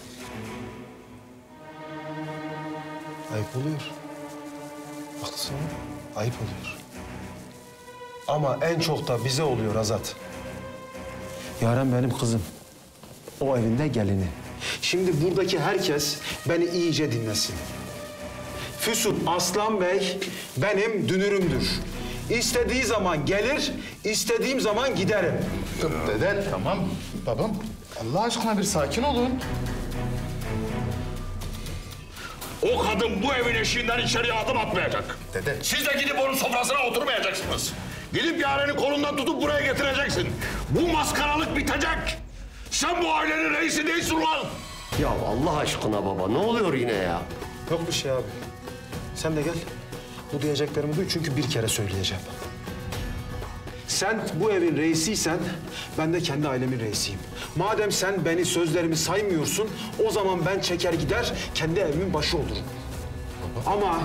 Ayıp oluyor. Haklısın, ayıp oluyor. Ama en çok da bize oluyor Azat. Yaren benim kızım. O evinde gelini. Şimdi buradaki herkes beni iyice dinlesin. Füsun Aslan Bey benim dünürümdür. İstediği zaman gelir, istediğim zaman giderim. Dede tamam babam. Allah aşkına bir sakin olun. O kadın bu evin eşiğinden içeriye adım atmayacak. Dede. Siz de gidip onun sofrasına oturmayacaksınız. Gidip Yaren'i kolundan tutup buraya getireceksin. Bu maskaralık bitecek. Sen bu ailenin reisi değilsin ulan. Ya Allah aşkına baba ne oluyor yine ya? Yok bir şey abi. Sen de gel. Bu diyeceklerimi duy çünkü bir kere söyleyeceğim. Sen bu evin reisiysen ben de kendi ailemin reisiyim. Madem sen beni sözlerimi saymıyorsun o zaman ben çeker gider kendi evimin başı olurum. Ama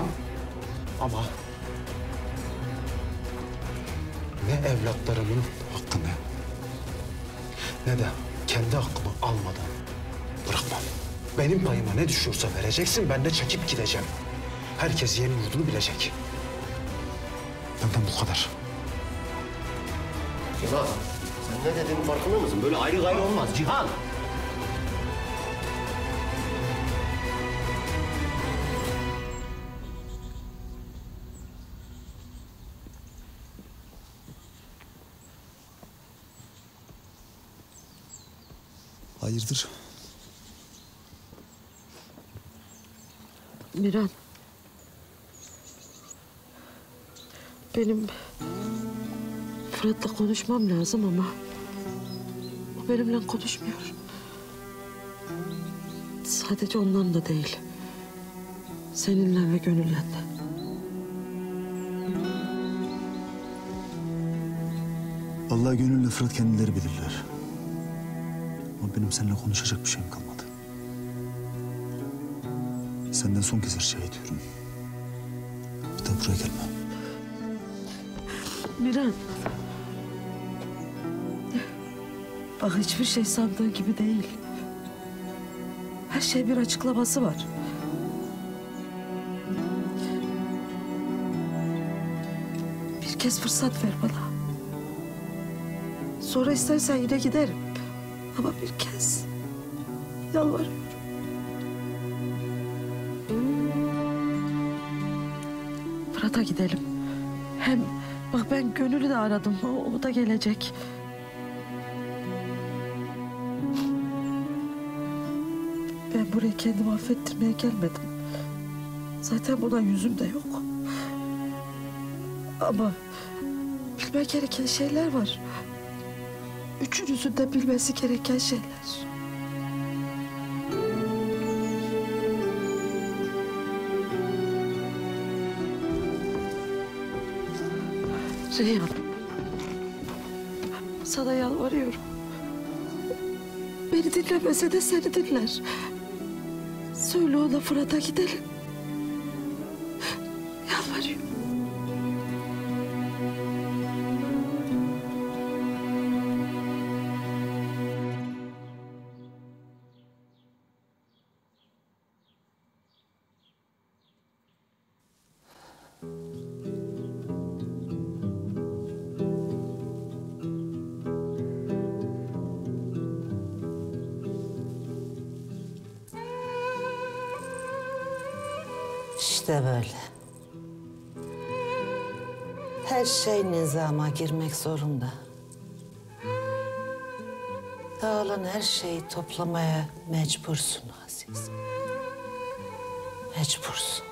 ne evlatlarımın hakkını ne de kendi hakkımı almadan bırakmam. Benim payıma ne düşüyorsa vereceksin, ben de çekip gideceğim. Herkes yerin yurdunu bilecek. Benden bu kadar. Cihan, sen ne dediğinin farkında mısın? Böyle ayrı gayrı olmaz Cihan. Hayırdır? Miran. Benim Fırat'la konuşmam lazım ama o benimle konuşmuyor. Sadece ondan da değil. Seninle ve Gönül'le de. Vallahi Gönül'le Fırat kendileri bilirler. Ama benim seninle konuşacak bir şeyim kalmadı. Senden son kez rica ediyorum. Bir daha buraya gelme. Miran. Bak hiçbir şey sandığın gibi değil. Her şey bir açıklaması var. Bir kez fırsat ver bana. Sonra istersen yine giderim. Ama bir kez yalvarıyorum. Fırat'a gidelim. Hem bak ben Gönül'ü de aradım. O da gelecek. Ben buraya kendimi affettirmeye gelmedim. Zaten buna yüzüm de yok. Ama bilmek gereken şeyler var. Üçünüzün de bilmesi gereken şeyler. Reyhan, sana yalvarıyorum. Beni dinlemese de seni dinler. Söyle ona Fırat'a gidelim. Yalvarıyorum. İşte böyle. Her şey nizama girmek zorunda. Dağılan her şeyi toplamaya mecbursun Aziz. Mecbursun.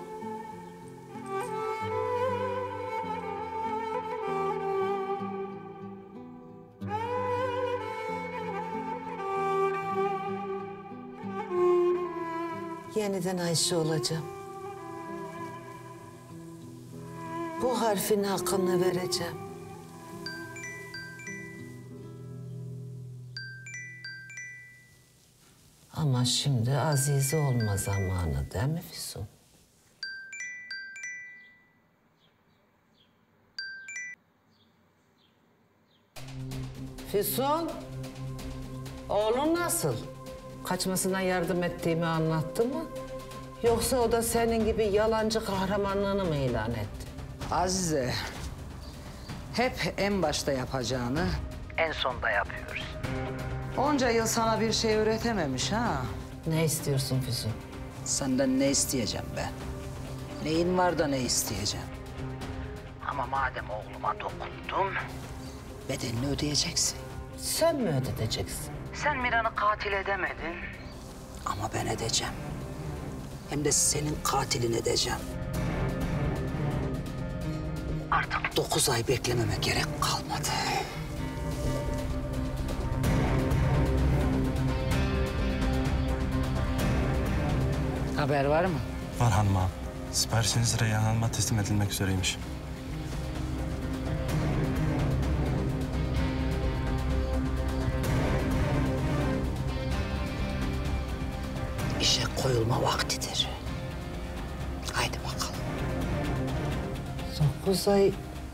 Yeniden Ayşe olacağım. Bu harfin hakkını vereceğim. Ama şimdi Azize olma zamanı değil mi Füsun? Füsun, oğlun nasıl? Kaçmasına yardım ettiğimi anlattı mı? Yoksa o da senin gibi yalancı kahramanlığını mı ilan etti? Azize, hep en başta yapacağını en sonda yapıyoruz. Onca yıl sana bir şey öğretememiş ha. Ne istiyorsun Füsun? Senden ne isteyeceğim ben? Neyin var da ne isteyeceğim? Ama madem oğluma dokundun, bedelini ödeyeceksin. Sen mi ödeteceksin? Sen Miran'ı katil edemedin. Ama ben edeceğim. Hem de senin katilin edeceğim. Artık 9 ay beklememe gerek kalmadı. Haber var mı? Var hanım ağam. Siparişiniz Reyhan Hanım'a teslim edilmek üzereymiş. İşe koyulma vaktidir. Haydi bakalım. 9 ay...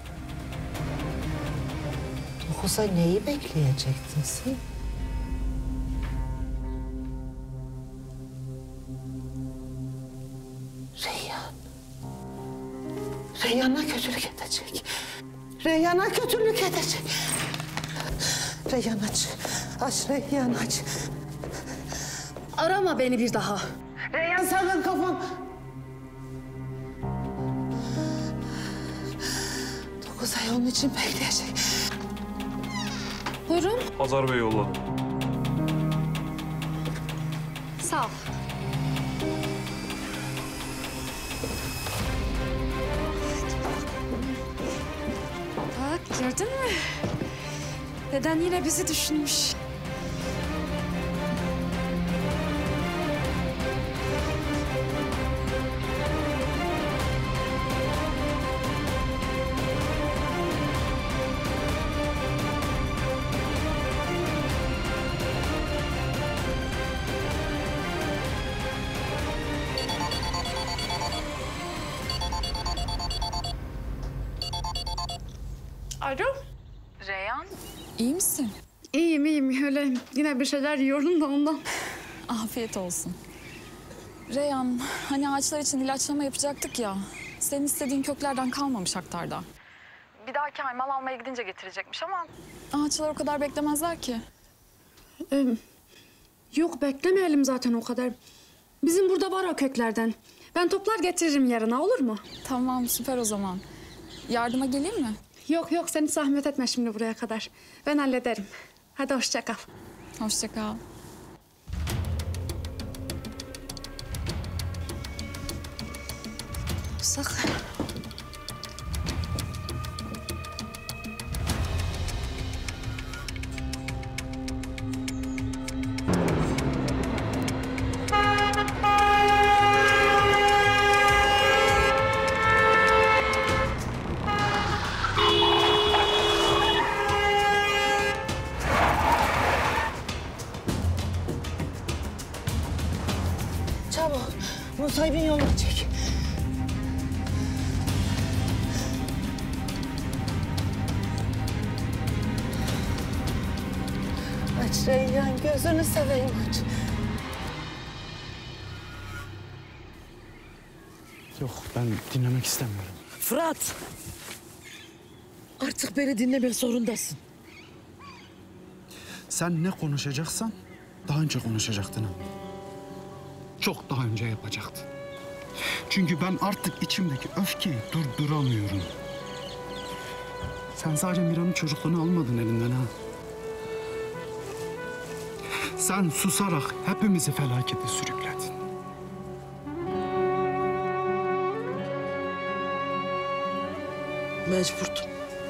9 ay neyi bekleyecektin sen? Reyhan. Reyhan'a kötülük edecek. Reyhan'a kötülük edecek. Reyhan aç. Aç Reyhan aç. Arama beni bir daha. Reyhan sakın kafam. 9 ay onun için bekleyecek. Buyurun. Hazar Bey yolladı. Sağ ol. Bak gördün mü? Deden yine bizi düşünmüş. Alo. Reyhan. İyi misin? İyiyim iyiyim. Öyle yine bir şeyler yiyorum da ondan. Afiyet olsun. Reyhan, hani ağaçlar için ilaçlama yapacaktık ya. Senin istediğin köklerden kalmamış aktarda. Bir dahaki ay mal almaya gidince getirecekmiş ama... Ağaçlar o kadar beklemezler ki. Yok beklemeyelim zaten o kadar. Bizim burada var o köklerden. Ben toplar getiririm yarına, olur mu? Tamam, süper o zaman. Yardıma geleyim mi? Yok yok, sen hiç zahmet etme şimdi buraya kadar. Ben hallederim. Hadi hoşça kal. Hoşça kal. Sakın. Çabuk. Musa'yı yoluna çek. Aç Reyhan, gözünü seveyim aç. Yok, ben dinlemek istemiyorum. Fırat! Artık beni dinlemek zorundasın. Sen ne konuşacaksan daha önce konuşacaktın. Çok daha önce yapacaktın. Çünkü ben artık içimdeki öfkeyi durduramıyorum. Sen sadece Miran'ın çocukluğunu almadın elinden ha. Sen susarak hepimizi felakete sürükledin. Mecburdum.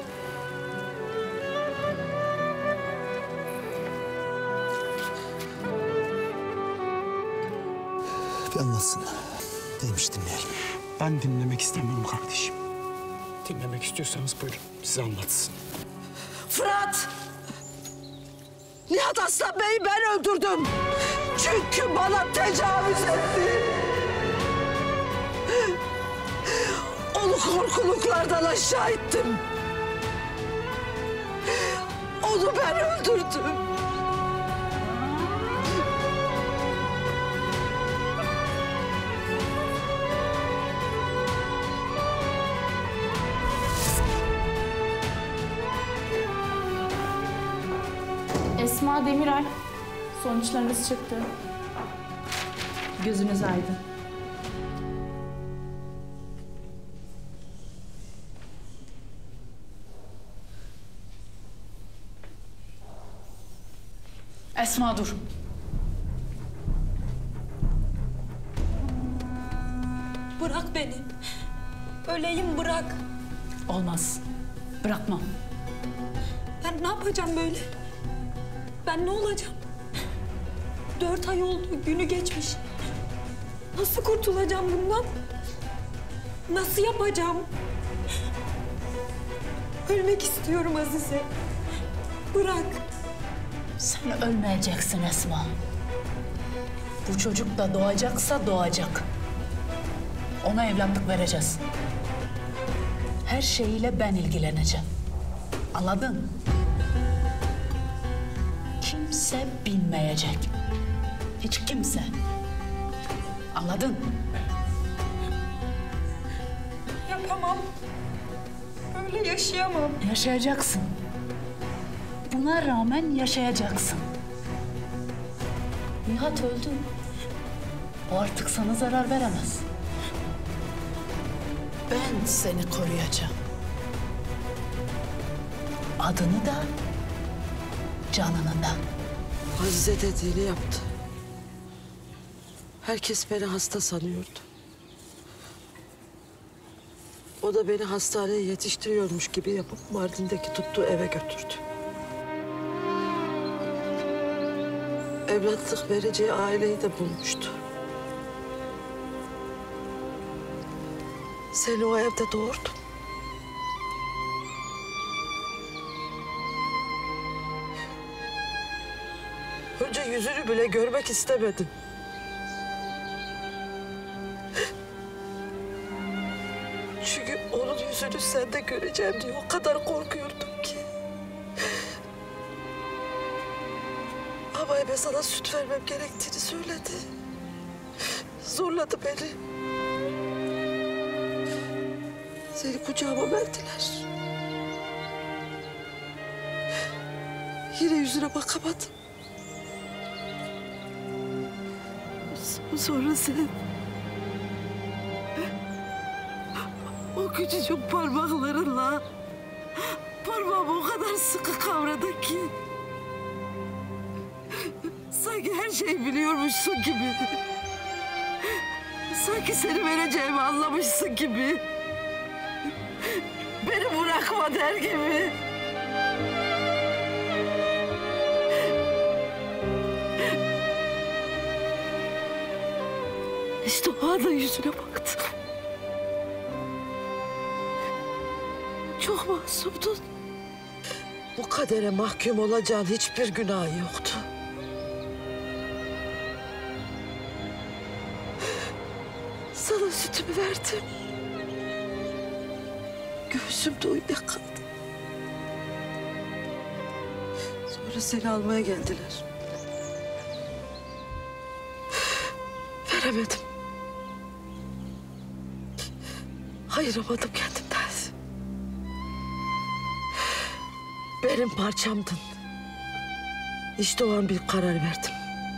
Bir anlatsın. Neymiş dinleyelim. Ben dinlemek istemiyorum kardeşim. Dinlemek istiyorsanız buyurun size anlatsın. Fırat! Nihat Aslan Bey'i ben öldürdüm. Çünkü bana tecavüz etti. Onu korkuluklardan aşağı ettim. Onu ben öldürdüm. Esma Demiray, sonuçlarınız çıktı. Gözünüz aydın. Esma dur. Bırak beni. Öleyim bırak. Olmaz. Bırakmam. Ben ne yapacağım böyle? Ben ne olacağım? 4 ay oldu, günü geçmiş. Nasıl kurtulacağım bundan? Nasıl yapacağım? Ölmek istiyorum Azize. Bırak. Sen ölmeyeceksin Esma. Bu çocuk da doğacaksa doğacak. Ona evlatlık vereceğiz. Her şeyiyle ben ilgileneceğim. Anladın? Kimse bilmeyecek. Hiç kimse. Anladın? Yapamam. Böyle yaşayamam. Yaşayacaksın. Buna rağmen yaşayacaksın. Nihat öldü. O artık sana zarar veremez. Ben seni koruyacağım. Adını da, canını da. Azize dediğini yaptı. Herkes beni hasta sanıyordu. O da beni hastaneye yetiştiriyormuş gibi yapıp Mardin'deki tuttuğu eve götürdü. Evlatlık vereceği aileyi de bulmuştu. Seni o evde doğurdum. Önce yüzünü bile görmek istemedim. Çünkü onun yüzünü sende göreceğim diye o kadar korkuyordum ki. Ama ebe sana süt vermem gerektiğini söyledi. Zorladı beni. Seni kucağıma verdiler. Yine yüzüne bakamadım. Sonra sen... O küçücük parmaklarınla... parmağımı o kadar sıkı kavradın ki... sanki her şeyi biliyormuşsun gibi. Sanki seni vereceğimi anlamışsın gibi. Beni bırakma der gibi. İşte o anda yüzüne baktım. Çok masumdun. Bu kadere mahkum olacağın hiçbir günahı yoktu. Sana sütümü verdim. Göğsümde uyuyakaldım. Sonra seni almaya geldiler. Veremedim. Ayıramadım kendimden. Benim parçamdın. İşte o an bir karar verdim.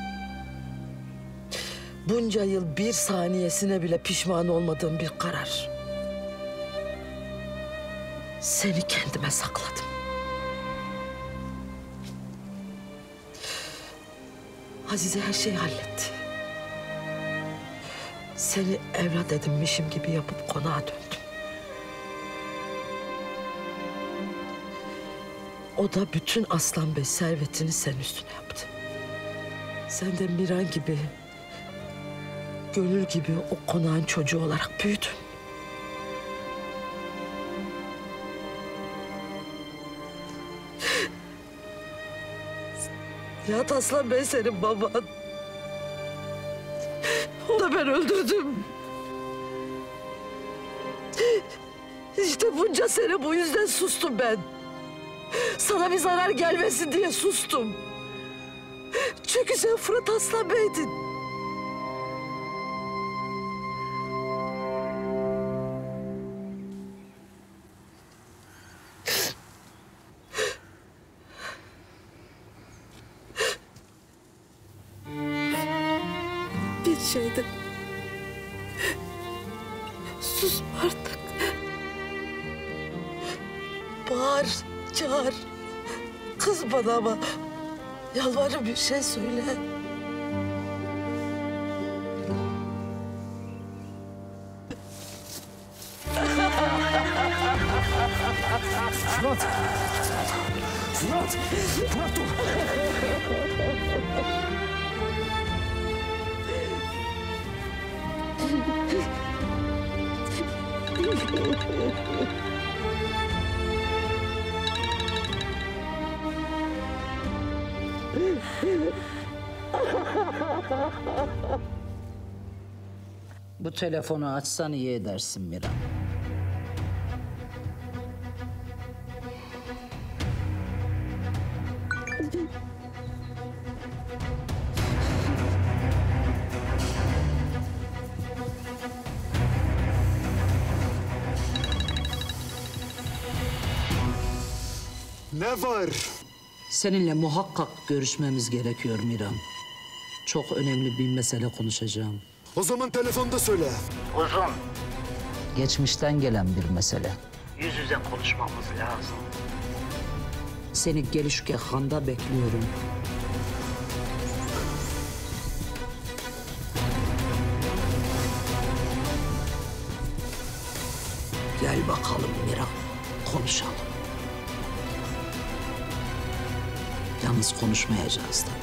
Bunca yıl bir saniyesine bile pişman olmadığım bir karar. Seni kendime sakladım. Azize her şeyi halletti. Seni evlat edinmişim gibi yapıp konağa döndüm. O da bütün Aslan Bey servetini senin üstüne yaptı. Sen de Miran gibi, Gönül gibi o konağın çocuğu olarak büyüdün. Nihat Aslan Bey senin baban. Onu da ben öldürdüm. İşte bunca sene bu yüzden sustum ben. Sana bir zarar gelmesin diye sustum. Çünkü sen Fırat Aslan Bey'din. Bir şeyde sus artık. Bağır, çağır. Kız bana ama yalvarırım bir şey söyle. Fırat! Fırat! Fırat dur! Bu telefonu açsan iyi edersin Miran. Ne var? Seninle muhakkak görüşmemiz gerekiyor Miran. Çok önemli bir mesele konuşacağım. O zaman telefonda söyle. Uzun. Geçmişten gelen bir mesele. Yüz yüze konuşmamız lazım. Seni Gelişgah'ında bekliyorum. Gel bakalım Miran, konuşalım. Yalnız konuşmayacağız da.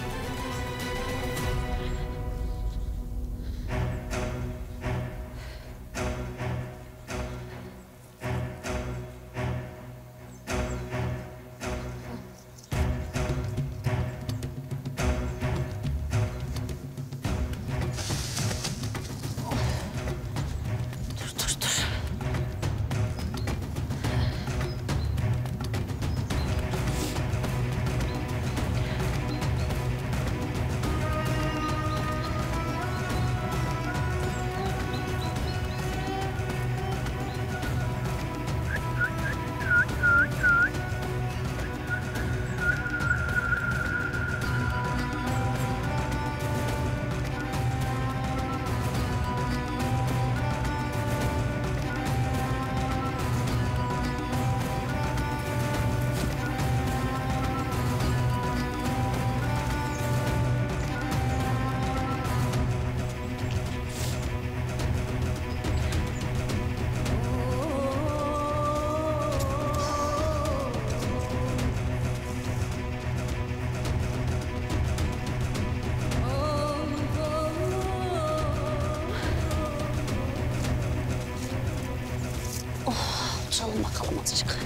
Oturalım bakalım azıcık.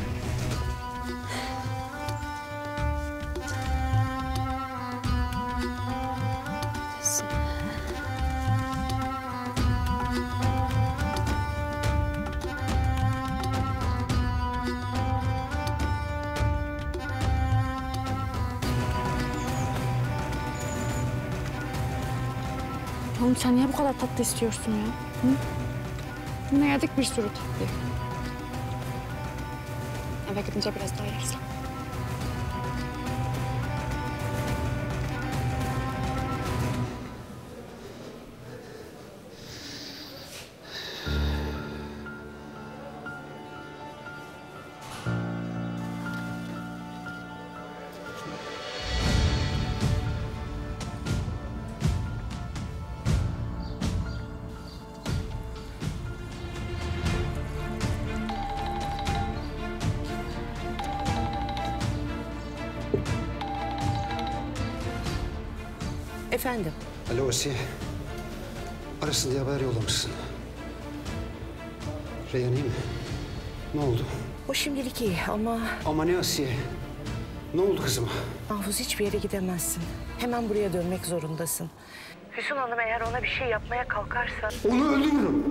Oğlum sen niye bu kadar tatlı istiyorsun ya? Hı? Yine yedik bir sürü tatlı. Eve gidince biraz daha yeriz. Efendim? Alo Asiye. Arasın diye haber yollamışsın. Reyhan iyi mi? Ne oldu? O şimdilik iyi ama... Ama ne Asiye? Ne oldu kızıma? Mahfuz hiçbir yere gidemezsin. Hemen buraya dönmek zorundasın. Füsun Hanım eğer ona bir şey yapmaya kalkarsa... Onu öldürürüm.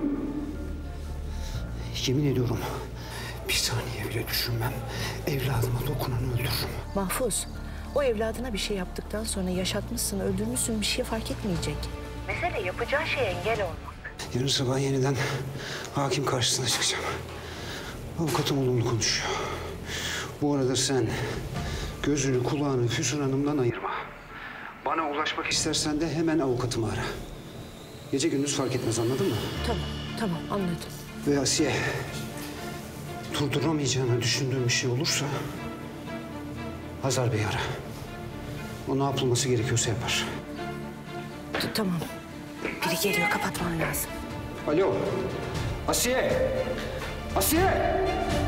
Yemin ediyorum bir saniye bile düşünmem. Evladıma dokunanı öldürürüm. Mahfuz, o evladına bir şey yaptıktan sonra yaşatmışsın, öldürmüşsün, bir şey fark etmeyecek. Mesele yapacağı şeye engel olmak. Yarın sabah yeniden hakim karşısına çıkacağım. Avukatım olumlu konuşuyor. Bu arada sen gözünü kulağını Füsun Hanım'dan ayırma. Bana ulaşmak istersen de hemen avukatımı ara. Gece gündüz fark etmez, anladın mı? Tamam anladım. Ve Asiye, durduramayacağını düşündüğün bir şey olursa Hazar Bey'i ara. O ne yapılması gerekiyorsa yapar. Tamam. Biri geliyor, kapatmam lazım. Alo, Asiye! Asiye!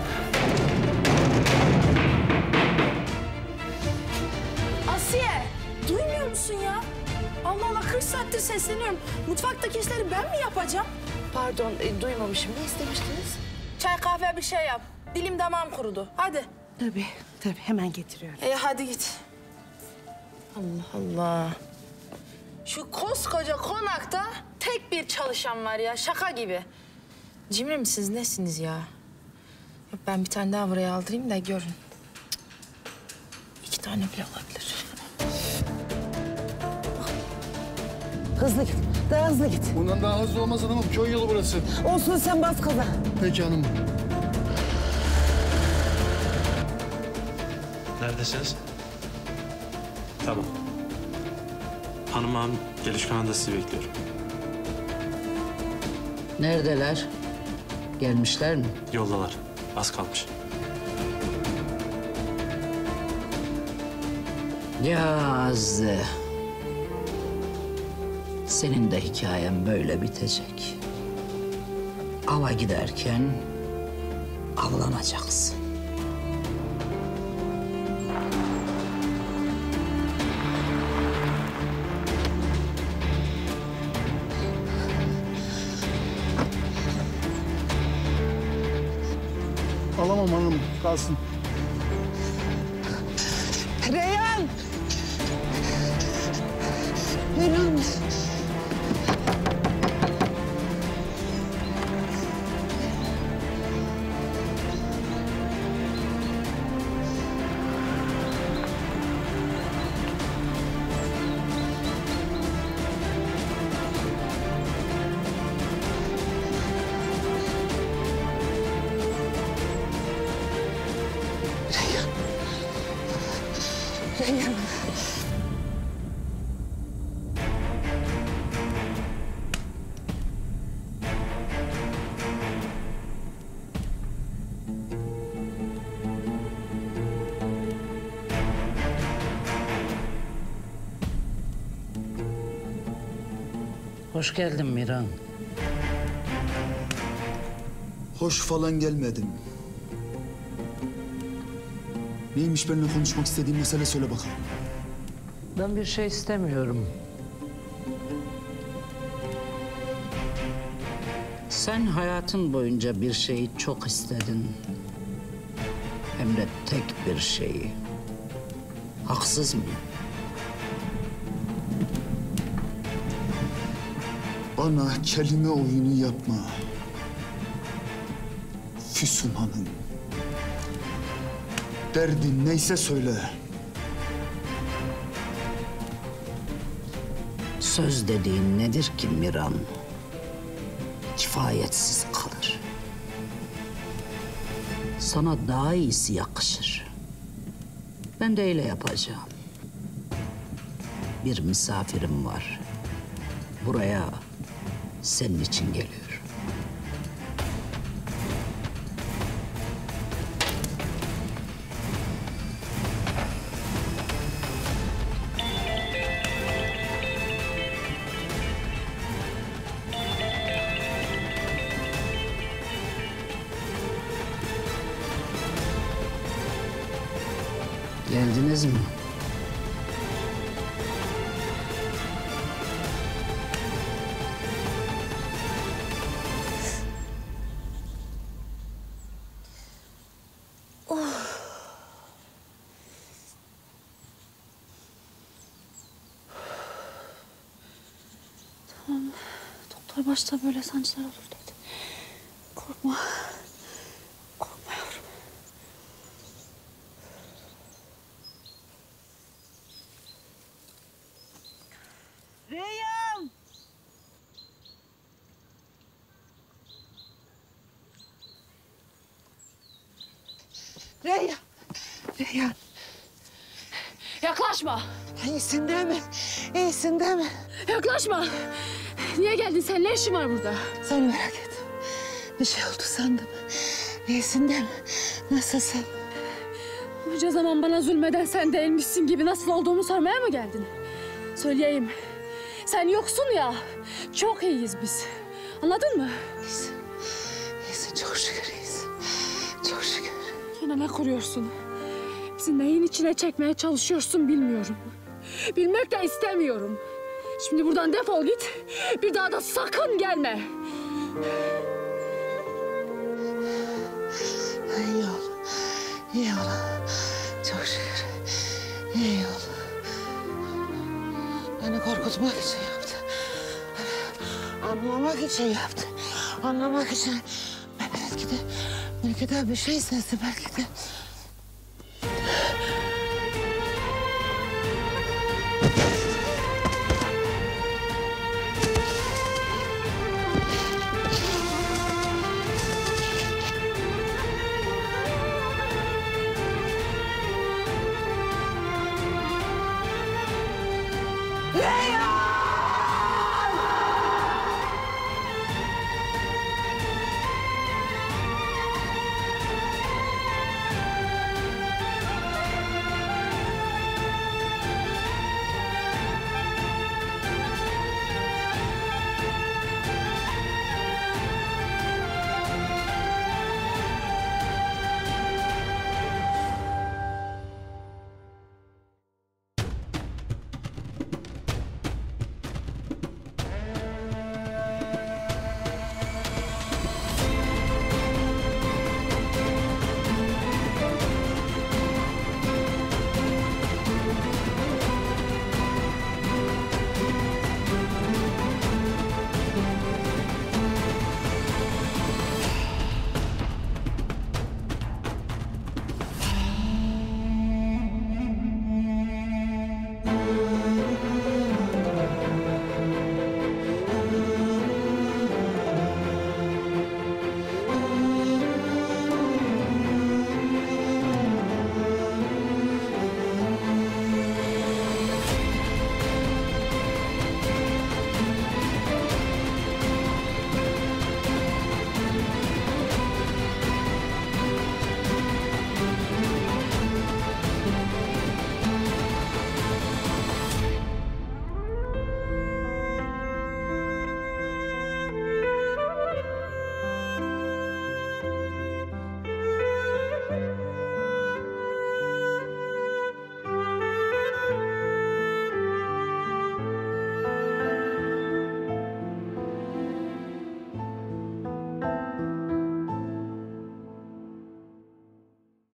Asiye, duymuyor musun ya? Allah Allah 40 saattir sesleniyorum. Mutfaktaki işleri ben mi yapacağım? Pardon, duymamışım. Ne istemiştiniz? Çay kahve bir şey yap. Dilim damağım kurudu. Hadi. Tabii, hemen getiriyorum. Hadi git. Allah Allah. Şu koskoca konakta tek bir çalışan var ya, şaka gibi. Cimri misiniz, nesiniz ya? Yok, ben bir tane daha buraya aldırayım da görün. 2 tane bile olabilir. Hızlı git, daha hızlı git. Bundan daha hızlı olmaz hanımım, köy yolu burası. Olsun, sen bas gaza. Peki hanım. Neredesiniz? Tamam. Hanım ağam geliş kanalında sizi bekliyorum. Neredeler? Gelmişler mi? Yoldalar. Az kalmış. Ya Azze. Senin de hikayen böyle bitecek. Ava giderken avlanacaksın. Alamam hanım, kalsın. Reyhan! Reyhan! Reyhan! Hoş geldin Miran. Hoş falan gelmedim. Neymiş benimle konuşmak istediğin mesele, söyle bakalım. Ben bir şey istemiyorum. Sen hayatın boyunca bir şeyi çok istedin. Hem de tek bir şeyi. Haksız mıyım? Bana kelime oyunu yapma. Füsun Hanım. Derdin neyse söyle. Söz dediğin nedir ki Miran? Kifayetsiz kalır. Sana daha iyisi yakışır. Ben de öyle yapacağım. Bir misafirim var. Buraya senin için geliyor. Geldiniz mi? Doktor başta böyle sancılar olur dedi. Korkma. Korkma yavrum. Reyhan! Reyhan! Reyhan! Yaklaşma. İyisin değil mi? İyisin değil mi? Yaklaşma. Niye geldin sen? Ne işin var burada? Sen merak etme. Bir şey oldu sandım. İyisin değil mi? Nasılsın? Bunca zaman bana zulmeden sen değilmişsin gibi nasıl olduğumu sormaya mı geldin? Söyleyeyim. Sen yoksun ya. Çok iyiyiz biz. Anladın mı? İyisin. İyisin. Çok şükür iyisin. Çok şükür. Yine ne kuruyorsun? Bizi neyin içine çekmeye çalışıyorsun bilmiyorum. Bilmek de istemiyorum. Şimdi buradan defol git. Bir daha da sakın gelme. İyi ol. İyi ol. Çok şükür. İyi ol. Beni korkutmak için yaptı. Anlamak için yaptı. Anlamak için. Belki de bir şey sesi belki de.